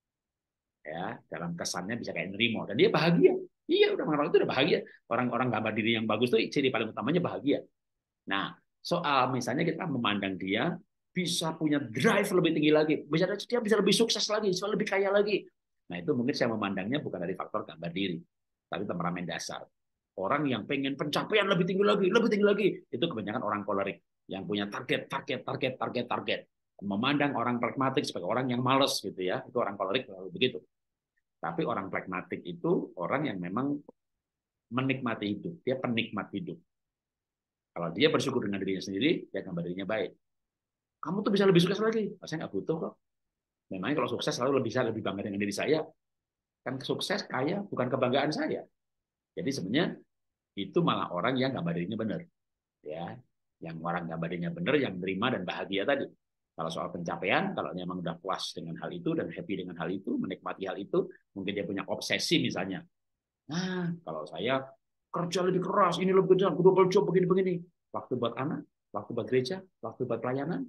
Ya, dalam kesannya bisa kayak nerimo dan dia bahagia. Iya, udah orang itu udah bahagia. Orang-orang gambar diri yang bagus tuh ciri paling utamanya bahagia. Nah, soal misalnya kita memandang dia bisa punya drive lebih tinggi lagi, bisa dia bisa lebih sukses lagi, bisa lebih kaya lagi. Nah, itu mungkin saya memandangnya bukan dari faktor gambar diri, tapi temperamen dasar. Orang yang pengen pencapaian lebih tinggi lagi, lebih tinggi lagi, itu kebanyakan orang kolerik yang punya target, target, target, target, target. Memandang orang pragmatik sebagai orang yang malas gitu ya, itu orang kolerik lalu begitu. Tapi orang pragmatik itu orang yang memang menikmati hidup, dia penikmat hidup. Kalau dia bersyukur dengan dirinya sendiri, dia gambar dirinya baik. Kamu tuh bisa lebih sukses lagi. Oh, saya nggak butuh kok. Memangnya kalau sukses selalu bisa lebih bangga dengan diri saya. Kan sukses kaya bukan kebanggaan saya. Jadi sebenarnya itu malah orang yang gambar dirinya benar. Ya, yang orang gambar dirinya benar, yang terima dan bahagia tadi. Kalau soal pencapaian, kalau memang udah puas dengan hal itu dan happy dengan hal itu, menikmati hal itu, mungkin dia punya obsesi misalnya. Nah, kalau saya kerja lebih keras, ini lebih keras, double job begini-begini. Waktu buat anak, waktu buat gereja, waktu buat pelayanan,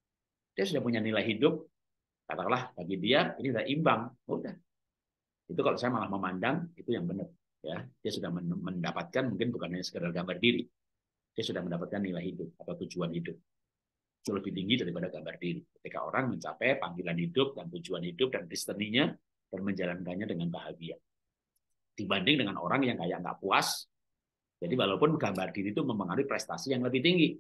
dia sudah punya nilai hidup. Katakanlah bagi dia ini sudah imbang. Udah. Itu kalau saya malah memandang itu yang benar. Ya, dia sudah mendapatkan mungkin bukan hanya sekedar gambar diri. Dia sudah mendapatkan nilai hidup atau tujuan hidup. Itu lebih tinggi daripada gambar diri. Ketika orang mencapai panggilan hidup dan tujuan hidup dan destininya dan menjalankannya dengan bahagia. Dibanding dengan orang yang kayak nggak puas. Jadi walaupun gambar diri itu mempengaruhi prestasi yang lebih tinggi.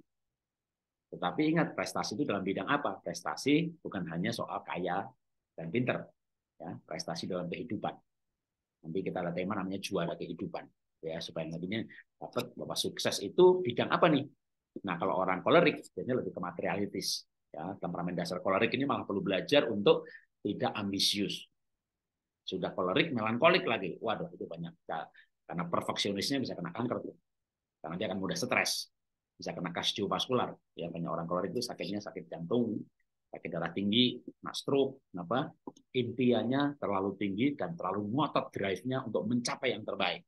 Tetapi ingat, prestasi itu dalam bidang apa? Prestasi bukan hanya soal kaya dan pinter. Ya, prestasi dalam kehidupan. Nanti kita ada tema namanya juara kehidupan. Ya, supaya nantinya dapat bahwa sukses itu bidang apa nih? Nah, kalau orang kolerik, biasanya lebih ke materialitis. Ya, temperamen dasar kolerik ini malah perlu belajar untuk tidak ambisius. Sudah kolerik, melankolik lagi. Waduh, itu banyak. Karena perfeksionisnya bisa kena kanker tuh. Karena dia akan mudah stres. Bisa kena kardiovaskular. Ya, banyak orang kolerik itu sakitnya sakit jantung, sakit darah tinggi, kena stroke. Kenapa? Impiannya terlalu tinggi dan terlalu ngotot drive-nya untuk mencapai yang terbaik.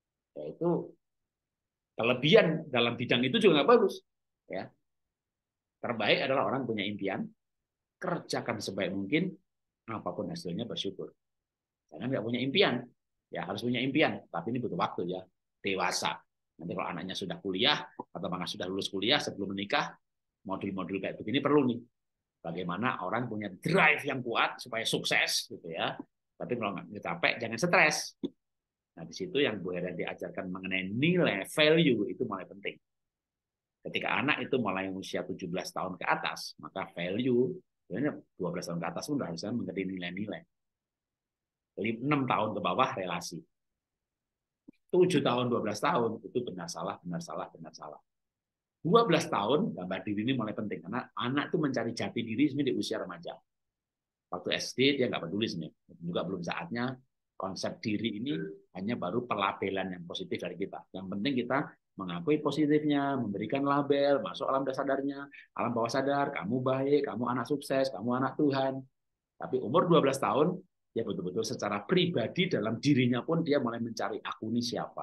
Yaitu kelebihan dalam bidang itu juga nggak bagus. Ya, terbaik adalah orang punya impian, kerjakan sebaik mungkin, apapun hasilnya bersyukur. Jangan nggak punya impian, ya harus punya impian, tapi ini butuh waktu ya, dewasa. Nanti kalau anaknya sudah kuliah atau malah sudah lulus kuliah sebelum menikah, modul-modul kayak begini perlu nih. Bagaimana orang punya drive yang kuat supaya sukses gitu ya. Tapi kalau nggak capek, jangan stres. Nah, di situ yang Bu Hera diajarkan mengenai nilai value itu mulai penting. Ketika anak itu mulai usia tujuh belas tahun ke atas, maka value, sebenarnya dua belas tahun ke atas pun harusnya menjadi nilai-nilai. enam tahun ke bawah relasi. tujuh tahun, dua belas tahun, itu benar salah, benar salah, benar salah. dua belas tahun, gambar diri ini mulai penting. Karena anak itu mencari jati diri sebenarnya di usia remaja. Waktu S D, dia nggak peduli sebenarnya. Juga belum saatnya konsep diri ini hanya baru pelabelan yang positif dari kita. Yang penting kita mengakui positifnya, memberikan label, masuk alam dasar sadarnya, alam bawah sadar, kamu baik, kamu anak sukses, kamu anak Tuhan. Tapi umur dua belas tahun, dia betul-betul secara pribadi dalam dirinya pun dia mulai mencari aku ini siapa.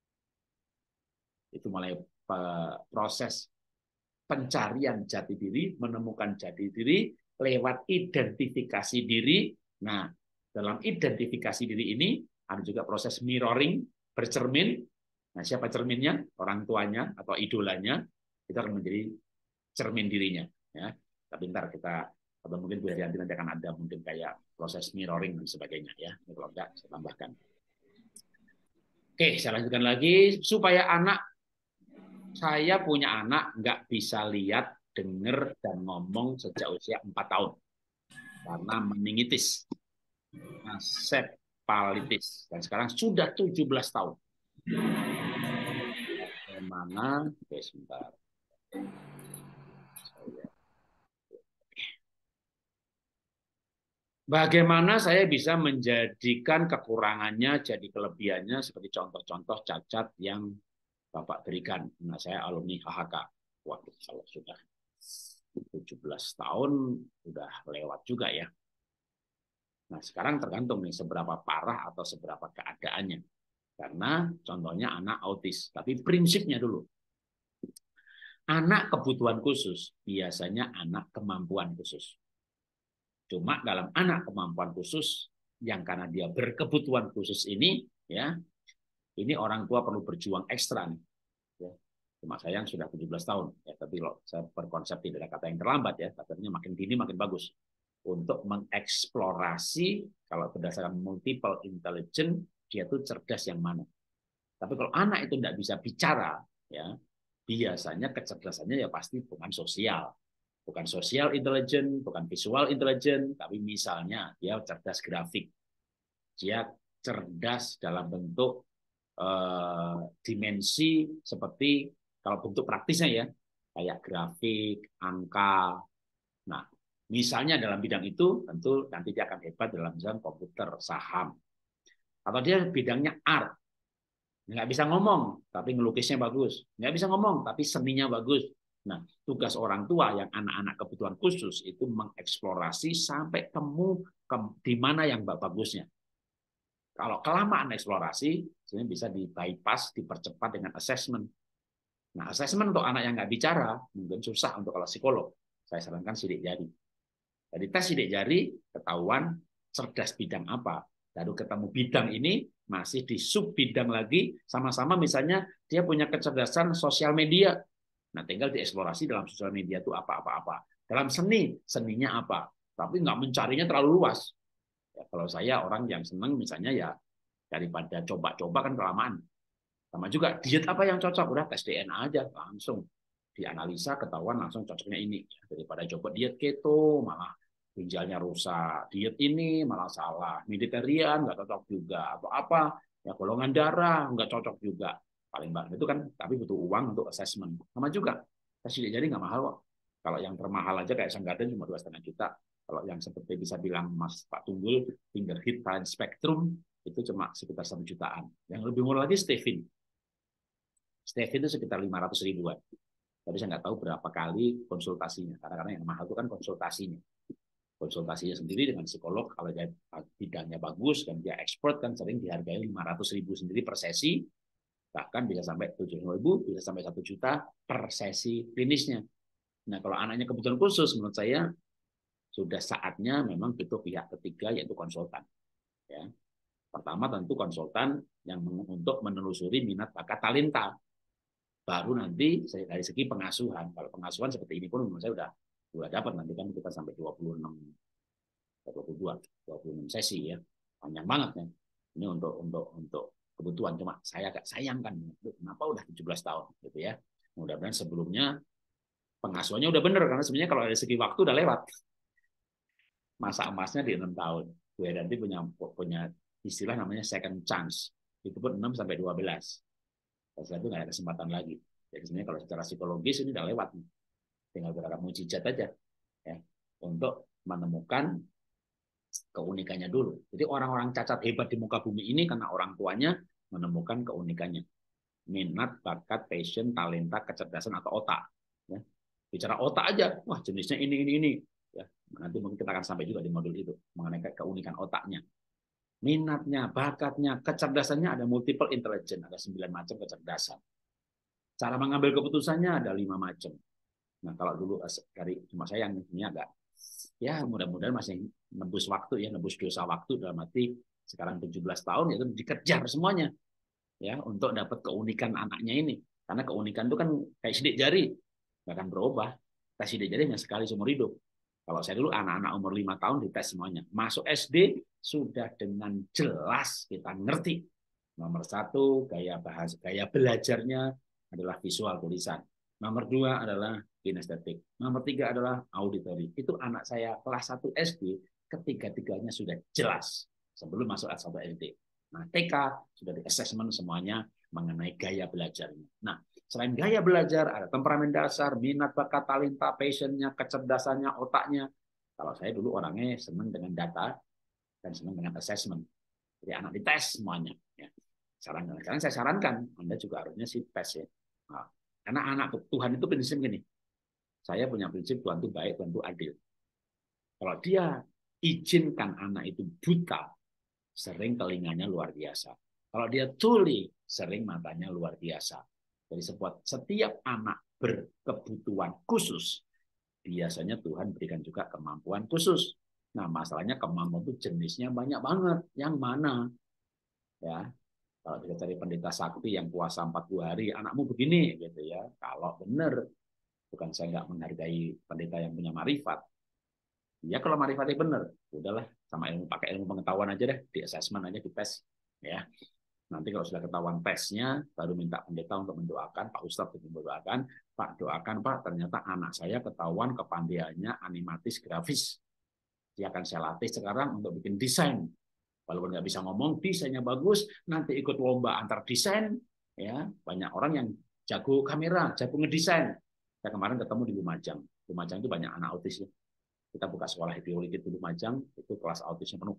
Itu mulai proses pencarian jati diri, menemukan jati diri lewat identifikasi diri. Nah, dalam identifikasi diri ini ada juga proses mirroring, bercermin, Nah, siapa cerminnya? Orang tuanya atau idolanya itu akan menjadi cermin dirinya. Ya, tapi ntar kita atau mungkin Bu Herianti nanti akan ada mungkin kayak proses mirroring dan sebagainya ya. Ini kalau enggak saya tambahkan. Oke, saya lanjutkan lagi supaya anak saya punya anak nggak bisa lihat, dengar dan ngomong sejak usia empat tahun karena meningitis, sepalitis dan sekarang sudah tujuh belas tahun. Bagaimana? Oke, sebentar. Bagaimana saya bisa menjadikan kekurangannya jadi kelebihannya seperti contoh-contoh cacat yang Bapak berikan. Nah, saya alumni H H K. Waduh, kalau sudah tujuh belas tahun, sudah lewat juga ya. Nah, sekarang tergantung nih seberapa parah atau seberapa keadaannya. Karena contohnya anak autis. Tapi prinsipnya dulu. Anak kebutuhan khusus biasanya anak kemampuan khusus. Cuma dalam anak kemampuan khusus yang karena dia berkebutuhan khusus ini, ya, ini orang tua perlu berjuang ekstra nih. Ya. Cuma saya yang sudah tujuh belas tahun, ya, tapi loh, saya berkonsep tidak ada kata yang terlambat ya, katanya makin dini makin bagus untuk mengeksplorasi kalau berdasarkan multiple intelligence dia tuh cerdas yang mana. Tapi kalau anak itu tidak bisa bicara, ya biasanya kecerdasannya ya pasti bukan sosial. Bukan social intelligence, bukan visual intelligence, tapi misalnya dia cerdas grafik. Dia cerdas dalam bentuk eh, dimensi seperti kalau bentuk praktisnya ya, kayak grafik, angka. Nah, misalnya dalam bidang itu tentu nanti dia akan hebat dalam misalnya komputer, saham. Atau dia bidangnya art. Nggak bisa ngomong, tapi ngelukisnya bagus. Nggak bisa ngomong, tapi seninya bagus. Nah, tugas orang tua yang anak-anak kebutuhan khusus itu mengeksplorasi sampai temu ke, di mana yang bagusnya. Kalau kelamaan eksplorasi, sebenarnya bisa di bypass, dipercepat dengan assessment. Nah, assessment untuk anak yang nggak bicara mungkin susah untuk kalau psikolog. Saya sarankan sidik jari. Jadi tes sidik jari ketahuan cerdas bidang apa. Lalu ketemu bidang ini masih di sub bidang lagi, sama-sama misalnya dia punya kecerdasan sosial media. Nah, tinggal dieksplorasi dalam sosial media itu apa-apa-apa. Dalam seni, seninya apa. Tapi nggak mencarinya terlalu luas. Ya, kalau saya orang yang senang misalnya ya daripada coba-coba kan kelamaan. Sama juga diet apa yang cocok, udah tes D N A aja langsung dianalisa ketahuan langsung cocoknya ini. Daripada coba diet keto malah ginjalnya rusak, diet ini malah salah, Mediterranean nggak cocok juga, atau apa ya golongan darah nggak cocok juga. Paling banget itu kan, tapi butuh uang untuk assessment. Sama juga tes sidik jari nggak mahal kok. Kalau yang termahal aja kayak Sanggarden cuma dua setengah juta. Kalau yang seperti bisa bilang Mas Pak Tunggul, finger hit time spectrum itu cuma sekitar satu jutaan. Yang lebih murah lagi Stevin. Stevin itu sekitar lima ratus ribuan. Tapi saya nggak tahu berapa kali konsultasinya. Karena yang mahal itu kan konsultasinya. Konsultasinya sendiri dengan psikolog, kalau dia bidangnya bagus dan dia expert kan sering dihargai lima ratus ribu sendiri per sesi, bahkan bisa sampai tujuh puluh ribu, bisa sampai satu juta per sesi klinisnya. Nah, kalau anaknya kebutuhan khusus, menurut saya sudah saatnya memang butuh pihak ketiga, yaitu konsultan. Ya. Pertama tentu konsultan yang untuk menelusuri minat bakat talenta. Baru nanti dari segi pengasuhan. Kalau pengasuhan seperti ini pun menurut saya sudah sudah dapat, nanti kan kita sampai dua puluh enam, dua puluh dua, dua puluh enam sesi ya. Panjang banget ya. Ini untuk untuk untuk kebutuhan, cuma saya agak sayangkan kenapa udah tujuh belas tahun gitu ya. Mudah-mudahan sebelumnya pengasuhannya udah bener, karena sebenarnya kalau dari segi waktu udah lewat. Masa emasnya di enam tahun. Bu Herianti punya punya istilah namanya second chance. Itu pun enam sampai dua belas. Setelah itu nggak ada kesempatan lagi. Jadi sebenarnya kalau secara psikologis ini udah lewat. Tinggal berharap mujizat aja ya, untuk menemukan keunikannya dulu. Jadi orang-orang cacat hebat di muka bumi ini karena orang tuanya menemukan keunikannya. Minat, bakat, passion, talenta, kecerdasan atau otak. Ya. Bicara otak aja, wah jenisnya ini, ini, ini. Ya. Nanti mungkin kita akan sampai juga di modul itu mengenai keunikan otaknya. Minatnya, bakatnya, kecerdasannya ada multiple intelligence, ada sembilan macam kecerdasan. Cara mengambil keputusannya ada lima macam. Nah, kalau dulu dari cuma saya yang ini agak ya mudah-mudahan masih nebus waktu ya, nebus dosa waktu dalam arti sekarang tujuh belas tahun itu dikejar semuanya. ya untuk dapat keunikan anaknya ini. Karena keunikan itu kan kayak sidik jari, nggak akan berubah. Tes sidik jari hanya sekali seumur hidup. Kalau saya dulu anak-anak umur lima tahun dites semuanya. Masuk S D sudah dengan jelas kita ngerti. Nomor satu, gaya bahasa, gaya belajarnya adalah visual tulisan. Nomor dua adalah kinestetik. Nomor tiga adalah auditory. Itu anak saya kelas satu S D, ketiga-tiganya sudah jelas sebelum masuk kelas satu S D. Nah, T K sudah di assessment semuanya mengenai gaya belajarnya. Nah, selain gaya belajar, ada temperamen dasar, minat, bakat, talenta, passionnya, kecerdasannya, otaknya. Kalau saya dulu orangnya senang dengan data dan senang dengan assessment. Jadi anak dites semuanya. Ya. Sarankan. Sekarang saya sarankan, Anda juga harusnya sih tes ya. Nah, karena anak Tuhan itu prinsip gini. Saya punya prinsip Tuhan itu baik, Tuhan itu adil. Kalau dia izinkan anak itu buta, sering telinganya luar biasa. Kalau dia tuli, sering matanya luar biasa. Jadi setiap anak berkebutuhan khusus, biasanya Tuhan berikan juga kemampuan khusus. Nah, masalahnya kemampuan itu jenisnya banyak banget. Yang mana? Ya, kalau kita cari pendeta sakti yang puasa empat puluh hari, anakmu begini, gitu ya. Kalau benar, bukan saya nggak menghargai pendeta yang punya marifat. Ya kalau marifatnya benar, udahlah sama ilmu pakai ilmu pengetahuan aja deh, di assessment aja, di tes, ya. Nanti kalau sudah ketahuan tesnya, baru minta pendeta untuk mendoakan, Pak Ustadz untuk mendoakan, Pak doakan Pak, ternyata anak saya ketahuan kepandaiannya animatis grafis. Dia akan saya latih sekarang untuk bikin desain. Walaupun nggak bisa ngomong, desainnya bagus, nanti ikut lomba antar desain, ya banyak orang yang jago kamera, jago ngedesain. Saya kemarin ketemu di Lumajang. Lumajang itu banyak anak autis ya. Kita buka sekolah ideologi di Lumajang, itu kelas autisnya penuh.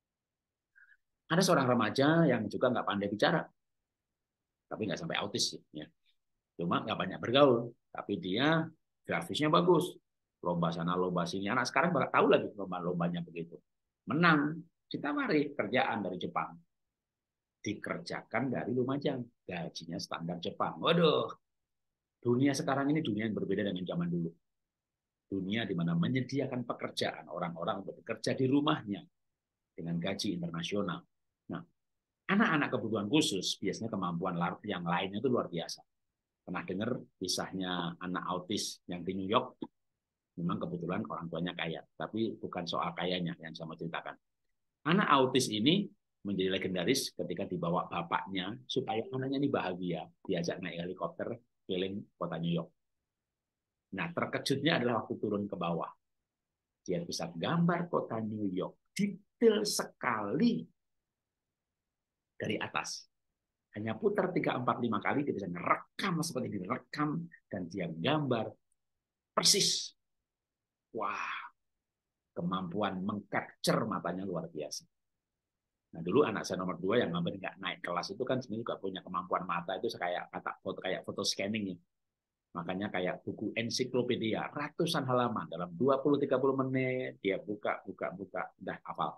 Ada seorang remaja yang juga nggak pandai bicara, tapi nggak sampai autis ya. Cuma nggak banyak bergaul, tapi dia grafisnya bagus. Lomba sana, lomba sini. Anak sekarang bakal tahu lagi lomba-lombanya begitu. Menang, kita mari kerjaan dari Jepang. Dikerjakan dari Lumajang. Gajinya standar Jepang. Waduh, dunia sekarang ini dunia yang berbeda dengan zaman dulu. Dunia di mana menyediakan pekerjaan orang-orang untuk bekerja di rumahnya dengan gaji internasional. Nah, anak-anak kebutuhan khusus biasanya kemampuan yang lainnya itu luar biasa. Pernah dengar kisahnya anak autis yang di New York? Memang kebetulan orang tuanya kaya, tapi bukan soal kayanya yang saya mau ceritakan. Anak autis ini menjadi legendaris ketika dibawa bapaknya supaya anaknya ini bahagia, diajak naik helikopter keliling kota New York. Nah, terkejutnya adalah waktu turun ke bawah. Dia bisa gambar kota New York detail sekali dari atas. Hanya putar tiga, empat, lima kali, dia bisa merekam seperti ini, rekam, dan dia gambar persis. Wah, kemampuan mengcapture matanya luar biasa. Nah, dulu anak saya nomor dua yang hampir nggak naik kelas itu kan sebenarnya juga punya kemampuan mata itu kayak kata foto kayak foto scanning ya. Makanya kayak buku ensiklopedia, ratusan halaman dalam dua puluh sampai tiga puluh menit dia buka, buka, buka, udah hafal.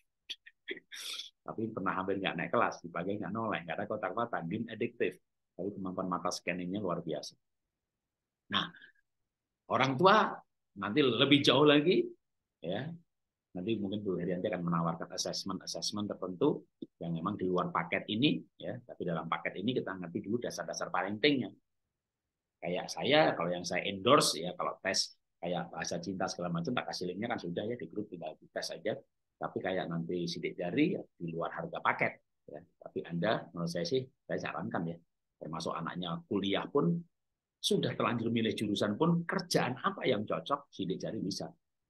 Tapi pernah hampir nggak naik kelas, dipakai nggak noleh, nggak ada kotak-kotak, game adiktif. Tapi kemampuan mata scanningnya luar biasa. Nah, orang tua nanti lebih jauh lagi, ya. Nanti mungkin Bu Herianti akan menawarkan assessment-assessment tertentu yang memang di luar paket ini, ya. Tapi dalam paket ini kita ngerti dulu dasar-dasar parentingnya. Kayak saya, kalau yang saya endorse, ya kalau tes kayak bahasa cinta segala macam, tak kasih linknya kan sudah ya di grup, tinggal di tes aja. Tapi kayak nanti sidik jari ya, di luar harga paket. Ya. Tapi Anda, menurut saya sih, saya sarankan ya, termasuk anaknya kuliah pun, sudah terlanjur milih jurusan pun, kerjaan apa yang cocok, sidik jari bisa.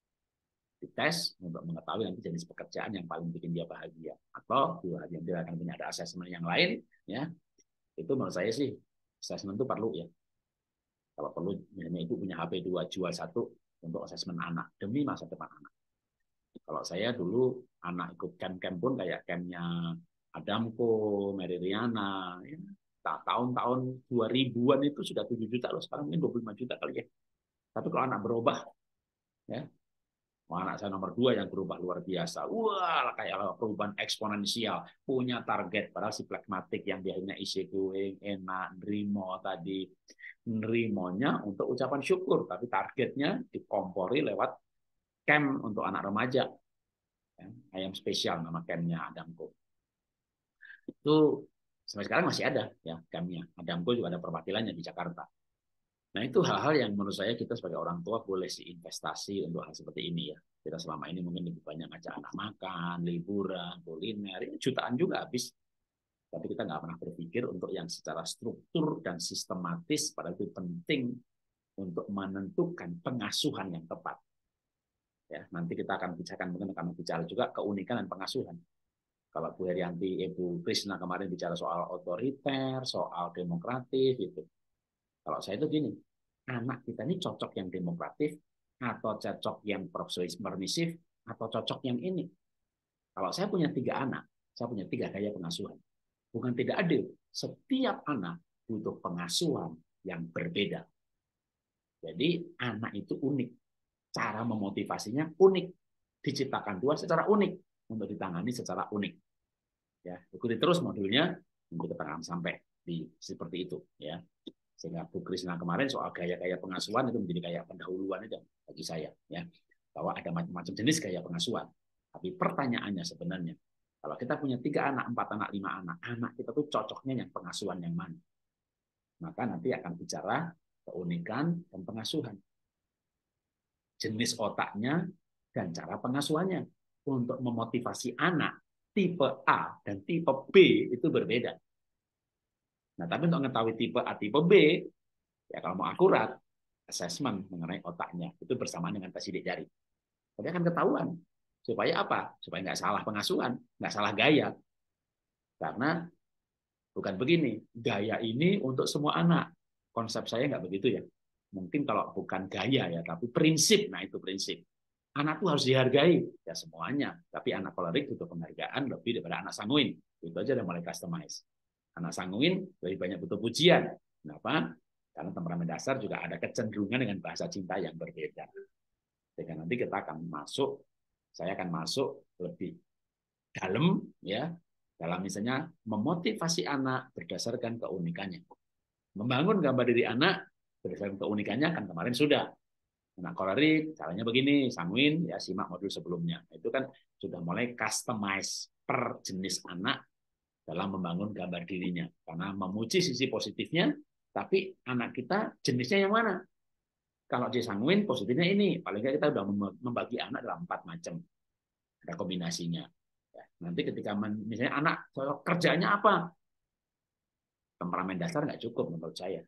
Dites untuk mengetahui nanti jenis pekerjaan yang paling bikin dia bahagia. Atau yang dia akan punya ada asesmen yang lain, ya itu menurut saya sih, asesmen itu perlu ya. Kalau perlu, misalnya ibu punya H P dua, jual satu untuk asesmen anak, demi masa depan anak. Kalau saya dulu, anak ikut camp-camp pun kayak campnya Adamko, Mary Riana, ya, tahun-tahun dua ribuan itu sudah tujuh juta loh, sekarang mungkin dua puluh lima juta kali ya. Tapi kalau anak berubah, ya, anak saya nomor dua yang berubah luar biasa. Wah, kayak perubahan eksponensial. Punya target, padahal si plekmatik yang biasanya easy going, enak, nerimo tadi. Nerimonya untuk ucapan syukur, tapi targetnya dikompori lewat camp untuk anak remaja. Ayam spesial nama campnya Adamko. Itu Sampai sekarang masih ada ya gamnya. Adamko juga ada perwakilannya di Jakarta. Nah, itu hal-hal yang menurut saya kita sebagai orang tua boleh sih investasi untuk hal seperti ini ya. Kita selama ini mungkin lebih banyak ngajak anak makan, liburan, kuliner, ini jutaan juga habis. Tapi kita nggak pernah berpikir untuk yang secara struktur dan sistematis, padahal itu penting untuk menentukan pengasuhan yang tepat. Ya, nanti kita akan bicarakan, mungkin akan bicara juga keunikan dan pengasuhan. Kalau Bu Herianti, Ibu Krisna kemarin bicara soal otoriter, soal demokratif, gitu. Kalau saya itu gini, anak kita ini cocok yang demokratif, atau cocok yang permisif, atau cocok yang ini. Kalau saya punya tiga anak, saya punya tiga gaya pengasuhan. Bukan tidak adil, setiap anak butuh pengasuhan yang berbeda. Jadi anak itu unik, cara memotivasinya unik, diciptakan Tuhan secara unik, untuk ditangani secara unik. Ya, ikuti terus modulnya, untuk kita akan sampai di seperti itu. Ya. Sehingga Bu Krisna kemarin soal gaya-gaya pengasuhan itu menjadi kayak pendahuluan itu bagi saya, ya, bahwa ada macam-macam jenis gaya pengasuhan. Tapi pertanyaannya sebenarnya, kalau kita punya tiga anak, empat anak, lima anak, anak kita tuh cocoknya yang pengasuhan yang mana? Maka nanti akan bicara keunikan dan pengasuhan, jenis otaknya dan cara pengasuhannya. Untuk memotivasi anak tipe A dan tipe B itu berbeda. Nah, tapi untuk mengetahui tipe A, tipe B, ya kalau mau akurat, assessment mengenai otaknya itu bersamaan dengan tes sidik jari. Tapi akan ketahuan. Supaya apa? Supaya nggak salah pengasuhan, nggak salah gaya. Karena bukan begini, gaya ini untuk semua anak. Konsep saya nggak begitu ya. Mungkin kalau bukan gaya ya, tapi prinsip. Nah itu prinsip. Anak tuh harus dihargai ya semuanya. Tapi anak kolerik butuh penghargaan lebih daripada anak sanguin. Itu aja udah mulai customize. Anak sanguin lebih banyak butuh pujian. Kenapa? Karena temperamen dasar juga ada kecenderungan dengan bahasa cinta yang berbeda. Sehingga nanti kita akan masuk, saya akan masuk lebih dalam ya, dalam misalnya memotivasi anak berdasarkan keunikannya. Membangun gambar diri anak berdasarkan keunikannya kan kemarin sudah. Anak kolerik caranya begini, sanguin ya simak modul sebelumnya. Itu kan sudah mulai customize per jenis anak dalam membangun gambar dirinya. Karena memuji sisi positifnya, tapi anak kita jenisnya yang mana? Kalau dia sanguin, positifnya ini. Paling nggak kita sudah membagi anak dalam empat macam. Ada kombinasinya. Ya, nanti ketika men, misalnya anak kerjanya apa? Temperamen dasar nggak cukup menurut saya.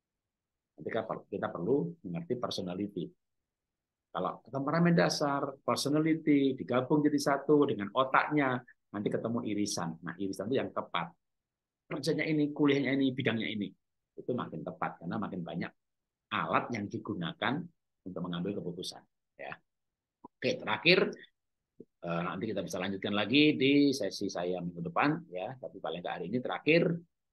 Nanti kita perlu mengerti personality. Kalau temperamen dasar, personality digabung jadi satu dengan otaknya, nanti ketemu irisan. Nah, irisan itu yang tepat. Kerjanya ini, kuliahnya ini, bidangnya ini. Itu makin tepat karena makin banyak alat yang digunakan untuk mengambil keputusan. Ya. Oke, terakhir nanti kita bisa lanjutkan lagi di sesi saya minggu depan ya. Tapi paling nggak hari ini terakhir.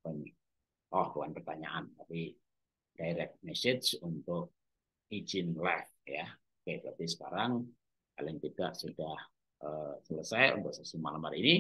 Oh, bukan pertanyaan, tapi direct message untuk izin live ya. Oke, berarti sekarang paling tidak sudah uh, selesai untuk sesi malam hari ini.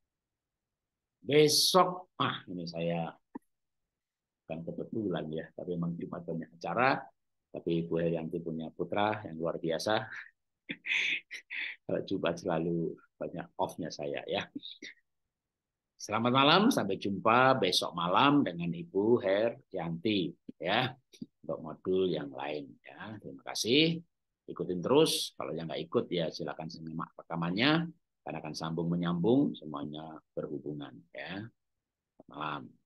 Besok, ah ini saya bukan kebetulan ya, tapi memang Jumat banyak acara. Tapi Bu Herianti punya putra yang luar biasa. Kalau Jumat selalu banyak off-nya saya ya. Selamat malam, sampai jumpa besok malam dengan Ibu Herianti ya untuk modul yang lain ya. Terima kasih. Ikutin terus. Kalau yang nggak ikut ya silakan simak rekamannya karena akan sambung menyambung semuanya berhubungan ya. Selamat malam.